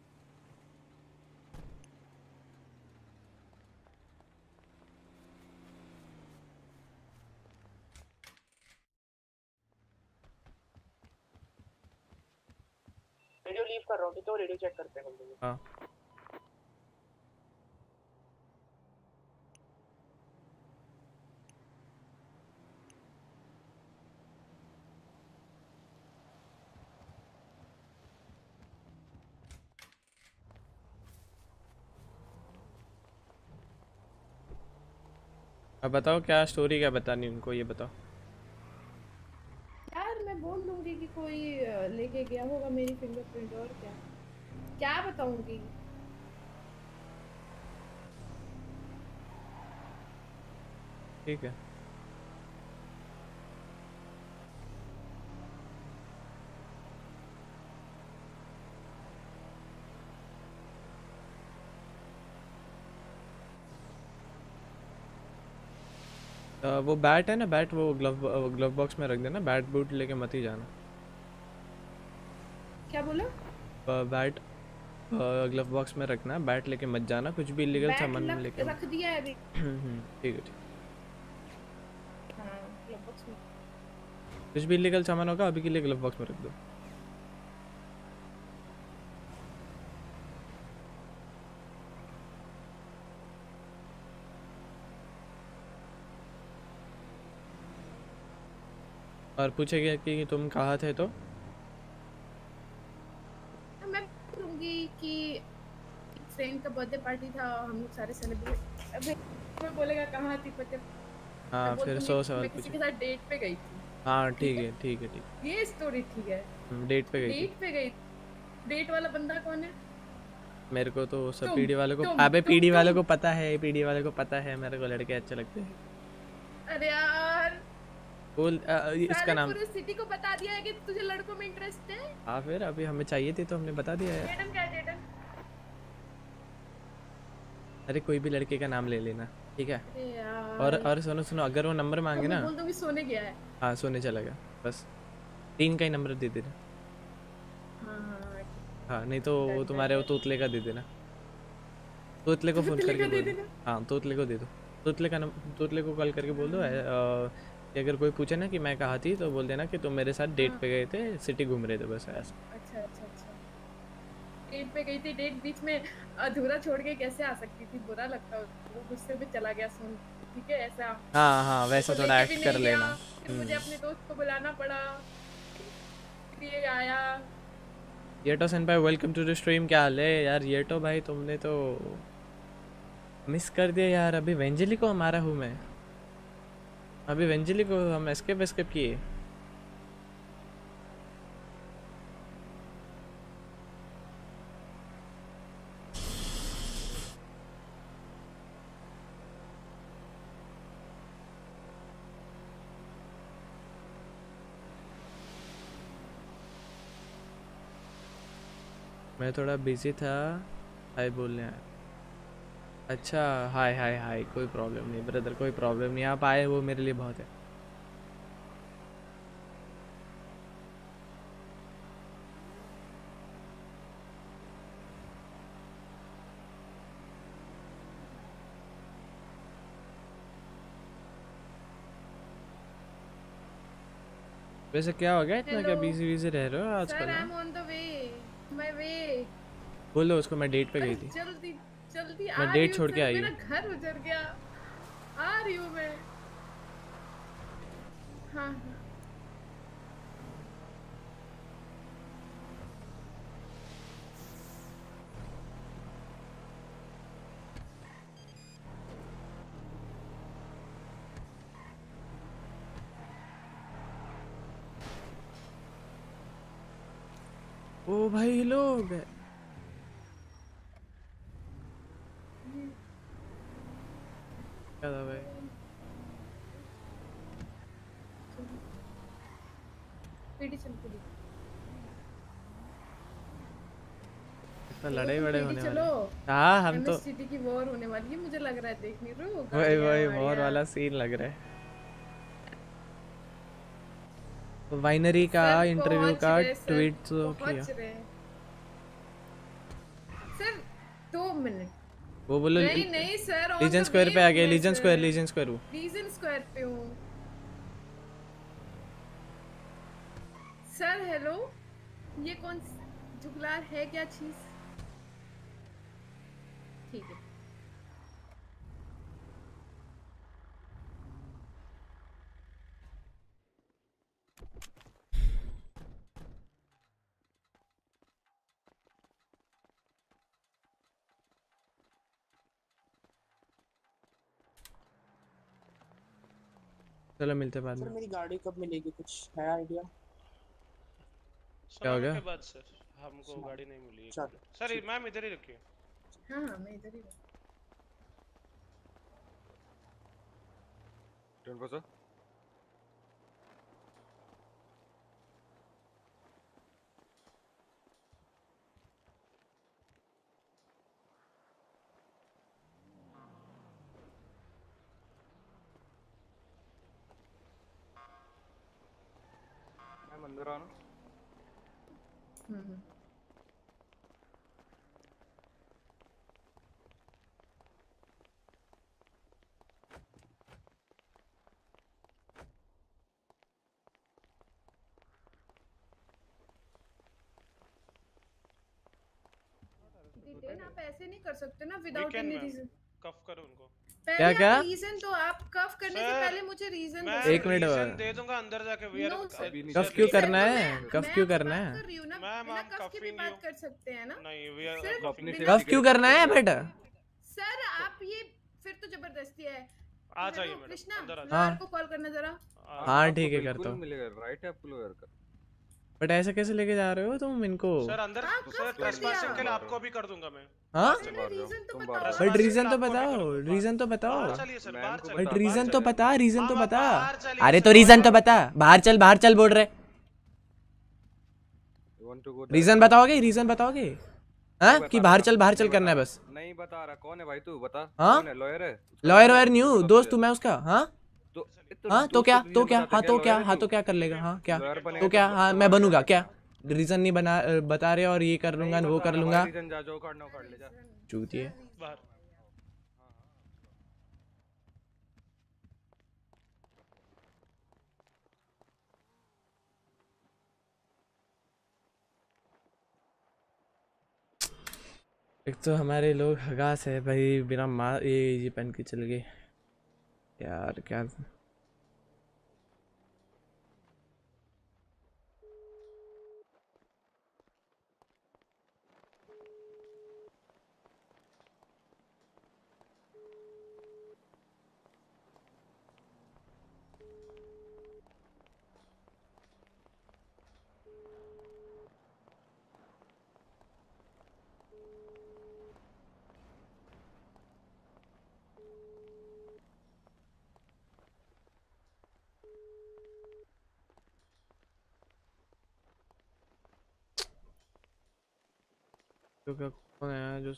रेडियो लीव कर रहा हूँ, ठीक है? रेडियो चेक करते हैं हम लोग। हाँ अब बताओ क्या स्टोरी, क्या बतानी उनको, ये बताओ। यार मैं बोल दूंगी कि कोई अ, लेके गया होगा मेरी फिंगरप्रिंट, और क्या क्या बताऊंगी? ठीक है अ, वो बैट है ना, बैट वो ग्लव ग्लव बॉक्स में रख देना, बैट बूट लेके मत ही जाना। क्या बोला? अ, बैट ग्लव बॉक्स में रखना, बैट लेके मत जाना, कुछ भी इलीगल बैट सामान लग- लेके। रख दिया है अभी। हम्म, ठीक है ठीक। हाँ ग्लव बॉक्स में। कुछ भी इलीगल सामान होगा अभी के लिए ग्लव बॉक्स में रख दो। और पूछेगा कि तुम कहाँ थे तो फ्रेंड का बर्थडे पार्टी था, हम लोग सारे सेलिब्रेट। अबे मैं बोलेगा कहाँ थी पता। हाँ मैं बोल फिर दूंगी सौ सवाल मैं किसी पूछे। के साथ डेट पे गई थी। हाँ ठीक है ठीक है ठीक ये स्टोरी ठीक है। है। डेट पे गई थी। डेट पे गई। डेट वाला बंदा कौन है? मेरे को तो सब तुम, पीडी वालों को, तुम, अबे तुम, पीडी वालों तुम। को पता है, पीडी वालों को पता है मेरे को लड़के अच्छे लगते हैं। अरे यार बोल अ, अ, इसका सारे नाम। पूरे सिटी को बता दिया है कि तुझे लड़कों में इंटरेस्ट है। हाँ फिर अभी हमें चाहिए थी तो हमने बता दिया यार। डेटन क्या है डेटन? अरे कोई भी लड़के का नाम ले लेना ठीक है। अरे यार और और सुनो सुनो, अगर वो नंबर तो मांगे मैं ना। बोल दूंगी सोने गया है। हाँ सोने चला गया बस। तीन का ही नंबर दे देना। हाँ हाँ हाँ नहीं तो वो तुम्हारे वो तोतले का दे देना। तोतले को फोन तोतले करके का दे बोल दो। देना? हाँ तोतले को दे दो। तोतले का नंबर, तोतले को कॉल करके बोल दो अ, कि अगर कोई पूछे ना कि मैं कहाँ थी तो बोल देना कि तुम मेरे साथ डेट पे गए थे, सिटी घूम रहे थे, बस ऐसा। अच्छा अच्छा अच्छा। डेट पे गई थी, डेट बीच में अधूरा छोड़ के कैसे आ सकती थी? बुरा लगता है। वो गुस्से में चला गया सुन। ठीक है ऐसा। हाँ हाँ वैसा तो थोड़ा लेके भी एक्ट नहीं कर गया, लेना। फिर मुझे हम्म। अपने दोस्त को बुलाना पड़ा। फिर ये आया। येटो सेनपाई वेलकम टू द स्ट्रीम। क्या हाल है यार येटो भाई, तुमने तो मिस कर दिया यार। अभी वेंजली को हमारा हूँ मैं, अभी वेंजली को हम एस्केप एस्केप किए। मैं थोड़ा बिजी था, हाय बोलने आया। अच्छा हाय हाय हाय, कोई प्रॉब्लम नहीं ब्रदर, कोई प्रॉब्लम नहीं, आप आए वो मेरे लिए बहुत है। वैसे क्या हो गया इतना, क्या Hello. बिजी बिजी रह रहे हो सर आजकल? I am on the way, my way. बोलो उसको मैं डेट पे गई थी। जल्दी जल्दी मैं आ डेट रही हूँ छोड़ के सर, आई मेरा हूँ। घर उजड़ गया। आ रही हूँ मैं। हाँ हाँ। ओ भाई लोग, क्या था भाई? पीडी चल पीडी। इतना लड़ाई वड़ाई पीडी होने वाली। चलो। हाँ हम तो एमएसटीटी की वॉर होने वाली है, मुझे लग रहा है देखने। रुक वही वही वॉर वाला सीन लग रहा है। वाइनरी का इंटरव्यू का ट्वीट तो किया। सर दो मिनट। वो बोलो नहीं नहीं सर, लीजन स्क्वायर पे आ गया। लीजन स्क्वायर, लीजन स्क्वायर हूँ। लीजन स्क्वायर पे हूँ सर। हेलो, ये कौन जुगलार है, क्या चीज? ठीक है। चलो मिलते बाद सर में। मेरी गाड़ी कब मिलेगी, कुछ है आइडिया? क्या हो गया? के बाद सर हमको गाड़ी नहीं मिली। सर मैम इधर ही रखिए। हाँ हाँ मैं इधर ही हूँ। सर मैम अंदर आना। हम्म। डिटेन आप ऐसे नहीं कर सकते ना विदाउट एनी रीजन। कफ करो उनको। क्या क्या रीजन तो आप कफ करने से पहले मुझे रीजन मैं एक मिनट रीजन दे दूंगा अंदर जाके वी आर कफ क्यों करना है कफ क्यों करना है मैम हम कफिंग यू कर सकते हैं ना नहीं वी आर सिर्फ कफिंग कफ क्यों करना है बेटा सर आप ये फिर तो जबरदस्ती है आ जाइए मैडम कृष्णा अंदर आ लॉयर को कॉल करना जरा हाँ ठीक है करता हूँ मिलेगा राइट है आपको लॉयर का बट ऐसे कैसे लेके जा रहे हो तुम इनको सर अंदर सर ट्रेसपासिंग के लिए आपको भी कर दूंगा मैं हाँ बट बट रीजन तो बताओ रीजन तो बताओ चलिए सर बाहर चलिए बट रीजन तो बता रीजन तो बता अरे तो रीजन तो बता बाहर चल बाहर चल बोल रहे रीजन बताओगे रीजन बताओगे हाँ कि बाहर चल बाहर चल करना है बस नहीं बता रहा कौन है भाई तू बता हाँ कौन है लॉयर है लॉयर वॉयर न्यू दोस्त तू मैं उसका हाँ तो हाँ तो क्या तो क्या हाँ तो क्या हाँ तो क्या कर लेगा हाँ क्या तो क्या हाँ मैं बनूंगा क्या रीजन नहीं बना बता रहे और ये कर लूंगा वो कर लूंगा चूतिए एक तो हमारे लोग हगास है भाई बिना माँ ये ये पहन के चल गए यार क्या तो क्या कौन है जो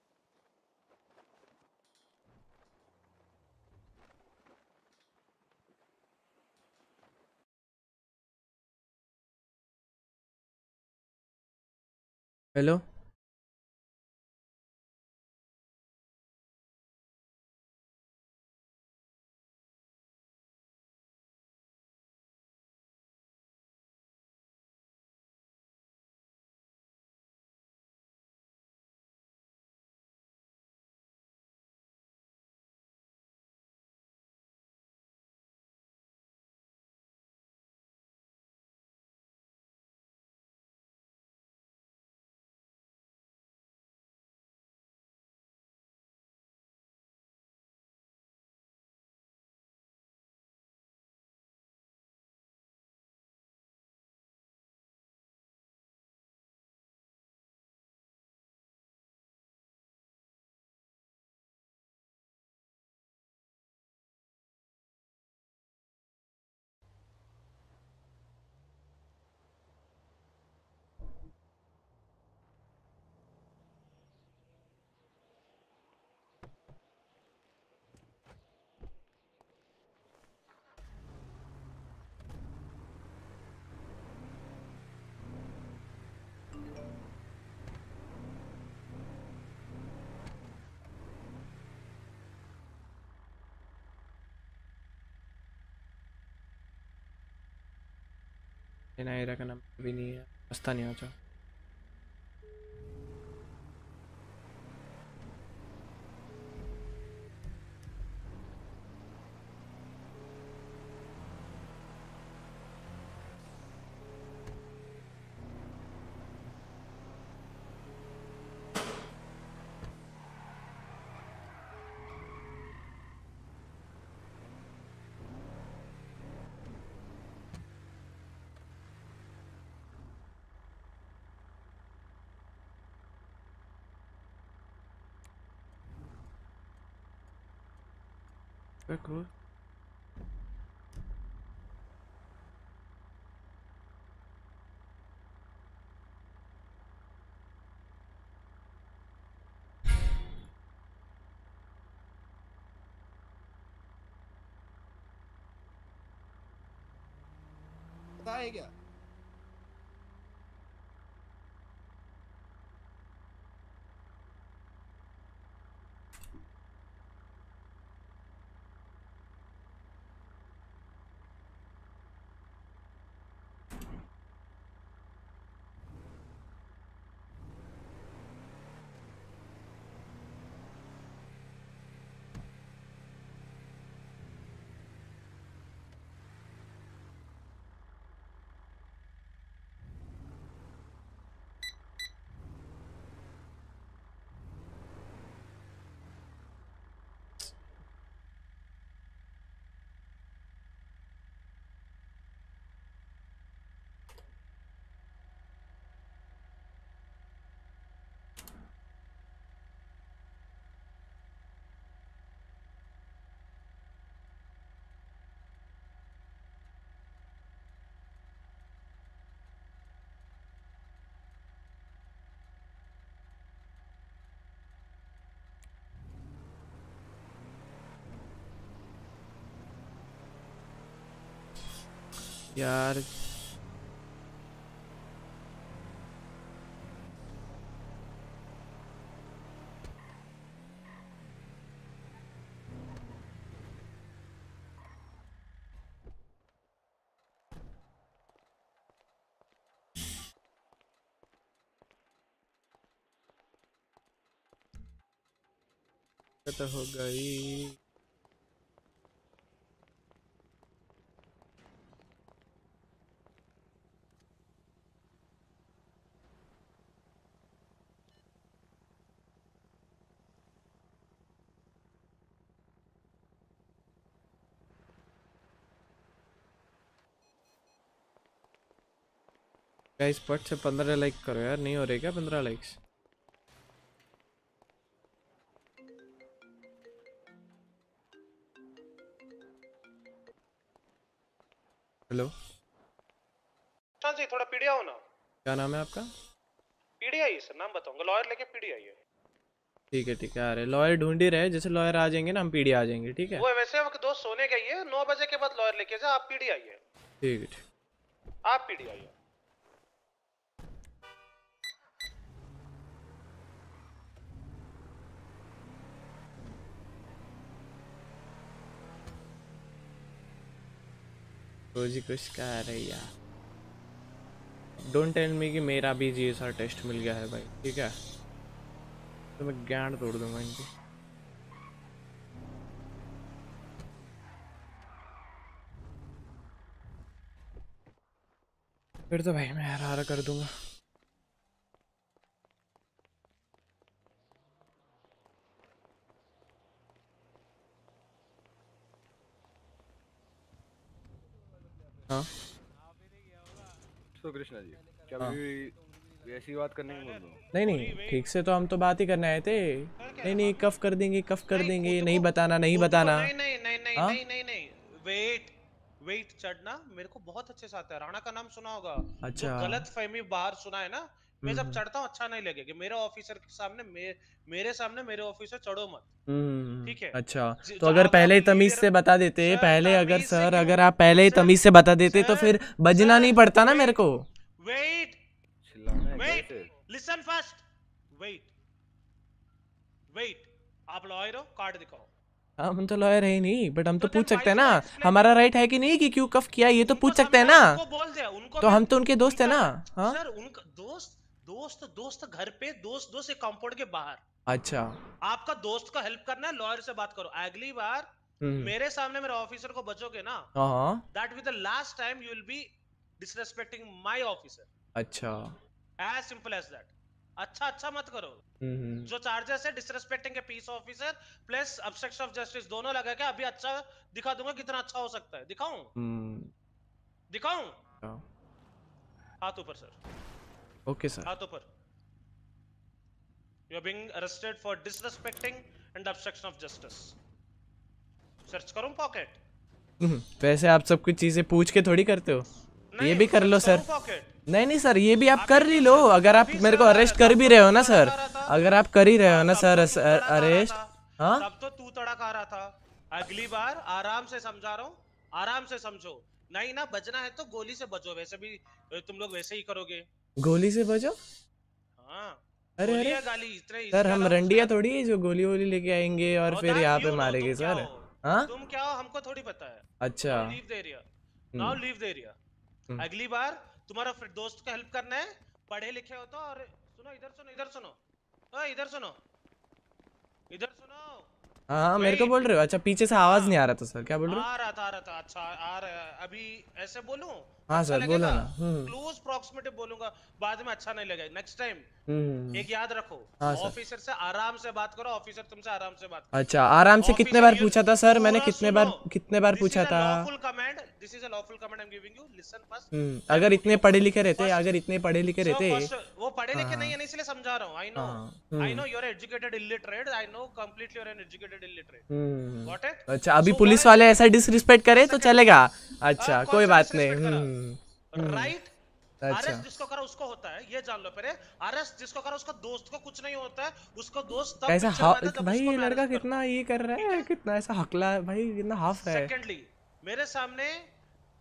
हेलो नायरा का नाम भी नहीं है रास्ता नहीं आता cool. है क्या यार तो हो गई। गाइस पट से पंद्रह लाइक करो यार, नहीं हो रहे क्या पंद्रह लाइक्स? हेलो चल जी थोड़ा पीढ़ी आओ ना। क्या नाम है आपका? पीढ़ी आई सर, नाम बताऊंगा, लॉयर लेके पीढ़ी आई है। ठीक है ठीक है, आ रहे लॉयर ढूंढ ही रहे, जैसे लॉयर आ जाएंगे ना हम पीढ़ी आ जाएंगे। ठीक है वो वैसे वो दोस्त सोने गई है, नौ बजे के बाद लॉयर लेके जा, आप पीढ़ी आई है। ठीक है ठीक। आप पीढ़ी आई है। रोजी कुछ कह रही यार। डोंट टेल मी कि मेरा भी जी एस आर टेस्ट मिल गया है भाई, ठीक है? तो मैं गांड तोड़ दूंगा इनकी। फिर तो भाई मैं हरारा कर दूंगा। हाँ तो कृष्णा जी क्या हाँ। भी ऐसी बात करने की बोल रहे हो? नहीं नहीं ठीक से तो हम तो बात ही करने आए थे। नहीं नहीं कफ कर देंगे कफ कर देंगे, नहीं बताना नहीं बताना। नहीं नहीं नहीं नहीं हाँ? नहीं नहीं नहीं वेट वेट चढ़ना मेरे को बहुत अच्छे से आता है। राणा का नाम सुना होगा? अच्छा। जो गलत फहमी बाहर सुना है ना, मैं जब हम्म। चढ़ता हूँ अच्छा नहीं लगेगा। मेरे ऑफिसर के सामने मे, मेरे सामने मेरे ऑफिसर चढ़ो मत, हम्म ठीक है? अच्छा ज- तो जो अगर आप- पहले ही आप तमीज leader- से बता देते, सर, पहले अगर तमीज से सर क्यों? अगर आप पहले ही तमीज से बता देते तो फिर बजना नहीं पड़ता ना मेरे को। वेट चिल्लाना है वेट कैसे? Listen first, wait wait. आप लॉयर हो, कार्ड दिखाओ। हाँ हम तो लॉयर है ही नहीं, बट हम तो तो पूछ then सकते हैं why ना, should I explain हमारा you? राइट है कि नहीं कि क्यों कफ किया, ये तो पूछ सकते हैं समझा, ना। उनको बोल दिया, उनको तो भी- हम तो उनके दोस्त है ना। हाँ सर उनका दोस्त दोस्त दोस्त घर पे, दोस्त दोस्त एक कंपाउंड के बाहर। अच्छा। आपका दोस्त को हेल्प करना है, लॉयर से बात करो। अगली बार हम्म। मेरे सामने मेरे ऑफिसर को बचोगे ना, हाँ that will the last time you will be disrespecting my officer. अच्छा। As simple as that. अच्छा अच्छा मत करो। हम्म जो चार्जेस है डिसरेस्पेक्टिंग के peace officer plus obstruction of justice दोनों लगा के अभी अच्छा दिखा दूंगा कितना अच्छा हो सकता है। दिखाऊं हम्म दिखाऊं? हाँ। हाथ ऊपर सर, ओके सर। हाथ ऊपर। You are being arrested for disrespecting and obstruction of justice. Search करूं पॉकेट? हम्म, वैसे आप सब कुछ चीजें पूछ के थोड़ी करते हो, ये भी कर लो सर। नहीं नहीं सर ये भी आप कर ही लो। अगर आप मेरे को अरेस्ट कर भी रहे हो ना सर, अगर आप कर ही रहे हो ना सर अरेस्ट। हाँ तब तो तू तड़क आ रहा था। अगली बार आराम से समझा रहा हूँ, आराम से समझो। नहीं ना बजना है तो गोली से बचो, वैसे भी तुम लोग वैसे ही करोगे। गोली से बचो? हाँ अरे गोली अरे या गाली इतने सर हम रंडिया थोड़ी है जो गोली वोली लेके आएंगे और Oh, फिर that यहाँ you पे know, मारेंगे तुम क्या सर। हो? हाँ तुम क्या हो हमको थोड़ी पता है। अच्छा। Leave the area now, leave the area. हम्म। अगली बार तुम्हारा फिर दोस्त को हेल्प करना है, पढ़े लिखे हो तो। और सुनो इधर सुनो इधर सुनो, ओए इधर सुनो इधर सुनो। हाँ हाँ मेरे को बोल रहे हो? अच्छा पीछे से आवाज नहीं आ रहा था सर, क्या बोल रहे हो? आ रहा था आ रहा था अच्छा आ रहा है। अभी ऐसे बोलूं? हाँ अच्छा सर बोलो लगेगा? ना। हम्म क्लोज प्रॉक्सिमिटी बोलूंगा, बाद में अच्छा नहीं लगेगा। नेक्स्ट टाइम हम्म एक याद रखो, हाँ सर। ऑफिसर से आराम से बात करो, ऑफिसर तुमसे आराम से बात करो। अच्छा आराम से कितने बार पूछा था सर मैंने? पूरा कितने बार सुनो। कितने बार This पूछा is a था? lawful command. This is a lawful command I'm giving you. Listen first. हम्म अगर इतने पढ़े लिखे रहते, अगर इतने पढ़े लिखे So रहते। first, वो पढ़े लिखे हाँ। नहीं है ना, इसलिए समझा रहा हूँ। I know. हाँ, I hmm. know you're educated illiterate. I know completely you're an educated illiterate. Hmm Got it? अच्छा अभी So पुलिस what वाले ऐसा डिसरिस्पेक्ट करे तो चलेगा? अच्छा हाँ, कौन कोई सा बात नहीं। disrespect करा? हम्म हम्म, Right? अच्छा अरेस्ट जिसको करा उसको होता है, ये जान लो पहले। अरेस्ट जिसको करा उसका दोस्त को कुछ नहीं होता है, उसको दोस्त तब कैसा picture हा- में आता है जब भाई उसको ये मैं लड़का arrest कितना ये कर रहा है, कितना ऐसा हकला है भाई, कितना हाफ है। सेकेंडली मेरे सामने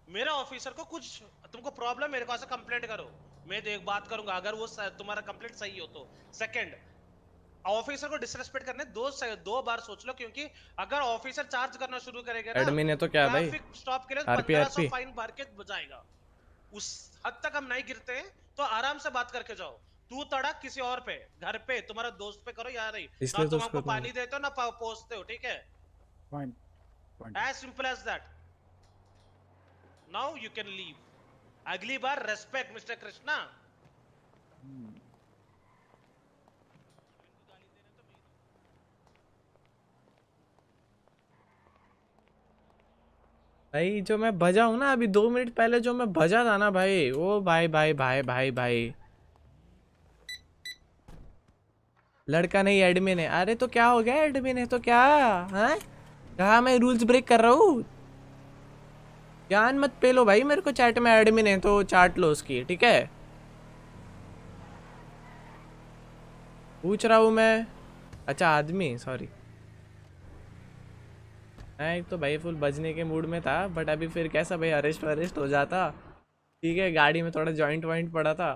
मेरे ऑफिसर को कुछ तुमको प्रॉब्लम, मेरे को ऐसे कंप्लेंट करो, मैं देख बात करूंगा अगर वो स- तुम्हारा कंप्लेंट सही हो तो। सेकंड, ऑफिसर को डिसरेस्पेक्ट करने दो से, दो बार सोच लो, क्योंकि अगर ऑफिसर चार्ज करना शुरू करेगा ना एडमिन है तो क्या भाई, ट्रैफिक स्टॉप के लिए आरपी पंद्रह सौ आरपी। फाइन भर के बजाएगा। उस हद तक हम नहीं गिरते हैं तो आराम से बात करके जाओ। तू तड़क किसी और पे, घर पे, तुम्हारा दोस्त पे करो या नहीं, ना इसलिए तो तुम उसको हमको तुम पानी देते हो ना पा- पोसते हो, ठीक है? Fine. Fine. As simple as that. Now you can leave. अगली बार रेस्पेक्ट मिस्टर कृष्णा। भाई जो मैं बजा हूँ ना अभी दो मिनट पहले, जो मैं बजा था ना भाई, वो भाई भाई भाई भाई भाई लड़का नहीं एडमिन है। अरे तो क्या हो गया, एडमिन है तो क्या? हैं कहा मैं रूल्स ब्रेक कर रहा हूँ? ज्ञान मत पेलो भाई मेरे को, चैट में एडमिन है तो चाट लो उसकी, ठीक है? पूछ रहा हूँ मैं। अच्छा आदमी, सॉरी। मैं एक तो भाई फुल बजने के मूड में था, बट अभी फिर कैसा भाई अरेस्ट वरेस्ट हो जाता, ठीक है? गाड़ी में थोड़ा जॉइंट वॉइंट पड़ा था।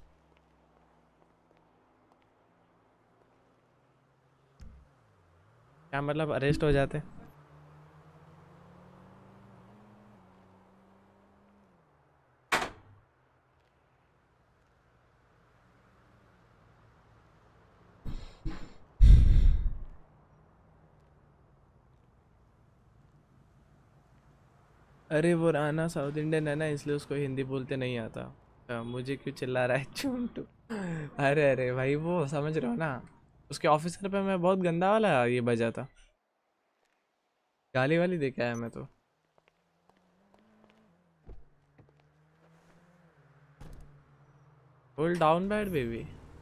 क्या मतलब अरेस्ट हो जाते? अरे वो राना साउथ इंडियन है ना, इसलिए उसको हिंदी बोलते नहीं आता। अच्छा, मुझे क्यों चिल्ला रहा है चुंटू? अरे अरे भाई वो समझ रहे हो ना, उसके ऑफिसर पे मैं बहुत गंदा वाला ये बजा था, गाली वाली दे के आया मैं तो। Hold down bad baby.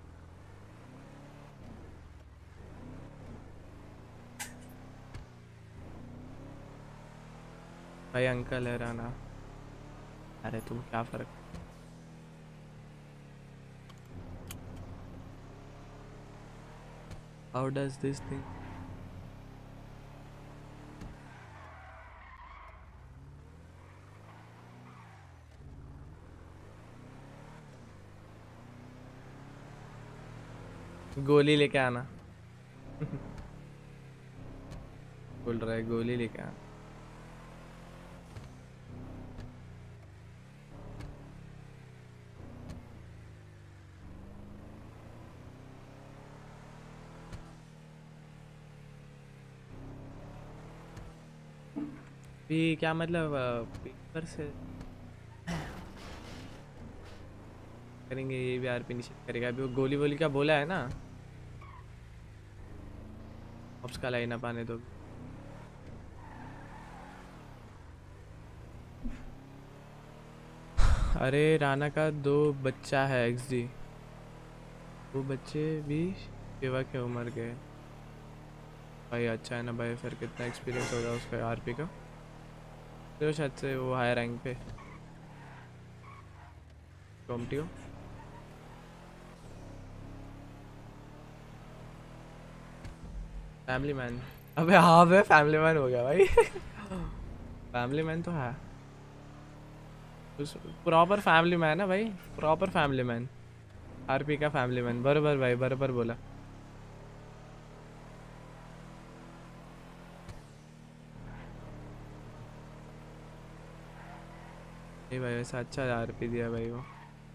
भाई अंकल है राना। अरे तुम क्या फर्क। How does this thing? गोली लेके आना। बोल रहा है गोली लेके आना। भी क्या मतलब पेपर से करेंगे, ये भी आरपी निश्चित करेगा। अभी वो गोली वोली का बोला है ना, ऑप्स का लाइन अप आने दो। अरे राना का दो बच्चा है एक्सडी, वो बच्चे भी सेवा के उम्र के। भाई अच्छा है ना भाई, फिर कितना एक्सपीरियंस होगा उसका आरपी का, तो शायद से वो हाई रैंक पे कॉम्प्टियो। फैमिली मैन, अबे हाँ बे फैमिली मैन हो गया भाई। फैमिली मैन तो है, प्रॉपर फैमिली मैन है भाई, प्रॉपर फैमिली मैन। आरपी का फैमिली मैन, बराबर भाई, बराबर बोला। नहीं भाई वैसा अच्छा आरपी दिया भाई वो।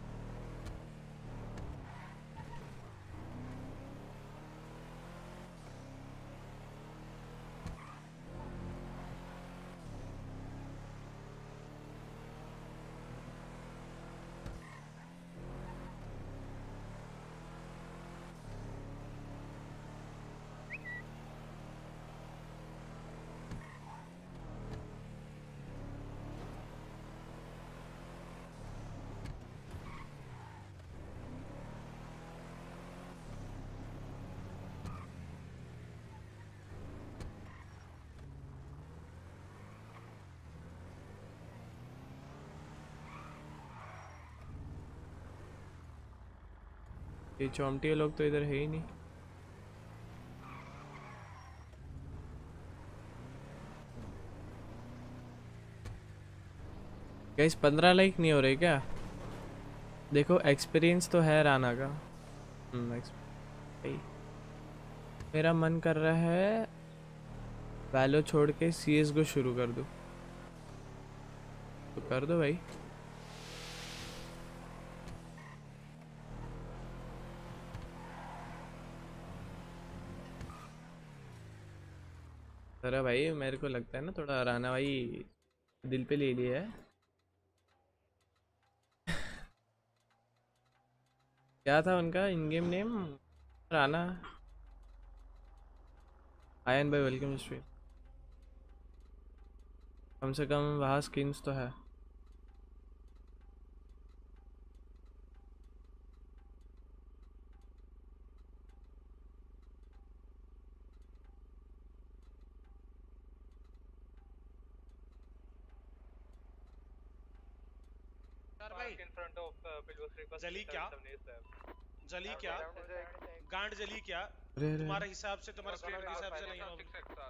ये चौमटी लोग तो इधर है ही नहीं। गाइस पंद्रह लाइक नहीं हो रहे क्या? देखो एक्सपीरियंस तो है राना का। हम्म भाई मेरा मन कर रहा है वैलो छोड़ के सीएस को शुरू कर दो, तो कर दो भाई। अरे भाई मेरे को लगता है ना थोड़ा राना भाई दिल पे ले लिया है। क्या था उनका in game name? Rana. Ayan भाई वेलकम स्ट्रीम। कम से कम वहाँ स्किन्स तो है। यार भाई जली क्या जली क्या गांड जली क्या अरे अरे तुम्हारे हिसाब से तुम्हारे स्टेट के हिसाब से नहीं होगा।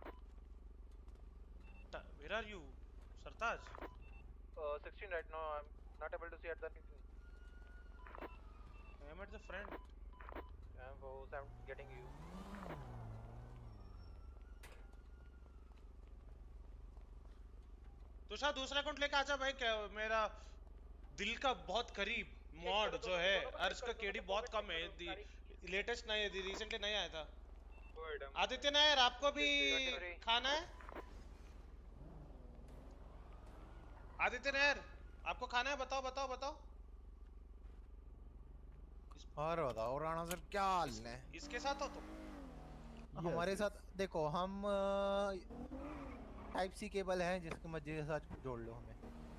Where are you, Sartaj? Uh, sixteen right now. I'm not able to see at the. I am at the front. I'm both. I'm getting you. Tushar दूसरा अकाउंट लेके आजा भाई। क्या मेरा दिल का बहुत करीब मॉड जो है और इसका केडी बहुत कम है। लेटेस्ट नहीं है, रिसेंटली नहीं आया था। आदित्य नायर आपको भी खाना है? आदित्य नायर आपको खाना है? बताओ बताओ बताओ। और बताओ राणा सर क्या हाल है? इसके साथ हो तुम? हमारे साथ देखो हम टाइप सी केबल है जिसके मर्जी के साथ जोड़ लो हमें।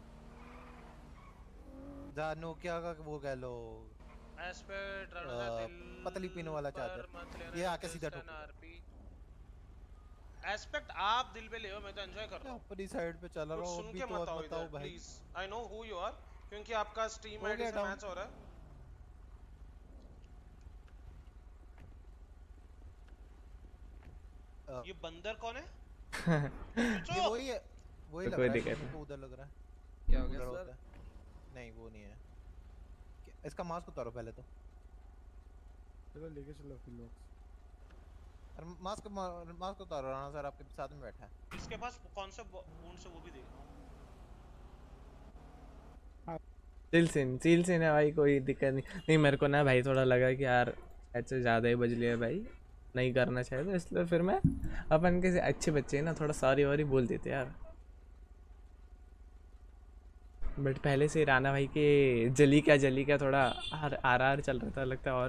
जानू क्या का वो कह लो एस्पेक्ट पतली पिन वाला चार्जर, ये आके सीधा ठोक। एस्पेक्ट आप दिल पे ले हो, मैं तो एंजॉय कर रहा हूं। अपनी साइड पे चल रहा हूं सुन अभी के तो मत आओ बताओ इधर भाई। Please. I know who you are क्योंकि आपका स्ट्रीम आईडी से मैच हो रहा है। ये बंदर कौन है? ये वही है, वही लग रहा है को उधर लग रहा है। क्या हो गया सर? नहीं वो नहीं है, इसका मास्क उतारो पहले तो। चलो लेके चलो फिर लोग। अरे मास्क मास्क उतारो राणा सर आपके साथ में बैठा है। इसके पास कौन सा वुंड से वो भी देखो। चिल सिन चिल सिन है भाई, कोई दिक्कत नहीं। नहीं मेरे को ना भाई थोड़ा लगा कि यार ऐसे ज़्यादा ही बज लिया भाई, नहीं करना चाहिए, तो इसलिए फिर मैं अपन के अच्छे बच्चे ना थोड़ा सॉरी वॉरी बोल देते यार। बट पहले से राना भाई के जली क्या जली क्या थोड़ा आर आर आर चल रहा था लगता है। और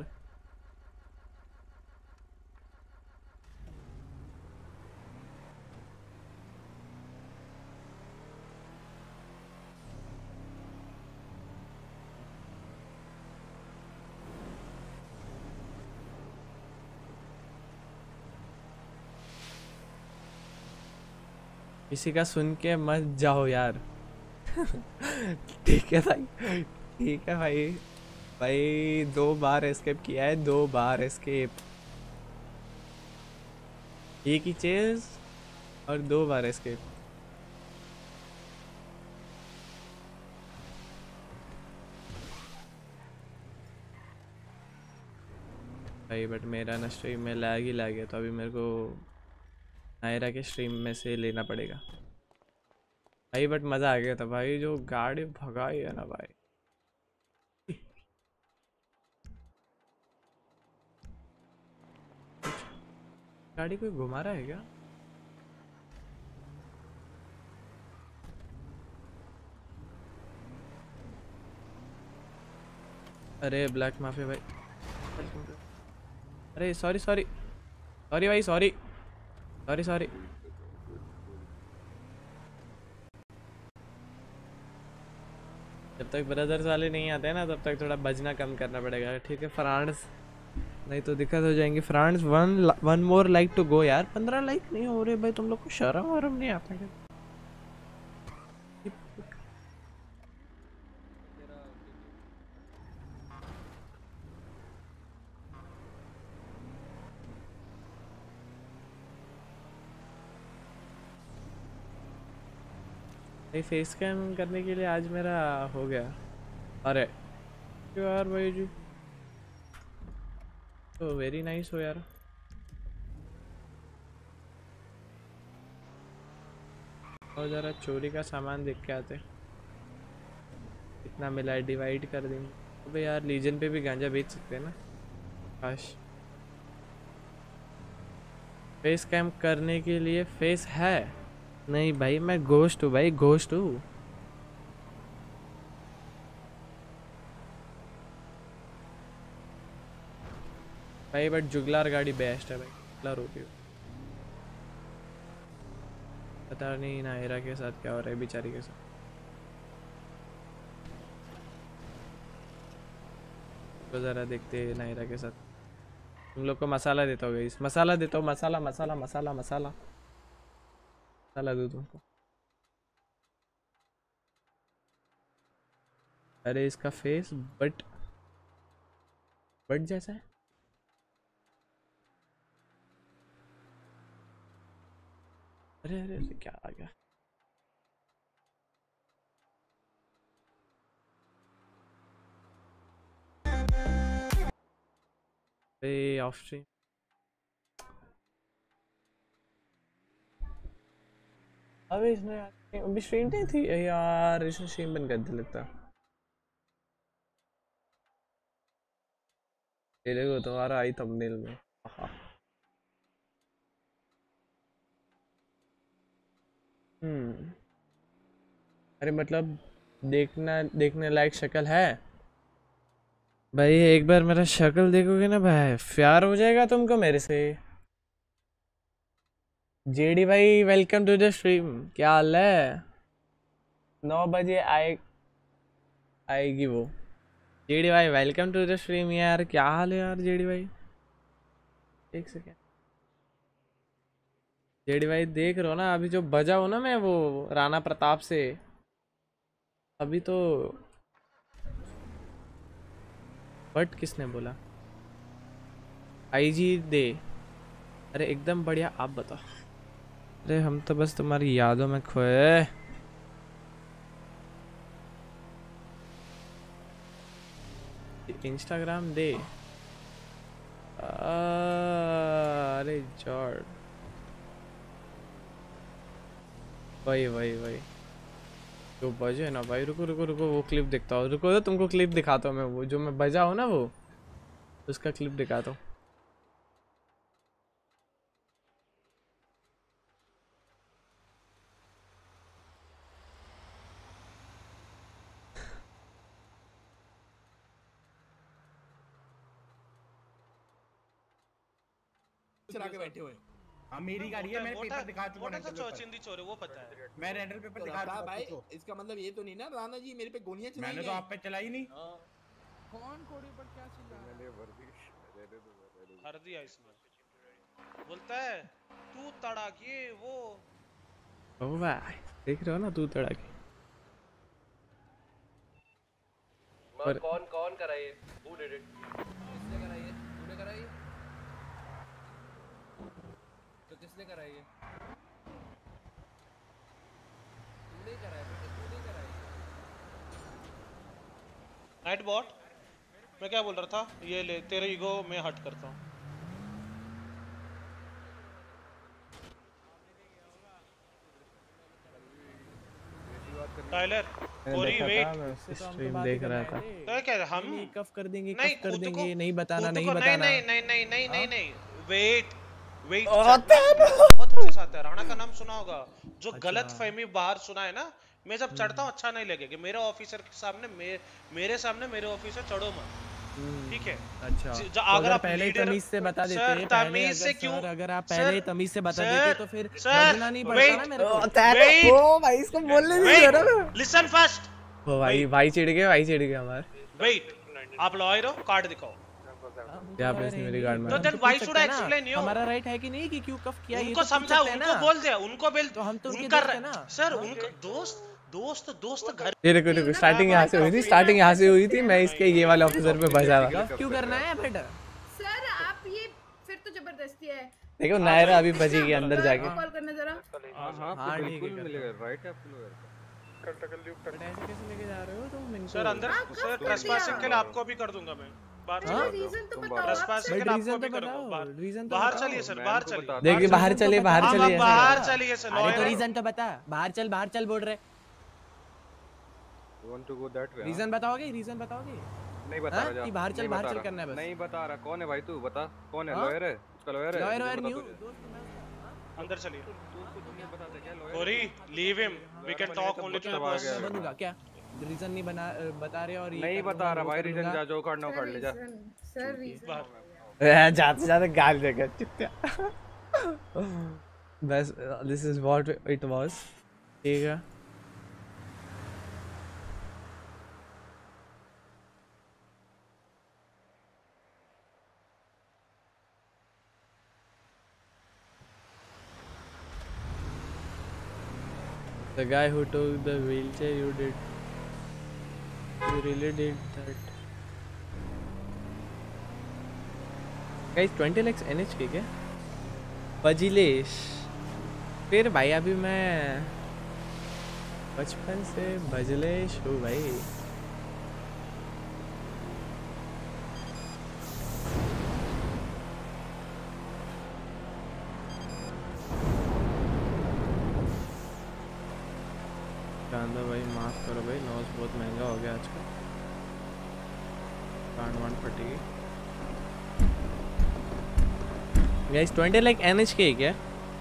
किसी का सुन के मत जाओ यार। ठीक है भाई, ठीक है भाई। भाई दो बार एस्केप किया है, दो बार एस्केप, एक ही चेज और दो बार एस्केप। भाई बट मेरा ना स्ट्रीम में लैग ही लैग है, तो अभी मेरे को नायरा के स्ट्रीम में से लेना पड़ेगा भाई। बट मज़ा आ गया था भाई, जो गाड़ी भगाई है ना भाई। गाड़ी कोई घुमा रहा है क्या? अरे ब्लैक माफिया भाई, अरे सॉरी सॉरी सॉरी भाई, सॉरी सॉरी सॉरी। जब तक ब्रदर्स वाले नहीं आते हैं ना तब तक थोड़ा बजना कम करना पड़ेगा, ठीक है फ्रांस? नहीं तो दिक्कत हो जाएंगी। France one one more like to go यार। पंद्रह लाइक नहीं हो रहे भाई, तुम लोग को शर्म वरम नहीं आता क्या? भाई फेस कैम करने के लिए आज मेरा हो गया। अरे यार भाई जी तो वेरी नाइस हो यार। और ज़रा चोरी का सामान देख के आते कितना मिला है, डिवाइड कर देंगे। अबे यार लीजन पे भी गांजा बेच सकते हैं ना। काश फेस कैम करने के लिए फेस है नहीं भाई, मैं गोश्त हूँ भाई, गोश्त हूँ। भाई बट जुगलार गाड़ी बेस्ट है भाई, जुगलार होती है। पता नहीं नायरा के साथ क्या हो रहा है बेचारी के साथ। तो ज़रा देखते हैं नायरा के साथ। तुम लोग को मसाला देता होगा, इस मसाला देता हूँ, मसाला मसाला मसाला मसाला मसाला दो तुमको। अरे इसका फेस बट बट जैसा है। अरे अरे अरे क्या आ गया। अरे ऑफ स्ट्रीम अबे इसमें अभी स्ट्रीम नहीं थी यार, इसने स्ट्रीम बंद कर दिया लगता। ये देखो तुम्हारा आई थंबनेल में। हम्म अरे मतलब देखना देखने लायक शक्ल है भाई। एक बार मेरा शक्ल देखोगे ना भाई, प्यार हो जाएगा तुमको मेरे से। जेडी भाई वेलकम टू द स्ट्रीम, क्या हाल है? नौ बजे आए आएगी वो। जेडी भाई वेलकम टू द स्ट्रीम यार, क्या हाल है यार जेडी भाई? एक सेकेंड जेडी भाई देख रहे हो ना, अभी जो बजा हो ना मैं वो राणा प्रताप से, अभी तो बट किसने बोला आईजी दे। अरे एकदम बढ़िया, आप बताओ। अरे हम तो बस तुम्हारी यादों में खोए। इंस्टाग्राम दे। आ, अरे जॉर्ड वही वही वही जो बजे ना भाई। रुको रुको रुको वो क्लिप दिखता हूँ, रुको तो तुमको क्लिप दिखाता हूँ मैं, वो जो मैं बजा हूँ ना वो उसका क्लिप दिखाता हूँ। चला के बैठे हुए। हाँ मेरी गाड़ी है, मैंने पेपर दिखा चुका हूं। चौचिंदी चोर है वो पता है। मैं रेंडर पेपर दिखा चुका हूं भाई। इसका मतलब ये तो नहीं ना राणा जी मेरे पे गोलियां चलाई। मैंने तो आप पे चलाई नहीं। कौन कोड़ी पर क्या चिल्ला रहा है? मैंने वर्दी दे दो हर दिया इसने। बोलता है तू तड़ाके वो। ओ भाई देख रहे हो ना, तू तड़ाके। पर कौन कौन कराइए? Who did it? किसने कराई है? तूने कराई है? तो किसने कराई है? तूने कराई बेटा, तूने कराई। नाइट बॉट मैं क्या बोल रहा था, ये ले तेरे ईगो में हट करता हूँ। टाइलर कोरी वेट स्ट्रीम देख रहा था। तो क्या हम कफ कर देंगे, नहीं कफ कर देंगे, नहीं खुद बताना को नहीं नहीं बताना। नहीं नहीं नहीं नहीं नहीं नहीं वेट वेट आता है ना। बहुत अच्छे से आता है। राणा का नाम सुना होगा, जो गलत फहमी बाहर सुना है ना। मैं जब चढ़ता हूँ अच्छा नहीं लगेगा। मेरे ऑफिसर के सामने मे, मेरे सामने मेरे ऑफिसर चढ़ो मत, ठीक है? अच्छा ज- तो अगर अगर आप पहले लीडर- तमीज से बता देते, सर, पहले तमीज अगर से क्यों- सर अगर आप सर, पहले तमीज से बता सर, देते तो फिर सर, बजना नहीं पड़ता wait, ना मेरे को। wait, ओ भाई इसको बोलने नहीं दे रहा ना। Listen first. ओ भाई भाई चिढ़ गए, भाई चिढ़ गए हमारे। वेट आप लॉयर हो, कार्ड दिखाओ। क्या पैसे मेरी गार्ड में। तो then why should I explain you? हमारा राइट है कि नहीं कि क्यों कफ किया, ये उनको तो पूछ समझा, सकते हैं उनको ना। बोल दिया, उनको बोल तो हम तो उनके उनका दोस्त हैं ना। सर उनका दोस्त दोस्त दोस्त घर। ये देखो देखो स्टार्टिंग यहाँ से हुई थी, स्टार्टिंग यहाँ से हुई थी। मैं इसके ये वाले ऑफिसर पे बजा था। क्यों करना है बेटा? सर आप ये फिर तो जबरदस्ती है। देखो नायरा अभी बजेगी अंदर जाके। कॉल करना जरा। हाँ हाँ हाँ, ठीक है, बिल्कुल करता मिलेगा। राइट है आपको लोग। टकल टकल ल्यूक टकल ऐसे कैसे लेके जा रहे हो तुम इनको? सर अंदर सर ट्रेसपासिंग के लिए आपको भी कर दूंगा मैं बाहर चलिए ट्रेसपासिंग के लिए आपको भी करूंगा बाहर बाहर चलिए सर बाहर चलिए देखिए बाहर चलिए बाहर चलिए बाहर चलिए सर अरे तो रीजन तो बता, बाहर चल बाहर चल बोल रहे। You want to go that way? Reason बताओगे रीजन बताओगे? नहीं बता रहा कि बाहर चल बाहर चल करना है बस। नहीं बता रहा। कौन है भाई तू बता? कौन है? लॉयर है? उसका लॉयर है? लॉयर लॉयर न्यू अंदर चलिए गोरी leave him we can talk only to the boss. बनूंगा क्या? रीजन नहीं बना बता रहे और ये नहीं बता रहा भाई रीजन जा जो काटना काट ले जा। सर रीजन जाते जाते गाल देगा चुत्या। बस this is what it was. ठीक है the guy who took the wheelchair, you did you really did that guys। twenty lakhs N H K क्या बजिलेश? फिर भाई अभी मैं बचपन से बजलेश हूँ भाई। चांदा भाई माफ करो भाई, नॉज बहुत महंगा हो गया आजकल। कांड वांड फटी guys. Twenty lakh N H के क्या?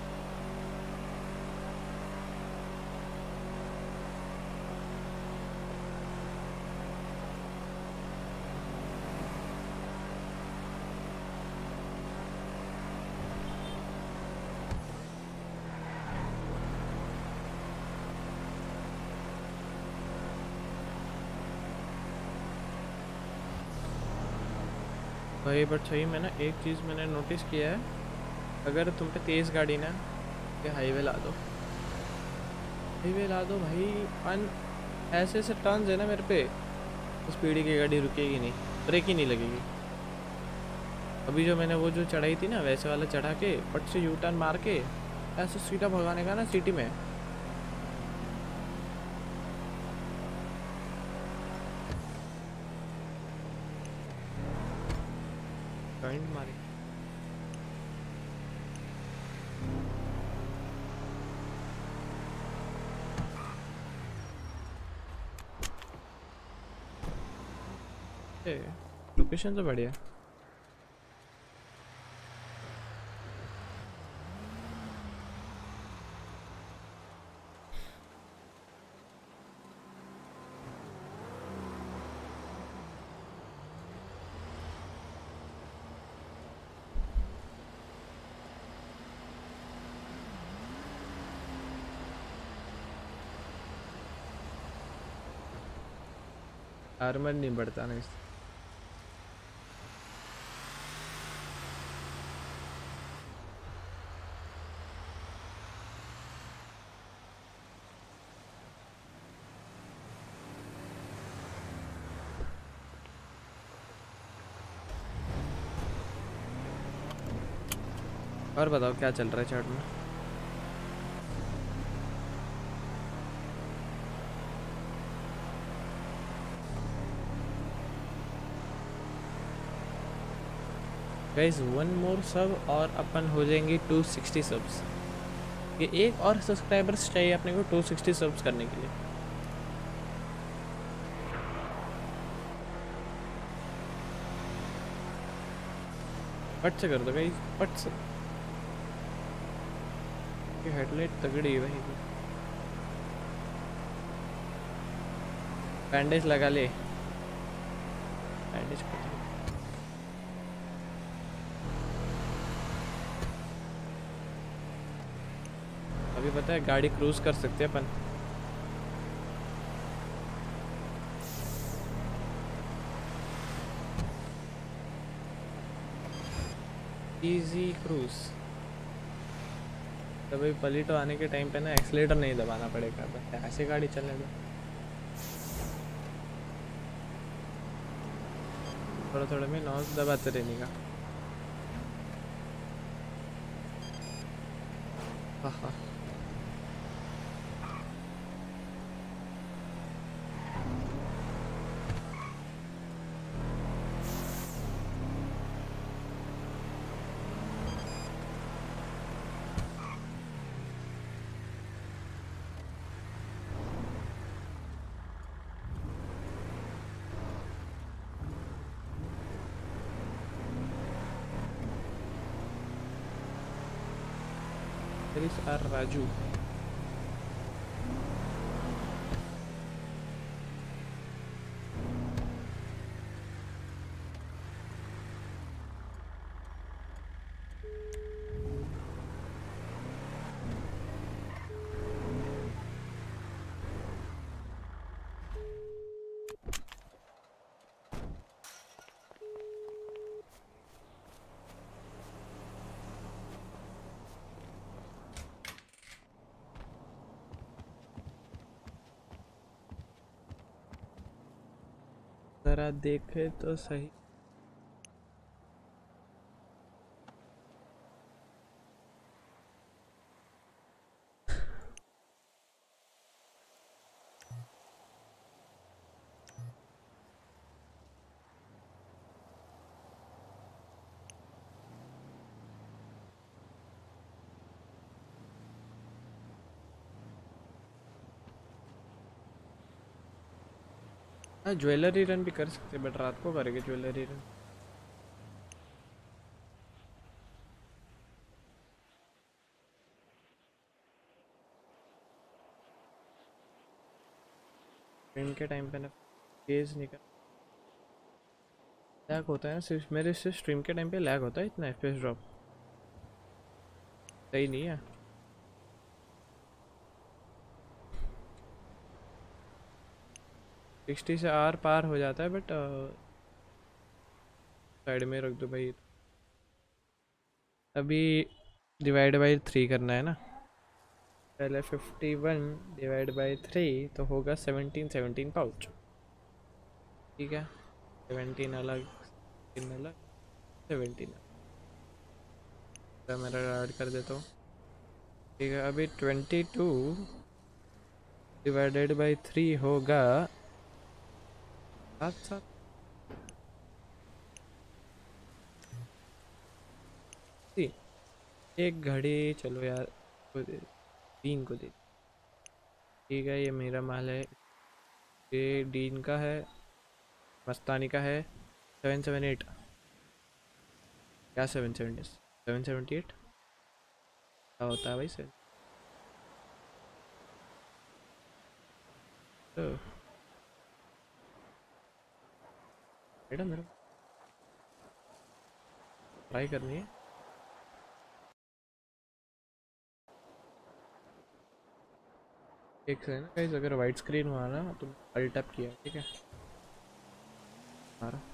भाई बट सही में ना एक चीज़ मैंने नोटिस किया है, अगर तुम पे तेज़ गाड़ी ना कि हाईवे ला दो हाईवे ला दो भाई, अन ऐसे ऐसे टर्न्स है ना मेरे पे, स्पीड की गाड़ी रुकेगी नहीं, ब्रेक ही नहीं लगेगी। अभी जो मैंने वो जो चढ़ाई थी ना वैसे वाला चढ़ा के पट से यू टर्न मार के ऐसे सीधा भगाने का ना सिटी में, पॉइंट मारे। लोकेशन तो बढ़िया। आर्मर नहीं बढ़ता ना इस और बताओ क्या चल रहा है चैट में? गाइस वन मोर सब और अपन हो जाएंगे टू सिक्सटी सब्स। ये एक और सब्सक्राइबर्स चाहिए अपने को टू सिक्सटी सब्स करने के लिए। पट से कर दो गाइस, पट से। ये हेडलाइट तगड़ी है भाई। बैंडेज लगा ले, बैंडेज कर। अभी पता है गाड़ी क्रूज कर सकते हैं अपन। Easy cruise. तो भाई पलीटो आने के टाइम पे ना एक्सीलेटर नहीं दबाना पड़ेगा, बस ऐसे गाड़ी चलने दो। थोड़ा थोड़ा में नॉज दबाते रहने का। हाँ हाँ There is R Raju. जरा देखे तो सही। हाँ ज्वेलरी रन भी कर सकते बट रात को करेंगे ज्वेलरी रन। स्ट्रीम के टाइम पे ना केस निकल लैग होता है ना, सिर्फ मेरे से स्ट्रीम के टाइम पे लैग होता है, इतना एफपीएस ड्रॉप सही नहीं है। सिक्सटी से आर पार हो जाता है बट साइड में रख दो भाई। अभी डिवाइड बाई थ्री करना है ना, पहले fifty one divide by three तो होगा सेवनटीन सेवनटीन पाउच। ठीक है, सेवनटीन अलग सेवनटीन अलग सेवनटीन अलग मेरा ऐड कर देता हूँ। ठीक है, अभी twenty two divided by three होगा सात सात। एक घड़ी चलो यार को दे, तीन को दे। ठीक है, ये मेरा माल है, ये डीन का है, मस्तानी का है। सेवन सेवन एट क्या seven seventy seven seventy eight क्या होता है भाई सर? तो मैडम मेरा ट्राई करनी है। एक सेकंड गाइस, अगर वाइट स्क्रीन हुआ ना तो अल्ट टैप किया, ठीक है। आ रहा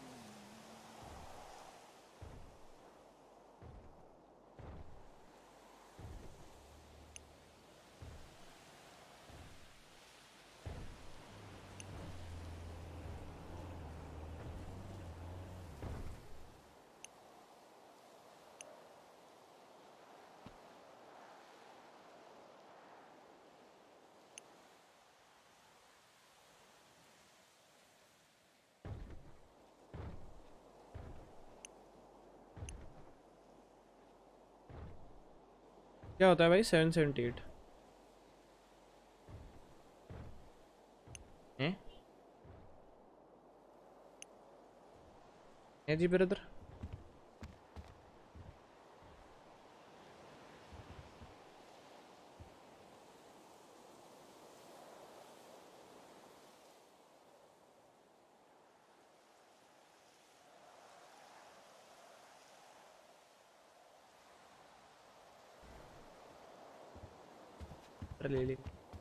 क्या होता है भाई सेवन सेवेंटी एट? हैं है जी ब्रदर? ले ली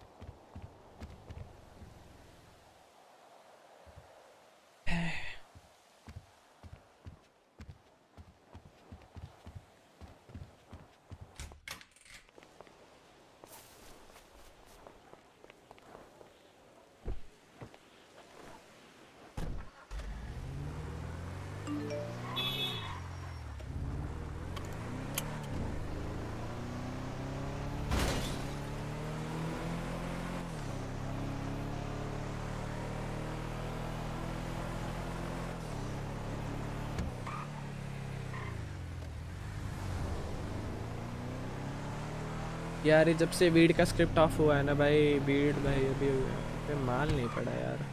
यार। ये जब से बीड का स्क्रिप्ट ऑफ हुआ है ना भाई, बीड भाई अभी पे माल नहीं पड़ा यार।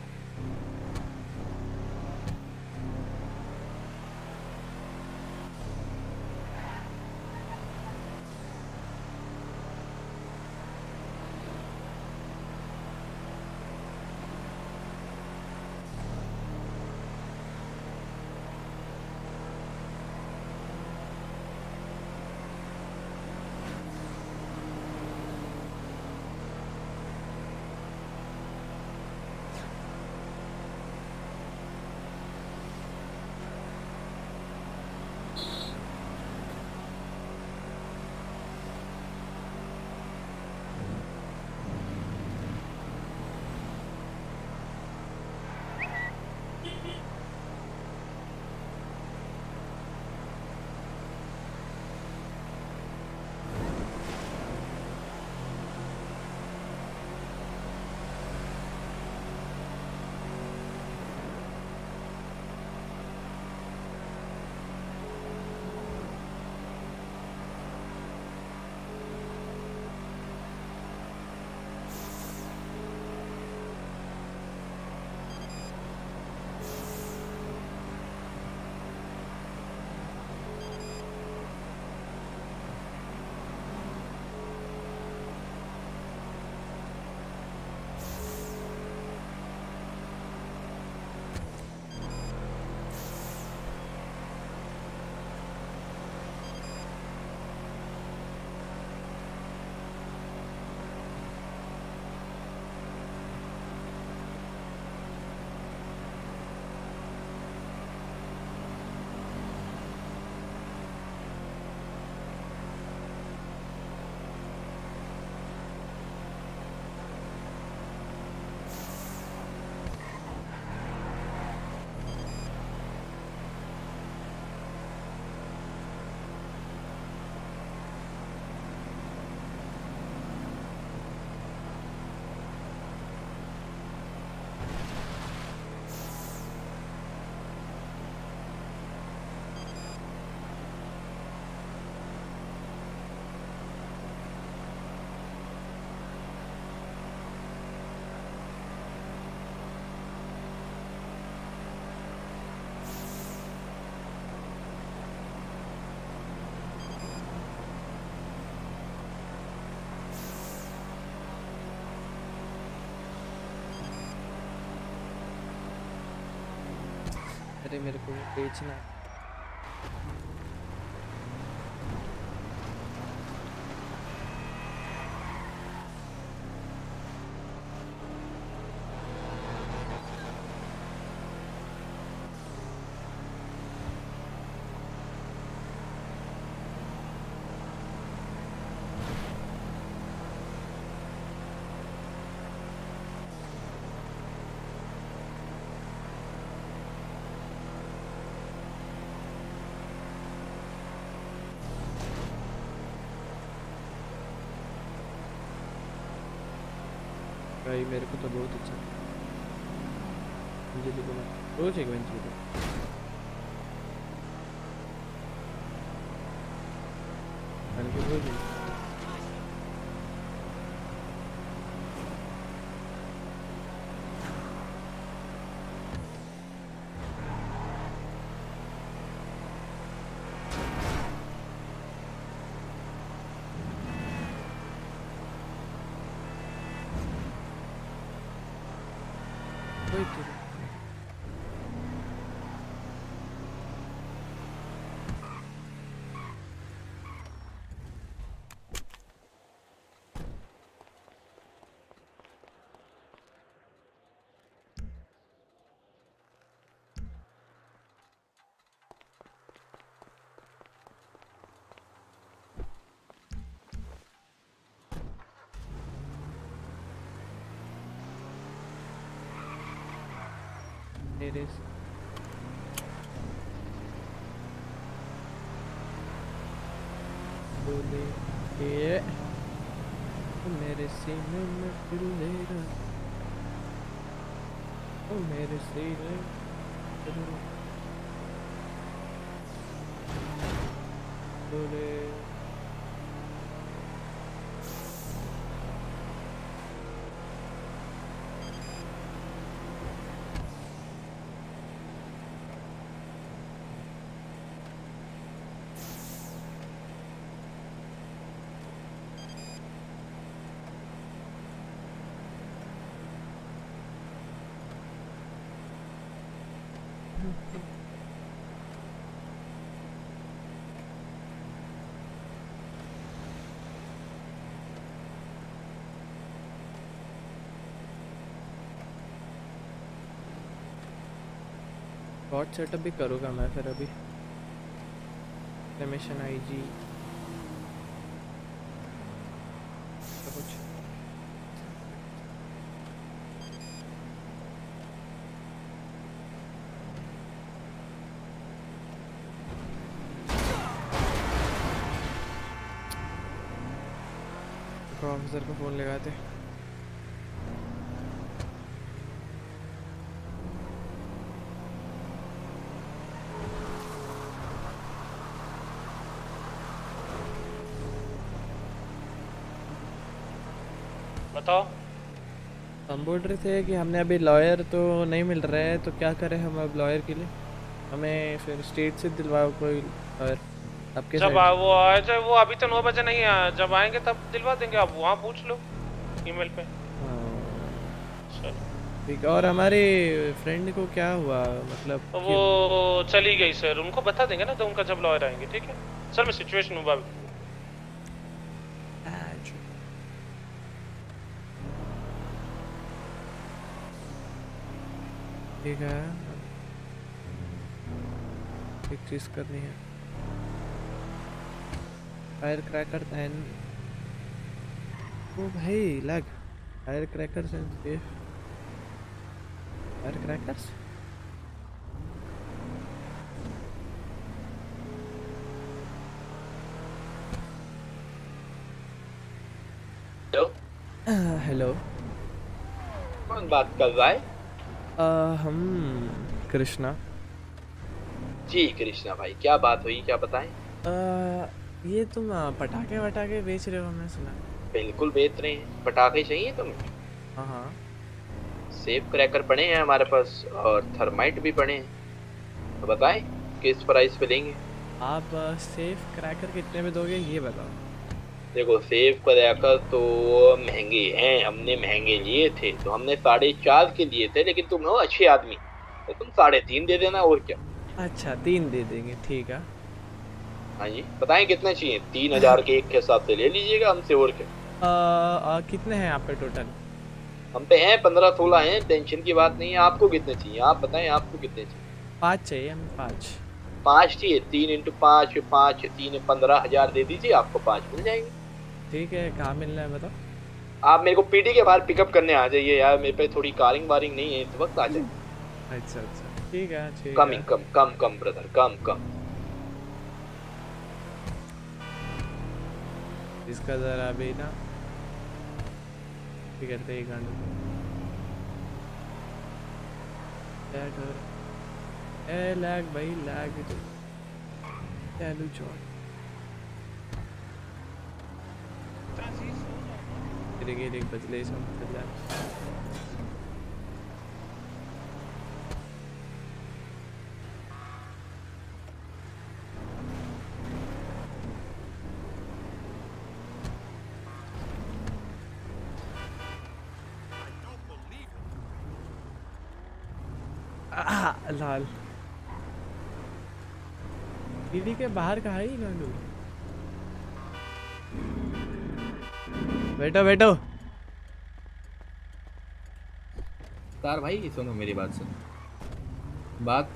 अरे मेरे को बेचना है। भाई मेरे को तो बहुत अच्छा मुझे देखो ना रोज एक बेंच पे मैंने को रोज मेरे बोले ये मेरे सीने में दिल ले रहा ओ मेरे सीने बोले बॉट सेटअप भी करूँगा मैं फिर अभी एनिमेशन आईजी कुछ ऑफिसर को फोन लगाते बताओ। हम बोल रहे थे कि हमने अभी लॉयर तो नहीं मिल रहा है तो क्या करें हम अब लॉयर के लिए हमें फिर स्टेट से दिलवाओ कोई लॉयर आपके जब आ, वो आए थे वो अभी तो नौ बजे नहीं आया जब आएंगे तब दिलवा देंगे आप वहाँ पूछ लो ईमेल पे। ठीक और हमारे फ्रेंड को क्या हुआ मतलब तो वो चली गई सर उनको बता देंगे ना तो उनका जब लॉयर आएंगे ठीक है सर मैं सिचुएशन हुआ ठीक है एक चीज करनी है फायर क्रैकर एंड ओ भाई लग fire crackers and safe fire crackers hello hello कौन बात कर रहा है? Uh, हम कृष्णा जी कृष्णा भाई क्या बात हुई क्या बताएं? uh, ये तुम पटाखे वटाखे बेच रहे हो हमने सुना। बिल्कुल बेच रहे हैं पटाखे चाहिए तुम्हें? हाँ हाँ सेफ क्रैकर पड़े हैं हमारे पास और थर्माइट भी पड़े हैं तो बताएं किस प्राइस पे लेंगे? आप सेफ क्रैकर कितने में दोगे ये बताओ। देखो सेफ क्रैकर तो महंगे हैं हमने महंगे लिए थे तो हमने साढ़े चार के लिए थे लेकिन तुम हो अच्छे आदमी तो तुम साढ़े तीन दे देना और क्या। अच्छा तीन दे देंगे, ठीक है। हाँ जी बताएं कितने चाहिए? तीन हजार के एक के हिसाब से ले लीजिएगा हमसे और क्या। आ, आ, कितने हैं आप पे टोटल? हम पे हैं पंद्रह सोलह हैं, टेंशन की बात नहीं है। आपको कितने चाहिए आप बताएं, आपको कितने चाहिए? पाँच चाहिए हमें, पाँच। पाँच चाहिए? तीन इंटू पाँच, पाँच तीन पंद्रह हजार दे दीजिए, आपको पाँच मिल जाएंगे। ठीक है, कहाँ मिलना है बताओ? आप मेरे को पीटी के बाहर पिकअप करने आ जाइए यार, मेरे पे थोड़ी कारिंग वारिंग नहीं है इस वक्त, आ जाए। अच्छा अच्छा ठीक है ठीक कम है। ही come come come brother come come. इसका जरा भी ना करते ही गांड ए लैग भाई लैग तो चालू छोड़ तेरे के लिए बचले सब चल लाल दीदी के बाहर कहा ही गांडू। बैठो बैठो। तार भाई सुनो मेरी बात सुनो बात।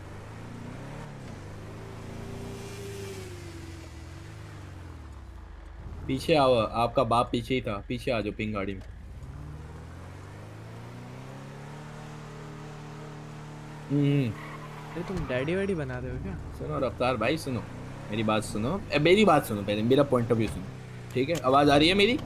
पीछे आओ, आपका बाप पीछे ही था, पीछे आ जाओ पिंग गाड़ी में। अरे तुम डैडी वैडी बना रहे हो क्या? सुनो रफ्तार भाई सुनो मेरी बात सुनो, ए, मेरी बात सुनो पहले, मेरा पॉइंट ऑफ व्यू सुनो ठीक है। आवाज आ रही है मेरी?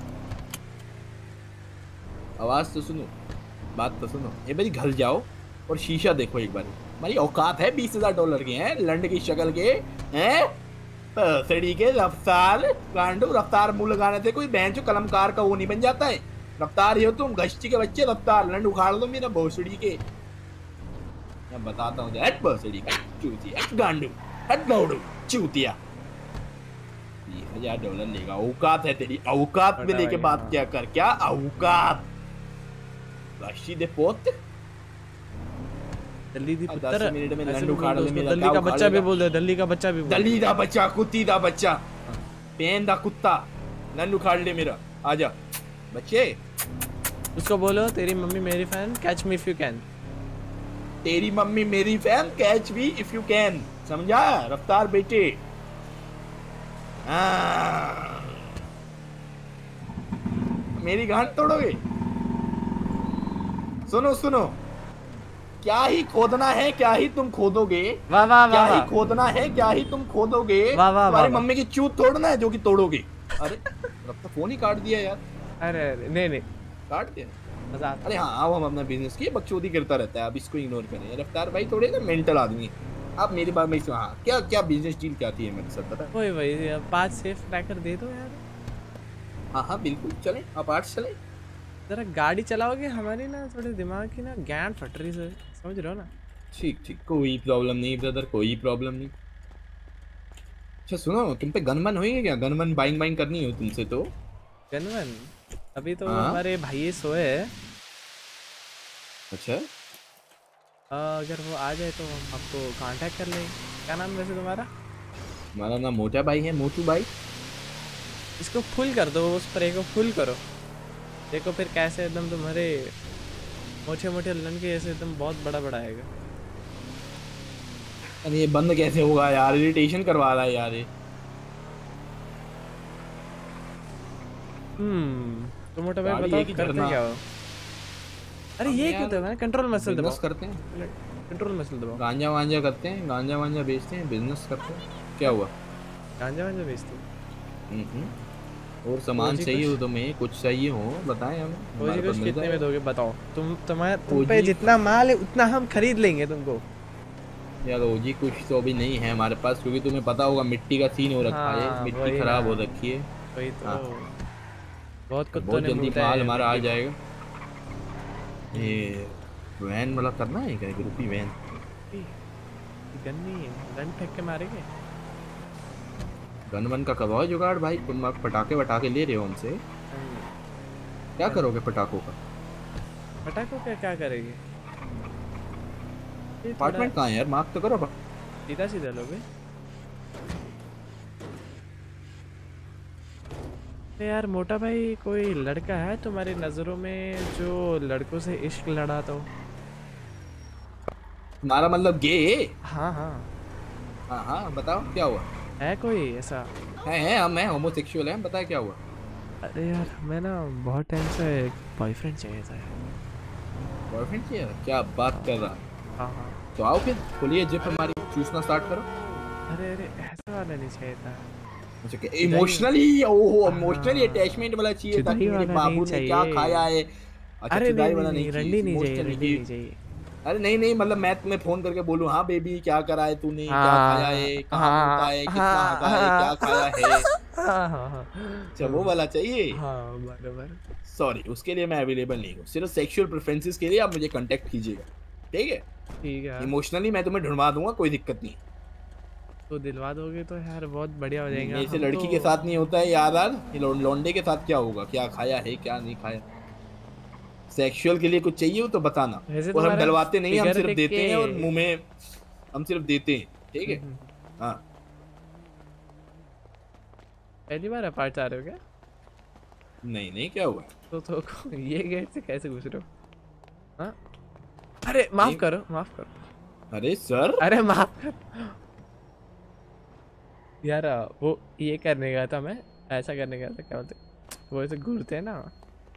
आवाज तो सुनो, बात तो सुनो। ये मेरी घर जाओ और शीशा देखो एक बार। हमारी औकात है बीस हजार डॉलर की हैं, लंड की शक्ल के हैं, सड़ी के रफ्तार गांडू। रफ्तार मुंह लगाने से कोई बेंच कलमकार का वो नहीं बन जाता है। रफ्तार हो तुम गश्ती के बच्चे, रफ्तार लंड उखाड़ दो मेरा भोसड़ी के। मैं बताता हूँ हट भोसड़ी का चूतिया, हट गांडू, हट लौड़ू चूतिया। बीस हजार डॉलर लेगा, औकात है तेरी, औकात में लेके बात क्या कर, क्या औकात गश्ती दे पोत। दल्ली दी दस पुत्र मिनट में ऐसे लंड बोल उखाड़ दो ले उसको, मेरा, दल्ली क्या का बच्चा भी उखाड़ेगा? बोल दो, दल्ली का बच्चा भी बोल दो। दली दा बच्चा, कुत्ती दा बच्चा, पेन दा कुत्ता, लंड उखाड़ ले मेरा, आजा बच्चे। उसको बोलो तेरी मम्मी मेरी fan, catch me if you can. तेरी मम्मी मेरी fan, catch me if you can, समझा रफ्तार बेटे? हाँ। मेरी गांड तोड़ोगे? सुनो सुनो, क्या ही खोदना है, क्या ही तुम खोदोगे, वाह वाह क्या वाह ही खोदना है, क्या ही तुम खोदोगे। वाह वाह तुम्हारी वाह। मम्मी की चूत तोड़ना है जो कि तोड़ोगे। अरे रफ्तार फोन ही काट दिया यार। अरे अरे नहीं नहीं काट दिया मजाक। अरे हाँ आओ, हम अपना बिजनेस की बकचोदी करता रहता है, आप इसको इग्नोर करें। रफ्तार भाई थोड़े ना मेंटल आदमी। आप मेरी बात में हाँ, क्या क्या बिजनेस डील क्या थी मेरे साथ पता? वही वही पांच सेफ क्रैकर दे दो यार। हाँ हाँ बिल्कुल चलें, आप आठ चलें। जरा गाड़ी चलाओगे हमारी ना थोड़े दिमाग की ना ज्ञान फट रही है, समझ रहे हो ना? ठीक ठीक कोई प्रॉब्लम नहीं ब्रदर, कोई प्रॉब्लम नहीं। अच्छा सुनो, तुम पे गनमन होएगी क्या? गनमन बाइंग बाइंग करनी हो तुमसे तो? गनमन अभी तो हाँ? हमारे भाई सोए हैं। अच्छा आ, अगर वो आ जाए तो हम आपको कांटेक्ट कर लेंगे। क्या नाम वैसे तुम्हारा? हमारा नाम मोटा भाई है, मोटू भाई। इसको फुल कर दो, उस स्प्रे को फुल करो, देखो फिर कैसे एकदम तुम्हारे मोटे मोटे लन के ऐसे एकदम बहुत बड़ा बड़ा आएगा। अरे ये बंद कैसे होगा यार, इरिटेशन करवा रहा है यार ये। हम्म तो मोटा भाई गाड़ी बताओ एक ही करते झरना। क्या हो? अरे हम ये यार क्यों दबा? कंट्रोल मसल दबाओ। बिजनेस करते हैं, कंट्रोल मसल दबाओ। गांजा वांजा करते हैं, गांजा वांजा बेचते हैं, बिजनेस करते हैं। क्या हुआ? गांजा वांजा बेचते हो? हम्म और सामान जी चाहिए कुछ- हो तुम्हें, कुछ चाहिए हो बताएं हमें। रोजी हमारे कुछ पास मिल कितने में जाएगा। दोगे बताओ? तुम तुम्हारे तुम पे रोजी- जितना माल है उतना हम खरीद लेंगे तुमको। यार ओजी कुछ तो अभी नहीं है हमारे पास, क्योंकि तुम्हें पता होगा मिट्टी का सीन हो रखा है, हाँ, मिट्टी वही खराब ना। हो रखी है। वही तो हाँ। बहुत कुत्तों बहुत ने जल्दी लूटा माल है हमारा आ मिट्टी को। जाएगा। ये वैन वाला करना है क्या, ग्रुपी वैन? गन नहीं है, गन फेंक के मारेंगे। गन वन का करवाओ जुगाड़ भाई, तुम आप पटाखे वटाखे ले रहे हो हमसे, क्या करोगे पटाखों का? पटाखों का क्या करेंगे? अपार्टमेंट कहाँ है यार? मार्क तो करो। सीधा सीधा लोगे। अरे यार मोटा भाई, कोई लड़का है तुम्हारी नजरों में जो लड़कों से इश्क लड़ाता हो? तुम्हारा मतलब गे? हाँ हाँ हाँ हाँ बताओ क्या हुआ? है कोई ऐसा? है है हम हैं होमोसेक्सुअल हैं, बताया क्या हुआ? अरे यार हमें ना बहुत टाइम से एक बॉयफ्रेंड चाहिए था। बॉयफ्रेंड चाहिए? क्या बात कर रहा? हाँ हाँ तो आओ फिर, खोलिए जिप हमारी, चूसना स्टार्ट करो। अरे अरे ऐसा वाला नहीं चाहिए था। अच्छा क्या इमोशनली? ओह इमोशनली अटैचमेंट वाला चाहिए था कि मेरे बाबू ने क्या खाया है। अच्छा अरे चुदाई नहीं वाला नहीं नहीं रंडी नहीं चाहिए, emotionally रंडी नहीं चाहिए। अरे नहीं नहीं मतलब मैं तुम्हें फोन करके बोलूं हाँ बेबी क्या करा है तूने, क्या हाँ, खाया है, कहाँ हाँ, मुता है, कितना हाँ, हगा है, क्या खाया है। हाँ हाँ हाँ अच्छा वो वाला चाहिए? हाँ बराबर। सॉरी उसके लिए मैं अवेलेबल नहीं हूँ, सिर्फ सेक्सुअल प्रेफरेंसेस के लिए आप मुझे कांटेक्ट कीजिएगा, ठीक है? ठीक है। इमोशनली मैं तुम्हें ढूंढवा दूंगा, कोई दिक्कत नहीं। तो दिलवा दोगे तो यार बहुत बढ़िया हो जाएगा। मेरे से हम लड़की तो- के साथ नहीं होता है यार, यार लौंडे के साथ क्या होगा, क्या खाया है क्या नहीं खाया। सेक्सुअल के लिए कुछ चाहिए हो तो बताना, वैसे और हम तुम्हारा डलवाते नहीं, हम फिगर सिर्फ देख देते के- हैं और मुंह में हम सिर्फ देते हैं, ठीक है? हाँ पहली बार अपार्ट आ रहे हो क्या? नहीं नहीं क्या हुआ? तो तो ये गेट से कैसे घुस रहे हो? हाँ अरे माफ नहीं। करो माफ करो। अरे सर अरे माफ कर यार, वो ये करने गया था मैं, ऐसा करने गया था, क्या बोलते वो ऐसे घूरते हैं ना।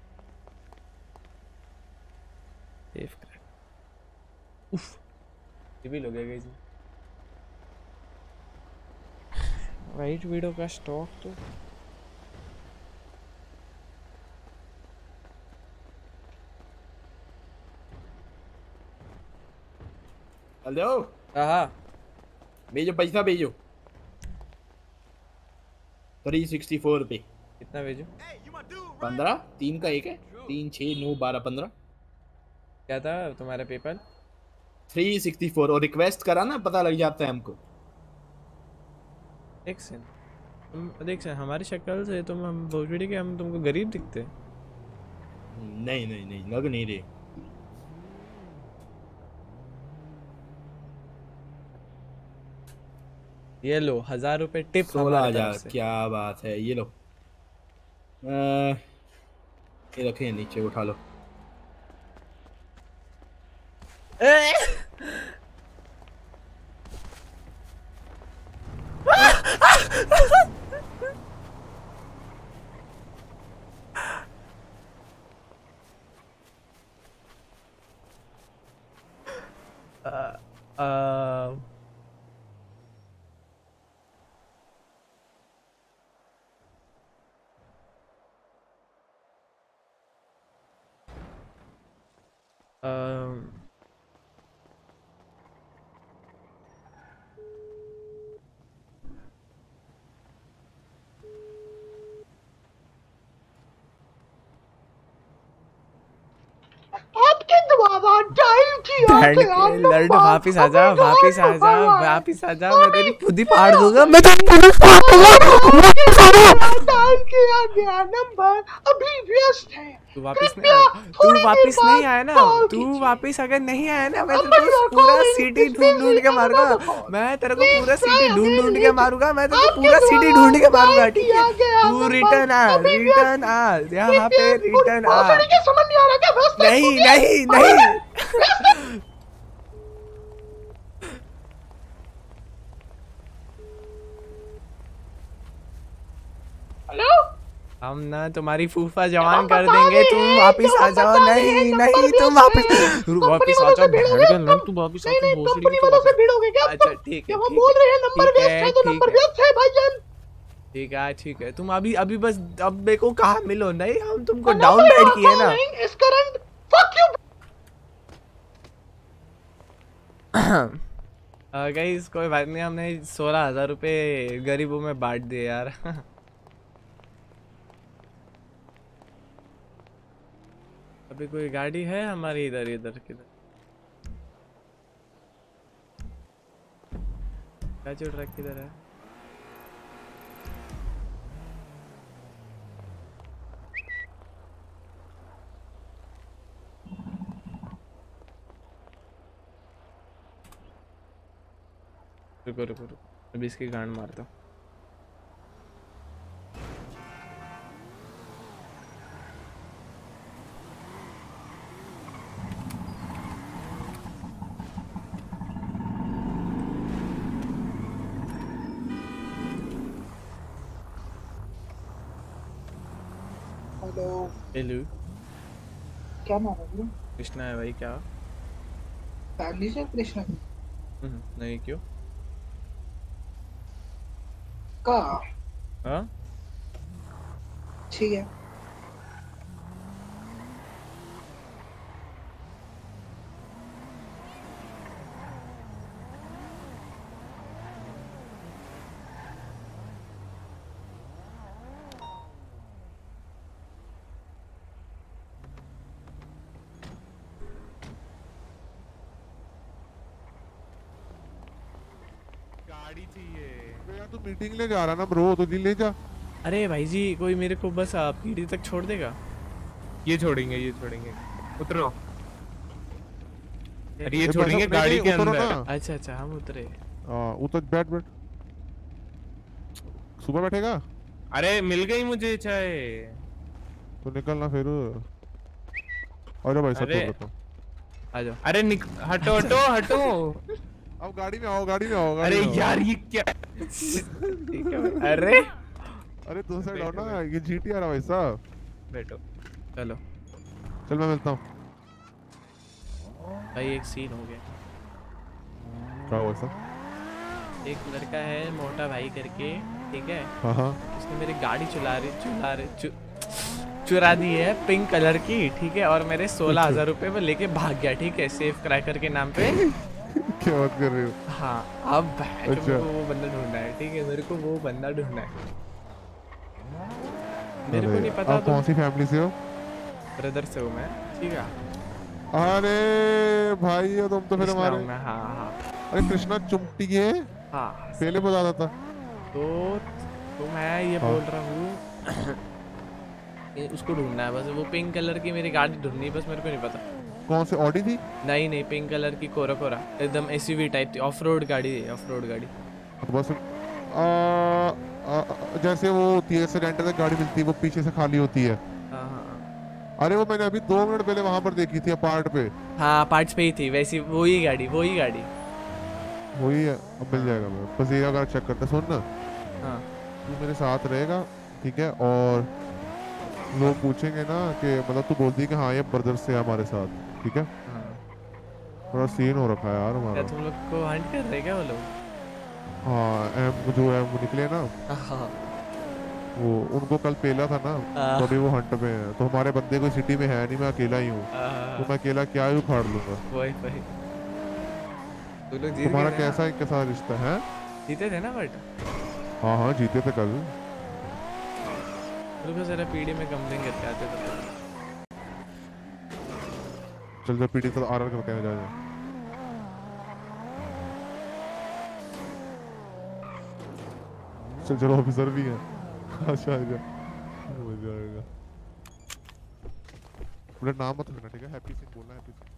सेफ कर। उफ ये भी लोग है गाइस। वाइट वीडियो का स्टॉक तो हेलो हाँ भेजो पैसा भेजो। थ्री सिक्सटी फोर रुपये। कितना भेजो? पंद्रह, तीन का एक है, तीन छः नौ बारह पंद्रह। क्या था तुम्हारा पेपर? थ्री सिक्सटी फोर और रिक्वेस्ट करा ना, पता लग जाता है हमको। एक सेकंड, तुम देख से हमारी शक्ल से तुम हम भोजपुरी के हम तुमको गरीब दिखते हैं? नहीं नहीं नहीं लग नहीं रहे। ये लो हजार रुपए टिप। सोलह हजार क्या बात है, ये लो। आ, ये रखे नीचे, उठा लो। आ, आ, Um, आपके द्वारा डायल किया गया लर्ड वापिस आजा, वापिस आजा, वापिस आजा, मैं तेरी खुद ही फाड़ दूंगा, मैं तेरी खुद ही फाड़ दूंगा। डायल किया गया नंबर अभी व्यस्त है। तू वापिस नहीं आया, तू वापिस नहीं आया ना, तू वापिस अगर नहीं आया ना, मैं तेरे को पूरा सिटी ढूंढ ढूंढ के मारूंगा, मैं तेरे को पूरा सिटी ढूंढ ढूंढ के मारूंगा, मैं तेरे को पूरा सिटी ढूंढ के मारूंगा, ठीक है? तू रिटर्न आ, रिटर्न आ, यहाँ पे रिटर्न आ। समझ नहीं आ रहा क्या? नहीं नहीं नहीं हेलो, हम ना तुम्हारी फूफा जवान कर देंगे, तुम वापिस आ जाओ। नहीं नहीं तुम वापिस वापिस आ जाओ, भेड़ के लड़, तू वापिस आ, तू भोसड़ी की वालों से भिड़ोगे क्या? अच्छा ठीक है, वो ठीक बोल है, रहे हैं नंबर ठीक व्यस्त है, है तो ठीक नंबर है। व्यस्त है भाईजान। ठीक है ठीक है, तुम अभी अभी बस अब मेरे को कहाँ मिलो, नहीं हम तुमको डाउन बैड किए ना। इस करंट फक यू। गाइस कोई बात नहीं, हमने सोलह हजार रुपये गरीबों में बांट दिए यार। अभी कोई गाड़ी है हमारी इधर इधर किधर? क्या जो ट्रक किधर है? रुको रुको रुको अभी इसकी गांड मारता हूँ। हेलो हेलो क्या नाम है ब्रो? कृष्णा है भाई। क्या? फैमिली से कृष्णा हम्म, नहीं क्यों? का हाँ ठीक है। गाड़ी चाहिए यार। तू मीटिंग ले जा रहा ना ब्रो, तो ले जा। अरे भाई जी कोई मेरे को बस आप पीढ़ी तक छोड़ देगा? ये छोड़ेंगे ये छोड़ेंगे उतरो। अरे ये ए, छोड़ेंगे बस- गाड़ी नहीं, के उतरो अंदर। ना। अच्छा अच्छा हम उतरे। हाँ उतर बैठ बैठ। सुबह बैठेगा? अरे मिल गई मुझे चाय। तो निकलना फिर। अरे भाई सब अरे करता हूँ। आ जाओ। अरे निक... हटो हटो हटो। अब गाड़ी में आओ गाड़ी में आओ। गाड़ी अरे में आओ। यार ये क्या? अरे अरे दो साइड आओ ना, ये जीटी आ रहा भाई साहब। बैठो चलो। चल मैं मिलता हूँ। भाई एक सीन हो गया। क्या हुआ सर? एक लड़का है मोटा भाई करके, ठीक है? हाँ हाँ। उसने मेरी गाड़ी चुरा रही चुरा रही चु, चुरा दी है पिंक कलर की, ठीक है? और मेरे सोलह हजार रुपये वो लेके भाग गया, ठीक है? सेफ क्रैकर के नाम पे। क्या बात कर रहे हो? हाँ अब भाई अच्छा। मेरे को वो बंदा ढूंढना है, ठीक है? मेरे को वो बंदा ढूंढना है। मेरे को नहीं पता। आप कौन सी फैमिली से हो? ब्रदर से हूँ मैं, ठीक है? अरे भाई ये तुम तो फिर कृष्णा हमारे। हूँ मैं, हाँ हाँ। अरे कृष्णा चुमटी है। हाँ पहले बता था। तो तो मैं ये हाँ। बोल रहा हूँ ये उसको ढूंढना है बस। वो पिंक कलर की मेरी गाड़ी ढूंढनी है बस, मेरे को नहीं पता। कौन सी ऑडी थी? नहीं नहीं पिंक कलर की कोरा कोरा एकदम एसयूवी टाइप थी, ऑफ रोड गाड़ी है, ऑफ रोड गाड़ी। तो बस आ, आ, जैसे वो होती है ऐसे रेंटर से गाड़ी मिलती है, वो पीछे से खाली होती है। हाँ हाँ अरे वो मैंने अभी दो मिनट पहले वहां पर देखी थी अपार्ट पे। हाँ पार्ट्स पे ही थी वैसी, वही गाड़ी वही गाड़ी। वही है, अब मिल जाएगा। मैं बस ये अगर चेक करते सुन ना। हाँ तू मेरे साथ रहेगा, ठीक है? और लोग पूछेंगे ना कि मतलब तू बोलती है कि हाँ ये ब्रदर से है हमारे साथ, ठीक है? हाँ। थोड़ा सीन हो रखा है यार हमारा। क्या तुम लोग को हंट कर रहे क्या वो लोग? हाँ एम जो है वो निकले ना, हाँ वो उनको कल पेला था ना, हाँ। तो अभी वो हंट में है। तो हमारे बंदे कोई सिटी में है नहीं, मैं अकेला ही हूँ। हाँ। तो मैं अकेला क्या ही उखाड़ लूंगा। वही वही। तुम लोग जीत तुम्हारा गए थे ना? कैसा इनके साथ रिश्ता है? जीते थे ना बट? हाँ हाँ जीते थे कल। रुको जरा पीडी में कंप्लेन करके आते थे। चल जा पीडी तो आर करते हैं, जा जा। चल चलो ऑफिसर भी है। अच्छा आजा मजा आएगा। बोले नाम मत लेना, ठीक है? हैप्पी सिंह बोलना, happy Singh.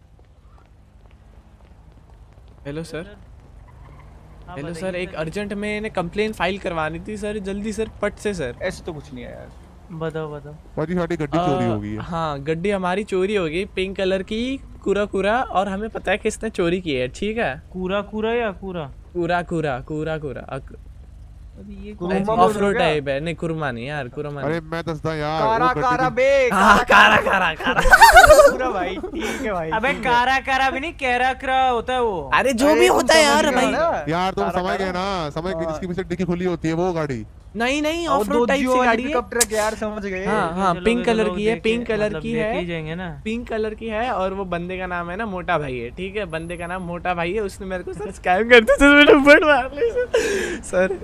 Hello sir. Hello sir, एक अर्जेंट में कंप्लेन फाइल करवानी थी सर, जल्दी सर, पट से सर। ऐसे तो कुछ नहीं है यार। बताओ बताओ। भाजी हमारी गड्डी चोरी हो गई है। हाँ गड्डी हमारी चोरी हो गई, पिंक कलर की कूरा कूरा, और हमें पता है किसने चोरी की है, ठीक है? कूरा कूरा या कूरा? कूरा कूरा कूरा कूरा ये ऑफ रोड टाइप है। नहीं कुरमा नहीं यार, कुरमा अरे नहीं। मैं दसदा यार कारा वो गड्डी कारा की- बे हाँ कारा कारा कारा पूरा भाई ठीक है भाई। अबे ठीक है। कारा कारा भी नहीं, कैरा करा होता है वो। अरे जो भी होता है यार भाई। यार तुम कारा समझ गए कारा। ना, समझ गए जिसकी पीछे डिक्की खुली होती है वो गाड़ी। नहीं नहीं और ऑफ दो रोड टाइप जियो की वाली गाड़ी है। पिकअप ट्रक यार, समझ गए। हाँ हाँ चलो, पिंक चलो, कलर लोग की है, देखे- पिंक कलर मतलब की देखे है, ही जाएंगे ना। पिंक कलर की है, और वो बंदे का नाम है ना मोटा भाई है, ठीक है? बंदे का नाम मोटा भाई है। उसने मेरे को सर स्कैम करते थे, मैंने बड़ मार ली सर।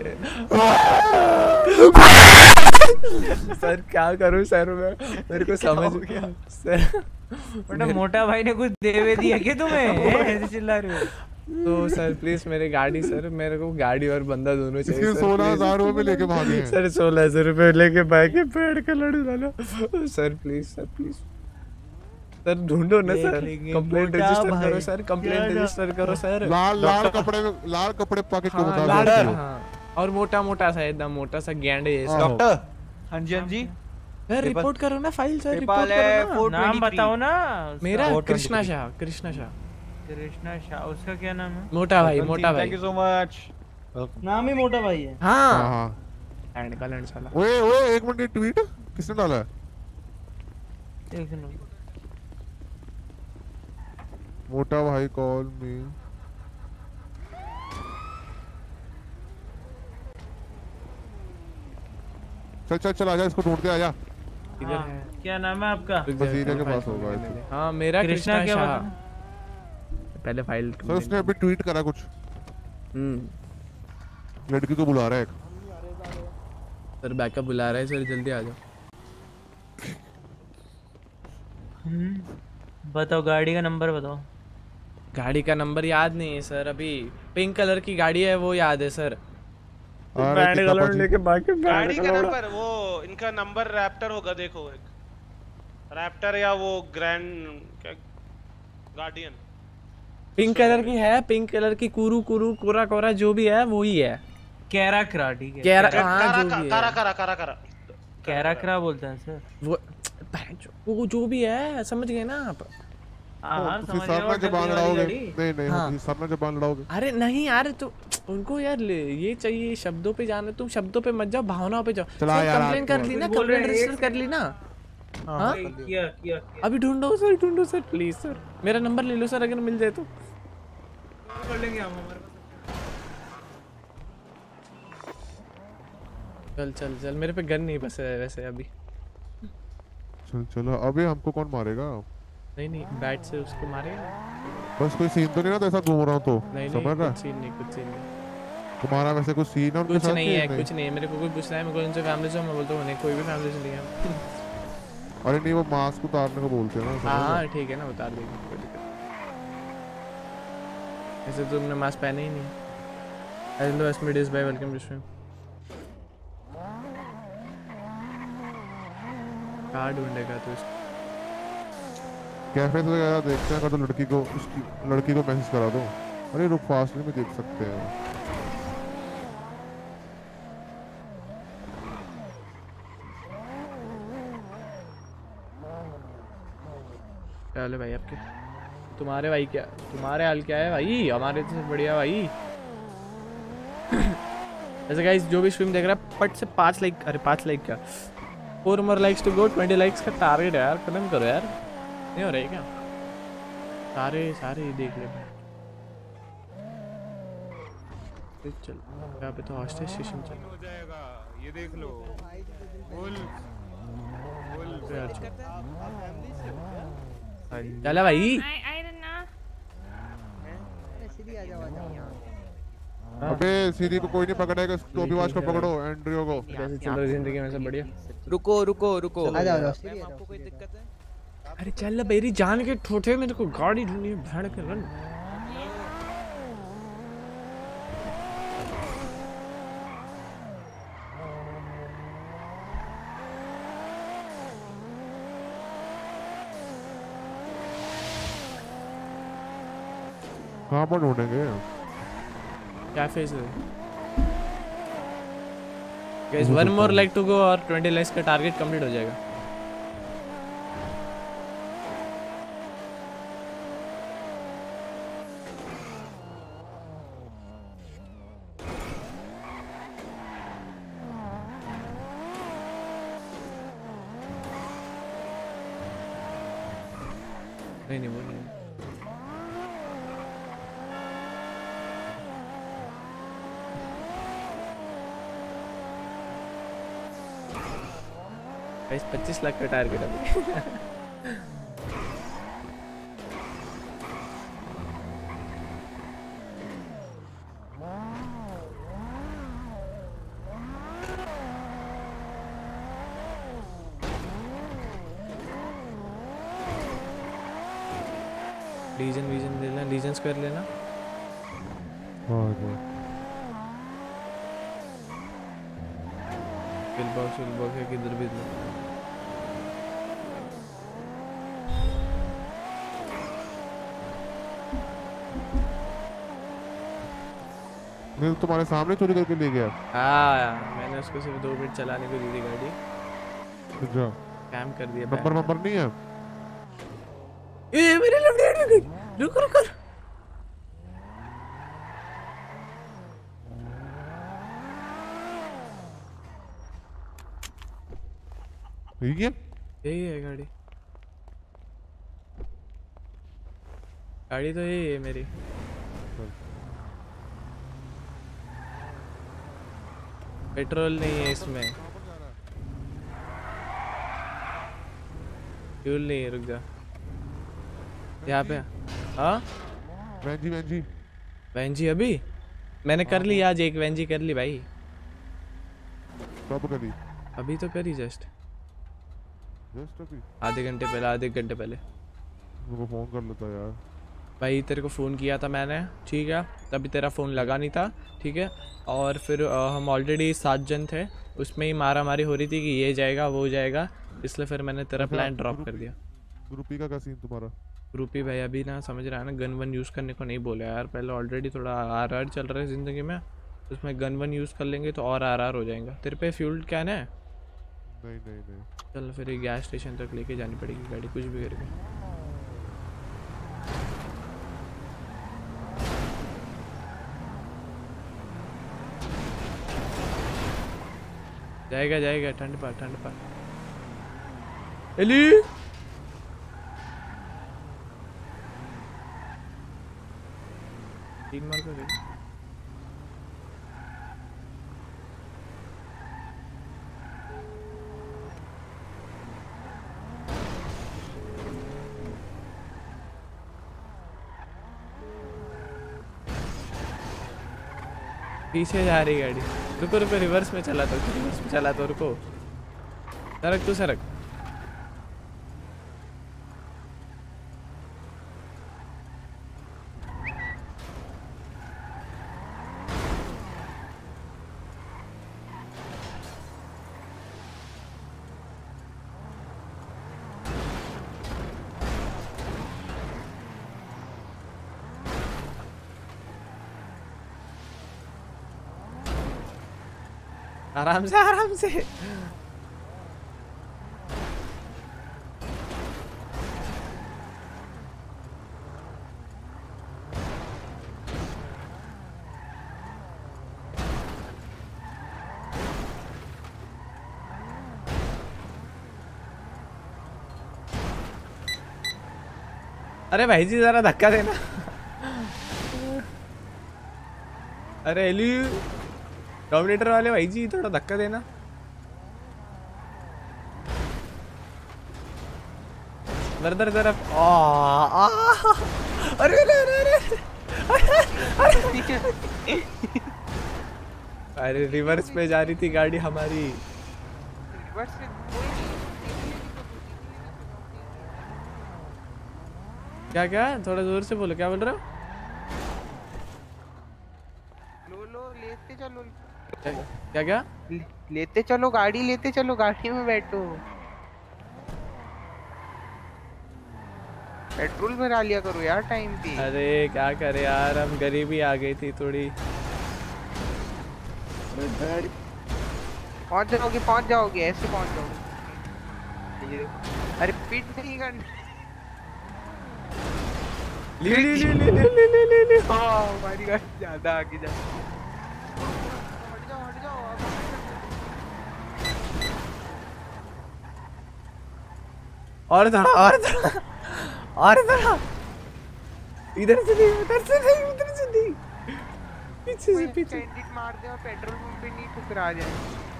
सर क्या करूं सर मैं, मेरे को समझ गया सर। बेटा मोटा भाई ने कुछ देवे दिया क्या तुम्हें? ऐसे चिल्ला रहे हो? तो सर प्लीज मेरी गाड़ी सर, मेरे को गाड़ी और बंदा दोनों चाहिए इसके सर, सोलह please। हजार रुपए लेके भागे हैं। सर सोलह हजार रुपए लेके भागे, पेड़ का लड़ू डालो sir, please sir please. Sir ढूंढो ना देख सर, लेंगे, कंप्लेंट मोटा रजिस्टर भाई। करो सर, कंप्लेंट क्या रजिस्टर करो सर। लाल लाल डॉक्टर- कपड़े में लाल कपड़े पाके को हाँ, बता लाल दो। सर, हाँ। और मोटा मोटा सा एकदम मोटा सा गैंडे जैसा। डॉक्टर हाँ जी हाँ जी सर रिपोर्ट करो ना फाइल सर, पेपाल रिपोर्ट है करो फोर ना। नाम बताओ ना मेरा उसका। कृष्णा शाह, कृष्णा शाह। कृष्णा शाह उसका क्या नाम है? मोटा भाई, मोटा भाई। Thank you so much. नाम ही मोटा भाई है। हाँ हाँ हाँ। लैंड का लैंड साला। ओए ओए एक मिनट, ये ट्वीट किसने डाला है? एक मिनट। मोटा भाई कॉल मी। चल चल चल आजा, इसको ढूंढते आजा। हाँ, क्या नाम है आपका? वजीरे के पास होगा ऐसे। हाँ मेरा कृष्णा कृष्णा क्या शाह। बता? पहले फाइल सर उसने अभी ट्वीट करा कुछ। हम्म लड़की को बुला रहा है एक। सर बैकअप बुला रहा है सर, जल्दी आ जाओ। हम्म बताओ गाड़ी का नंबर बताओ। गाड़ी का नंबर याद नहीं है सर, अभी पिंक कलर की गाड़ी है वो याद है सर। बैंड कलर लेके बाकी गाड़ी का नंबर वो इनका नंबर रैप्टर होगा, देखो एक रैप्टर या वो ग्रैंड क्या गार्डियन। पिंक कलर की है, पिंक कलर की कुरू कुरू कोरा कोरा जो भी है वो ही है। कैराक्रा ठीक है। कैरा हाँ कारा जो भी है। कारा कारा कारा कारा कैराक्रा बोलते हैं सर। वो वो जो भी है, समझ गए ना आप। हाँ हाँ तुसी समझ सर गया। ना जबान लड़ाओगे? नहीं नहीं हाँ। तुसी सर ना जबान लड़ाओगे? अरे नहीं यार, तो उनको यार ले- ये चाहिए शब्दों पे जाना, तुम शब्दों पे मत जाओ, भावनाओं पे जाओ। चला यार, कंप्लेन आप कर तो- ली ना, बोल रहे कंप्लेन हैं, रजिस्टर कर ली ना। हाँ किया किया अभी ढूंढो सर, ढूंढो सर प्लीज सर, मेरा नंबर ले लो सर अगर मिल जाए तो। कर लेंगे हम हमारे चल चल चल, मेरे पे गन नहीं बस है वैसे अभी। चल चलो, अबे हमको कौन मारेगा? नहीं नहीं, बैट से उसको मारेगा। बस कोई सीन तो नहीं ना, तो ऐसा घूम रहा हूँ तो नहीं समझ नहीं, रहा? कुछ सीन नहीं, कुछ सीन नहीं। तुम्हारा वैसे कुछ सीन है उनके कुछ साथ नहीं कि है, कुछ नहीं है। मेरे को कोई पूछ रहा है, मेरे को उनसे फैमिली से, मैं बोलता हूँ नहीं, कोई भी फैमिली से नहीं है। अरे नहीं, वो मास्क उतारने को बोलते हैं ना, समझ हाँ रहे? ठीक है ना, उतार देंगे, कोई दिक्कत नहीं। ऐसे तुमने मास्क पहने ही नहीं। हेलो एस्मिडिस भाई, वेलकम टू स्ट्रीम। कहाँ ढूंढेगा तू इसको? कैफे से वगैरह देखते हैं, अगर तो लड़की को उसकी लड़की को मैसेज करा दो। अरे रुक, फास्टली में देख सकते हैं। क्या हाल है भाई आपके? तुम्हारे भाई क्या, तुम्हारे हाल क्या है भाई? हमारे से बढ़िया भाई। ऐसे गाइस जो भी स्ट्रीम देख रहा है पट से पाँच लाइक, अरे पाँच लाइक क्या, four more likes to go, twenty likes का टारगेट है यार, खत्म करो यार। नहीं हो रहा है क्या? सारे सारे ही देख ले भाई। चल यहाँ पे तो हॉस्टल स्टेशन चल हो जाएगा, ये देख लो। बोल बोल चला भाई। अबे सीधी को कोई नहीं पकड़ेगा, टोपीवाज को पकड़ो, एंड्रियो को। कैसे चल रही जिंदगी में? सब बढ़िया। रुको रुको रुको, आ जाओ, आ जाओ। आपको कोई दिक्कत है? अरे चल बेरी, जान के ठोठे, मेरे को गाड़ी ढूंढनी है, भाड़ के रन। कहाँ पर ढूंढेंगे? कैफे से। Guys one more like to go और ट्वेंटी लाइक्स का टारगेट कंप्लीट हो जाएगा। नहीं नहीं वो नहीं। गाइस पच्चीस लाख का टारगेट अभी। लीजन वीजन ले लेना, लीजन्स कर लेना। हाँ जी। बिल बॉक्स बिल बॉक्स है किधर भी। नहीं तुम्हारे सामने चोरी करके ले गया। हाँ मैंने उसको सिर्फ दो मिनट चलाने को दी थी गाड़ी, अच्छा काम कर दिया। नंबर नंबर नहीं है। ए मेरे लेफ्ट हैंड में गई, रुक रुक रुक। ठीक है यही है गाड़ी, गाड़ी तो यही है मेरी। पेट्रोल नहीं है इसमें, फ्यूल नहीं है, रुक जा यहाँ पे। हाँ वैंजी वैंजी वैंजी अभी मैंने कर ली आज, एक वैंजी कर ली भाई। कब करी? अभी तो करी जस्ट जस्ट अभी आधे घंटे पहले, आधे घंटे पहले। मेरे को फोन कर लेता यार भाई, तेरे को फ़ोन किया था मैंने, ठीक है, तभी तेरा फ़ोन लगा नहीं था, ठीक है। और फिर आ, हम ऑलरेडी सात जन थे, उसमें ही मारा मारी हो रही थी कि ये जाएगा वो जाएगा, इसलिए फिर मैंने तेरा प्लान ड्रॉप कर दिया। ग्रुपी का क्या सीन तुम्हारा? ग्रुपी भाई अभी ना समझ रहा है ना, गन वन यूज़ करने को नहीं बोला यार। पहले ऑलरेडी थोड़ा आर आर चल रहा है ज़िंदगी में, उसमें गन वन यूज़ कर लेंगे तो और आर आर हो जाएगा। तेरे पे फ्यूल कैन है? नहीं नहीं नहीं। चल फिर एक गैस स्टेशन तक लेके जानी पड़ेगी गाड़ी, कुछ भी करके। जाएगा जाएगा, ठंड पा ठंड पा। एली तीन मार कर पीछे जा रही गाड़ी। रुको रुको, रिवर्स में चला तो, रिवर्स में चला तो, रुको, सरक तू सरक। आराम से आराम से। अरे भाई जी जरा धक्का देना। अरे एली डोमिनेटर वाले भाई जी थोड़ा धक्का देना। बरदर तरफ आ, आ, अरे अरे अरे अरे अरे रिवर्स पे जा रही थी गाड़ी हमारी। क्या क्या थोड़ा जोर से बोलो, क्या बोल रहे हो? लो लो लेते चलो। क्या क्या लेते चलो गाड़ी, लेते चलो गाड़ी में बैठो। पेट्रोल भरा लिया करो यार टाइम पे। अरे क्या करे यार, हम गरीबी आ गई थी थोड़ी। पहुंच जाओगे पहुंच जाओगे ऐसे पहुंच जाओगे। अरे पीट नहीं करना। ले ले ले ले ले ले ले ले ले हाँ हमारी गाड़ी ज्यादा आगे जा। और थोड़ा और थोड़ा और थोड़ा, इधर से नहीं उधर से नहीं उधर से नहीं, पीछे से पीछे मार दे और पेट्रोल पंप पे नहीं ठुकरा जाए।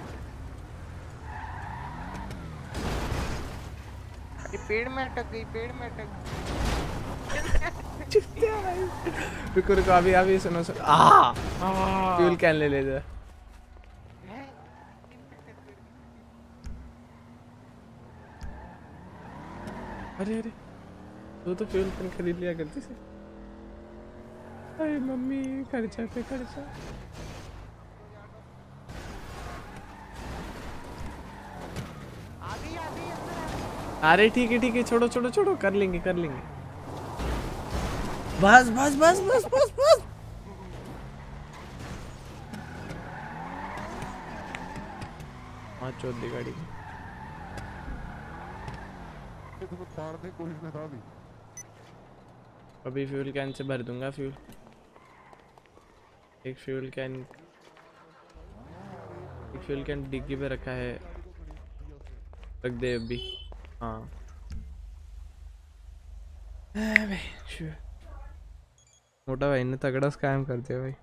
अरे पेड़ में अटक गई, पेड़ में अटक गई। रुको रुको, अभी अभी सुनो सुनो। आ फ्यूल कैन ले ले जा। अरे अरे तो तो फ्यूल कैन खरीद लिया गलती से। अरे मम्मी खर्चा पे खर्चा। अरे ठीक है ठीक है, छोड़ो छोड़ो छोड़ो, कर लेंगे कर लेंगे। बस बस बस बस बस बस हाँ चौथी गाड़ी की। ये तुम्हें फाड़ने की कोशिश में था अभी। अभी फ्यूल कैन से भर दूंगा फ्यूल। एक फ्यूल कैन एक फ्यूल कैन डिग्गी पे रखा है, रख दे अभी। हाँ मोटा भाई ने तगड़ा स्कैम कर दिया भाई।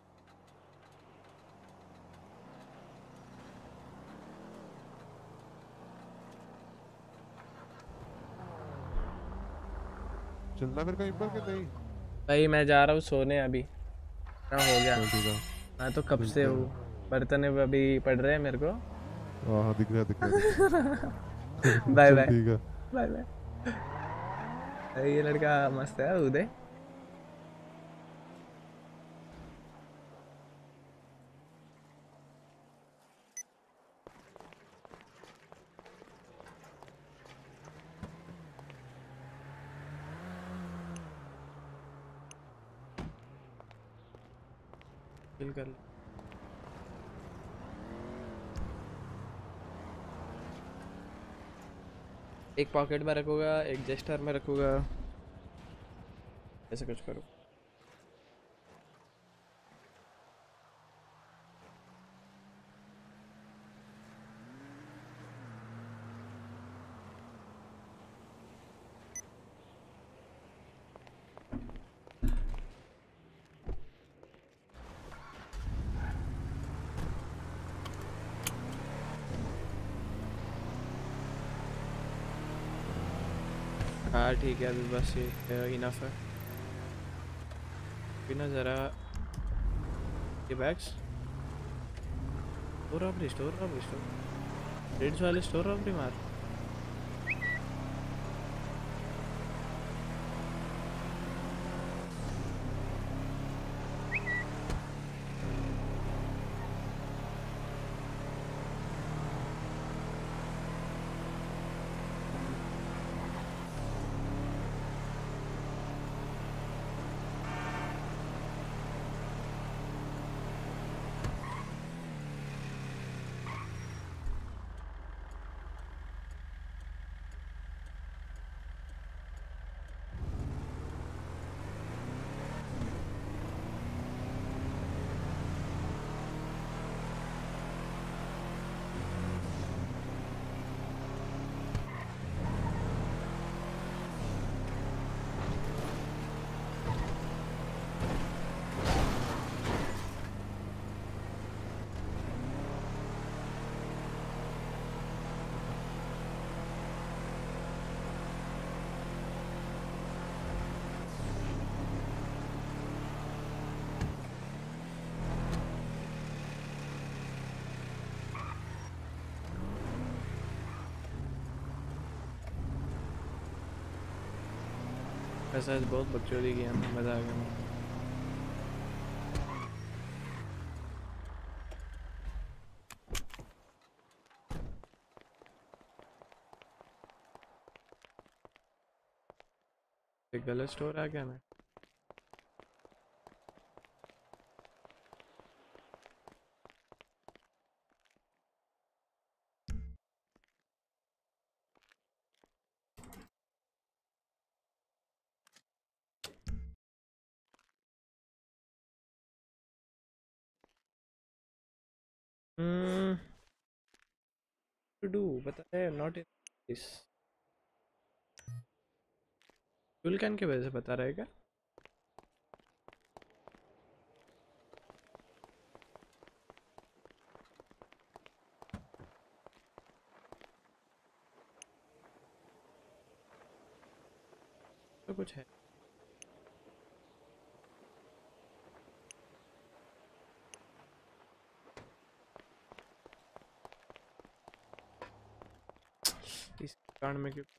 चलना फिर कहीं पर कि नहीं? भाई मैं जा रहा हूँ सोने अभी। क्या हो गया? चल ठीक है। मैं तो कब से हूँ, बर्तन अभी पड़ रहे हैं मेरे को। हाँ हाँ दिख रहा है, दिख रहा है। बाय चल बाय ठीक है। Bye bye. ये लड़का मस्त है उदय। चिल कर ले। एक पॉकेट में रखूंगा, एक जेस्टर में रखूंगा, ऐसे कुछ करूँ। हाँ ठीक है, अभी बस ये इनफ है। बिना ज़रा ये bags store robbery store robbery store raids वाले स्टोर रॉबरी मार। ऐसा बहुत बकचोदी किया, मज़ा आ गया। एक गलत स्टोर आ गया मैं। हम्म टू डू पता है, not in this fuel can के वजह से बता रहेगा। तो कुछ है। इस कारण में क्यों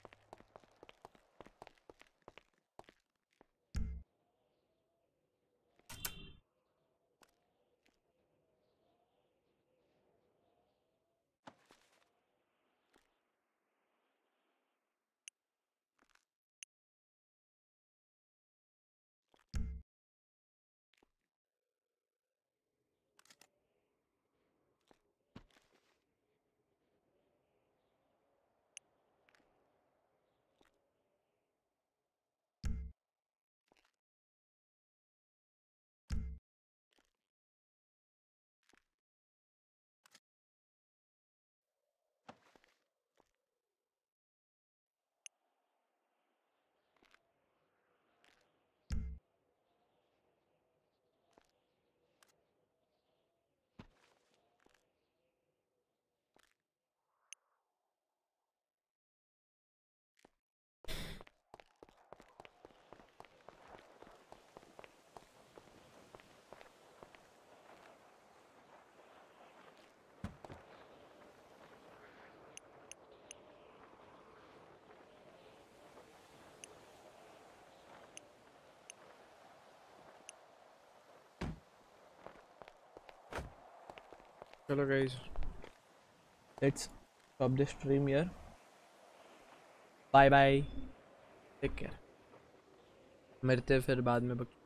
चलो guys, let's stop the stream here. Bye bye, take care, मिलते हैं फिर बाद में।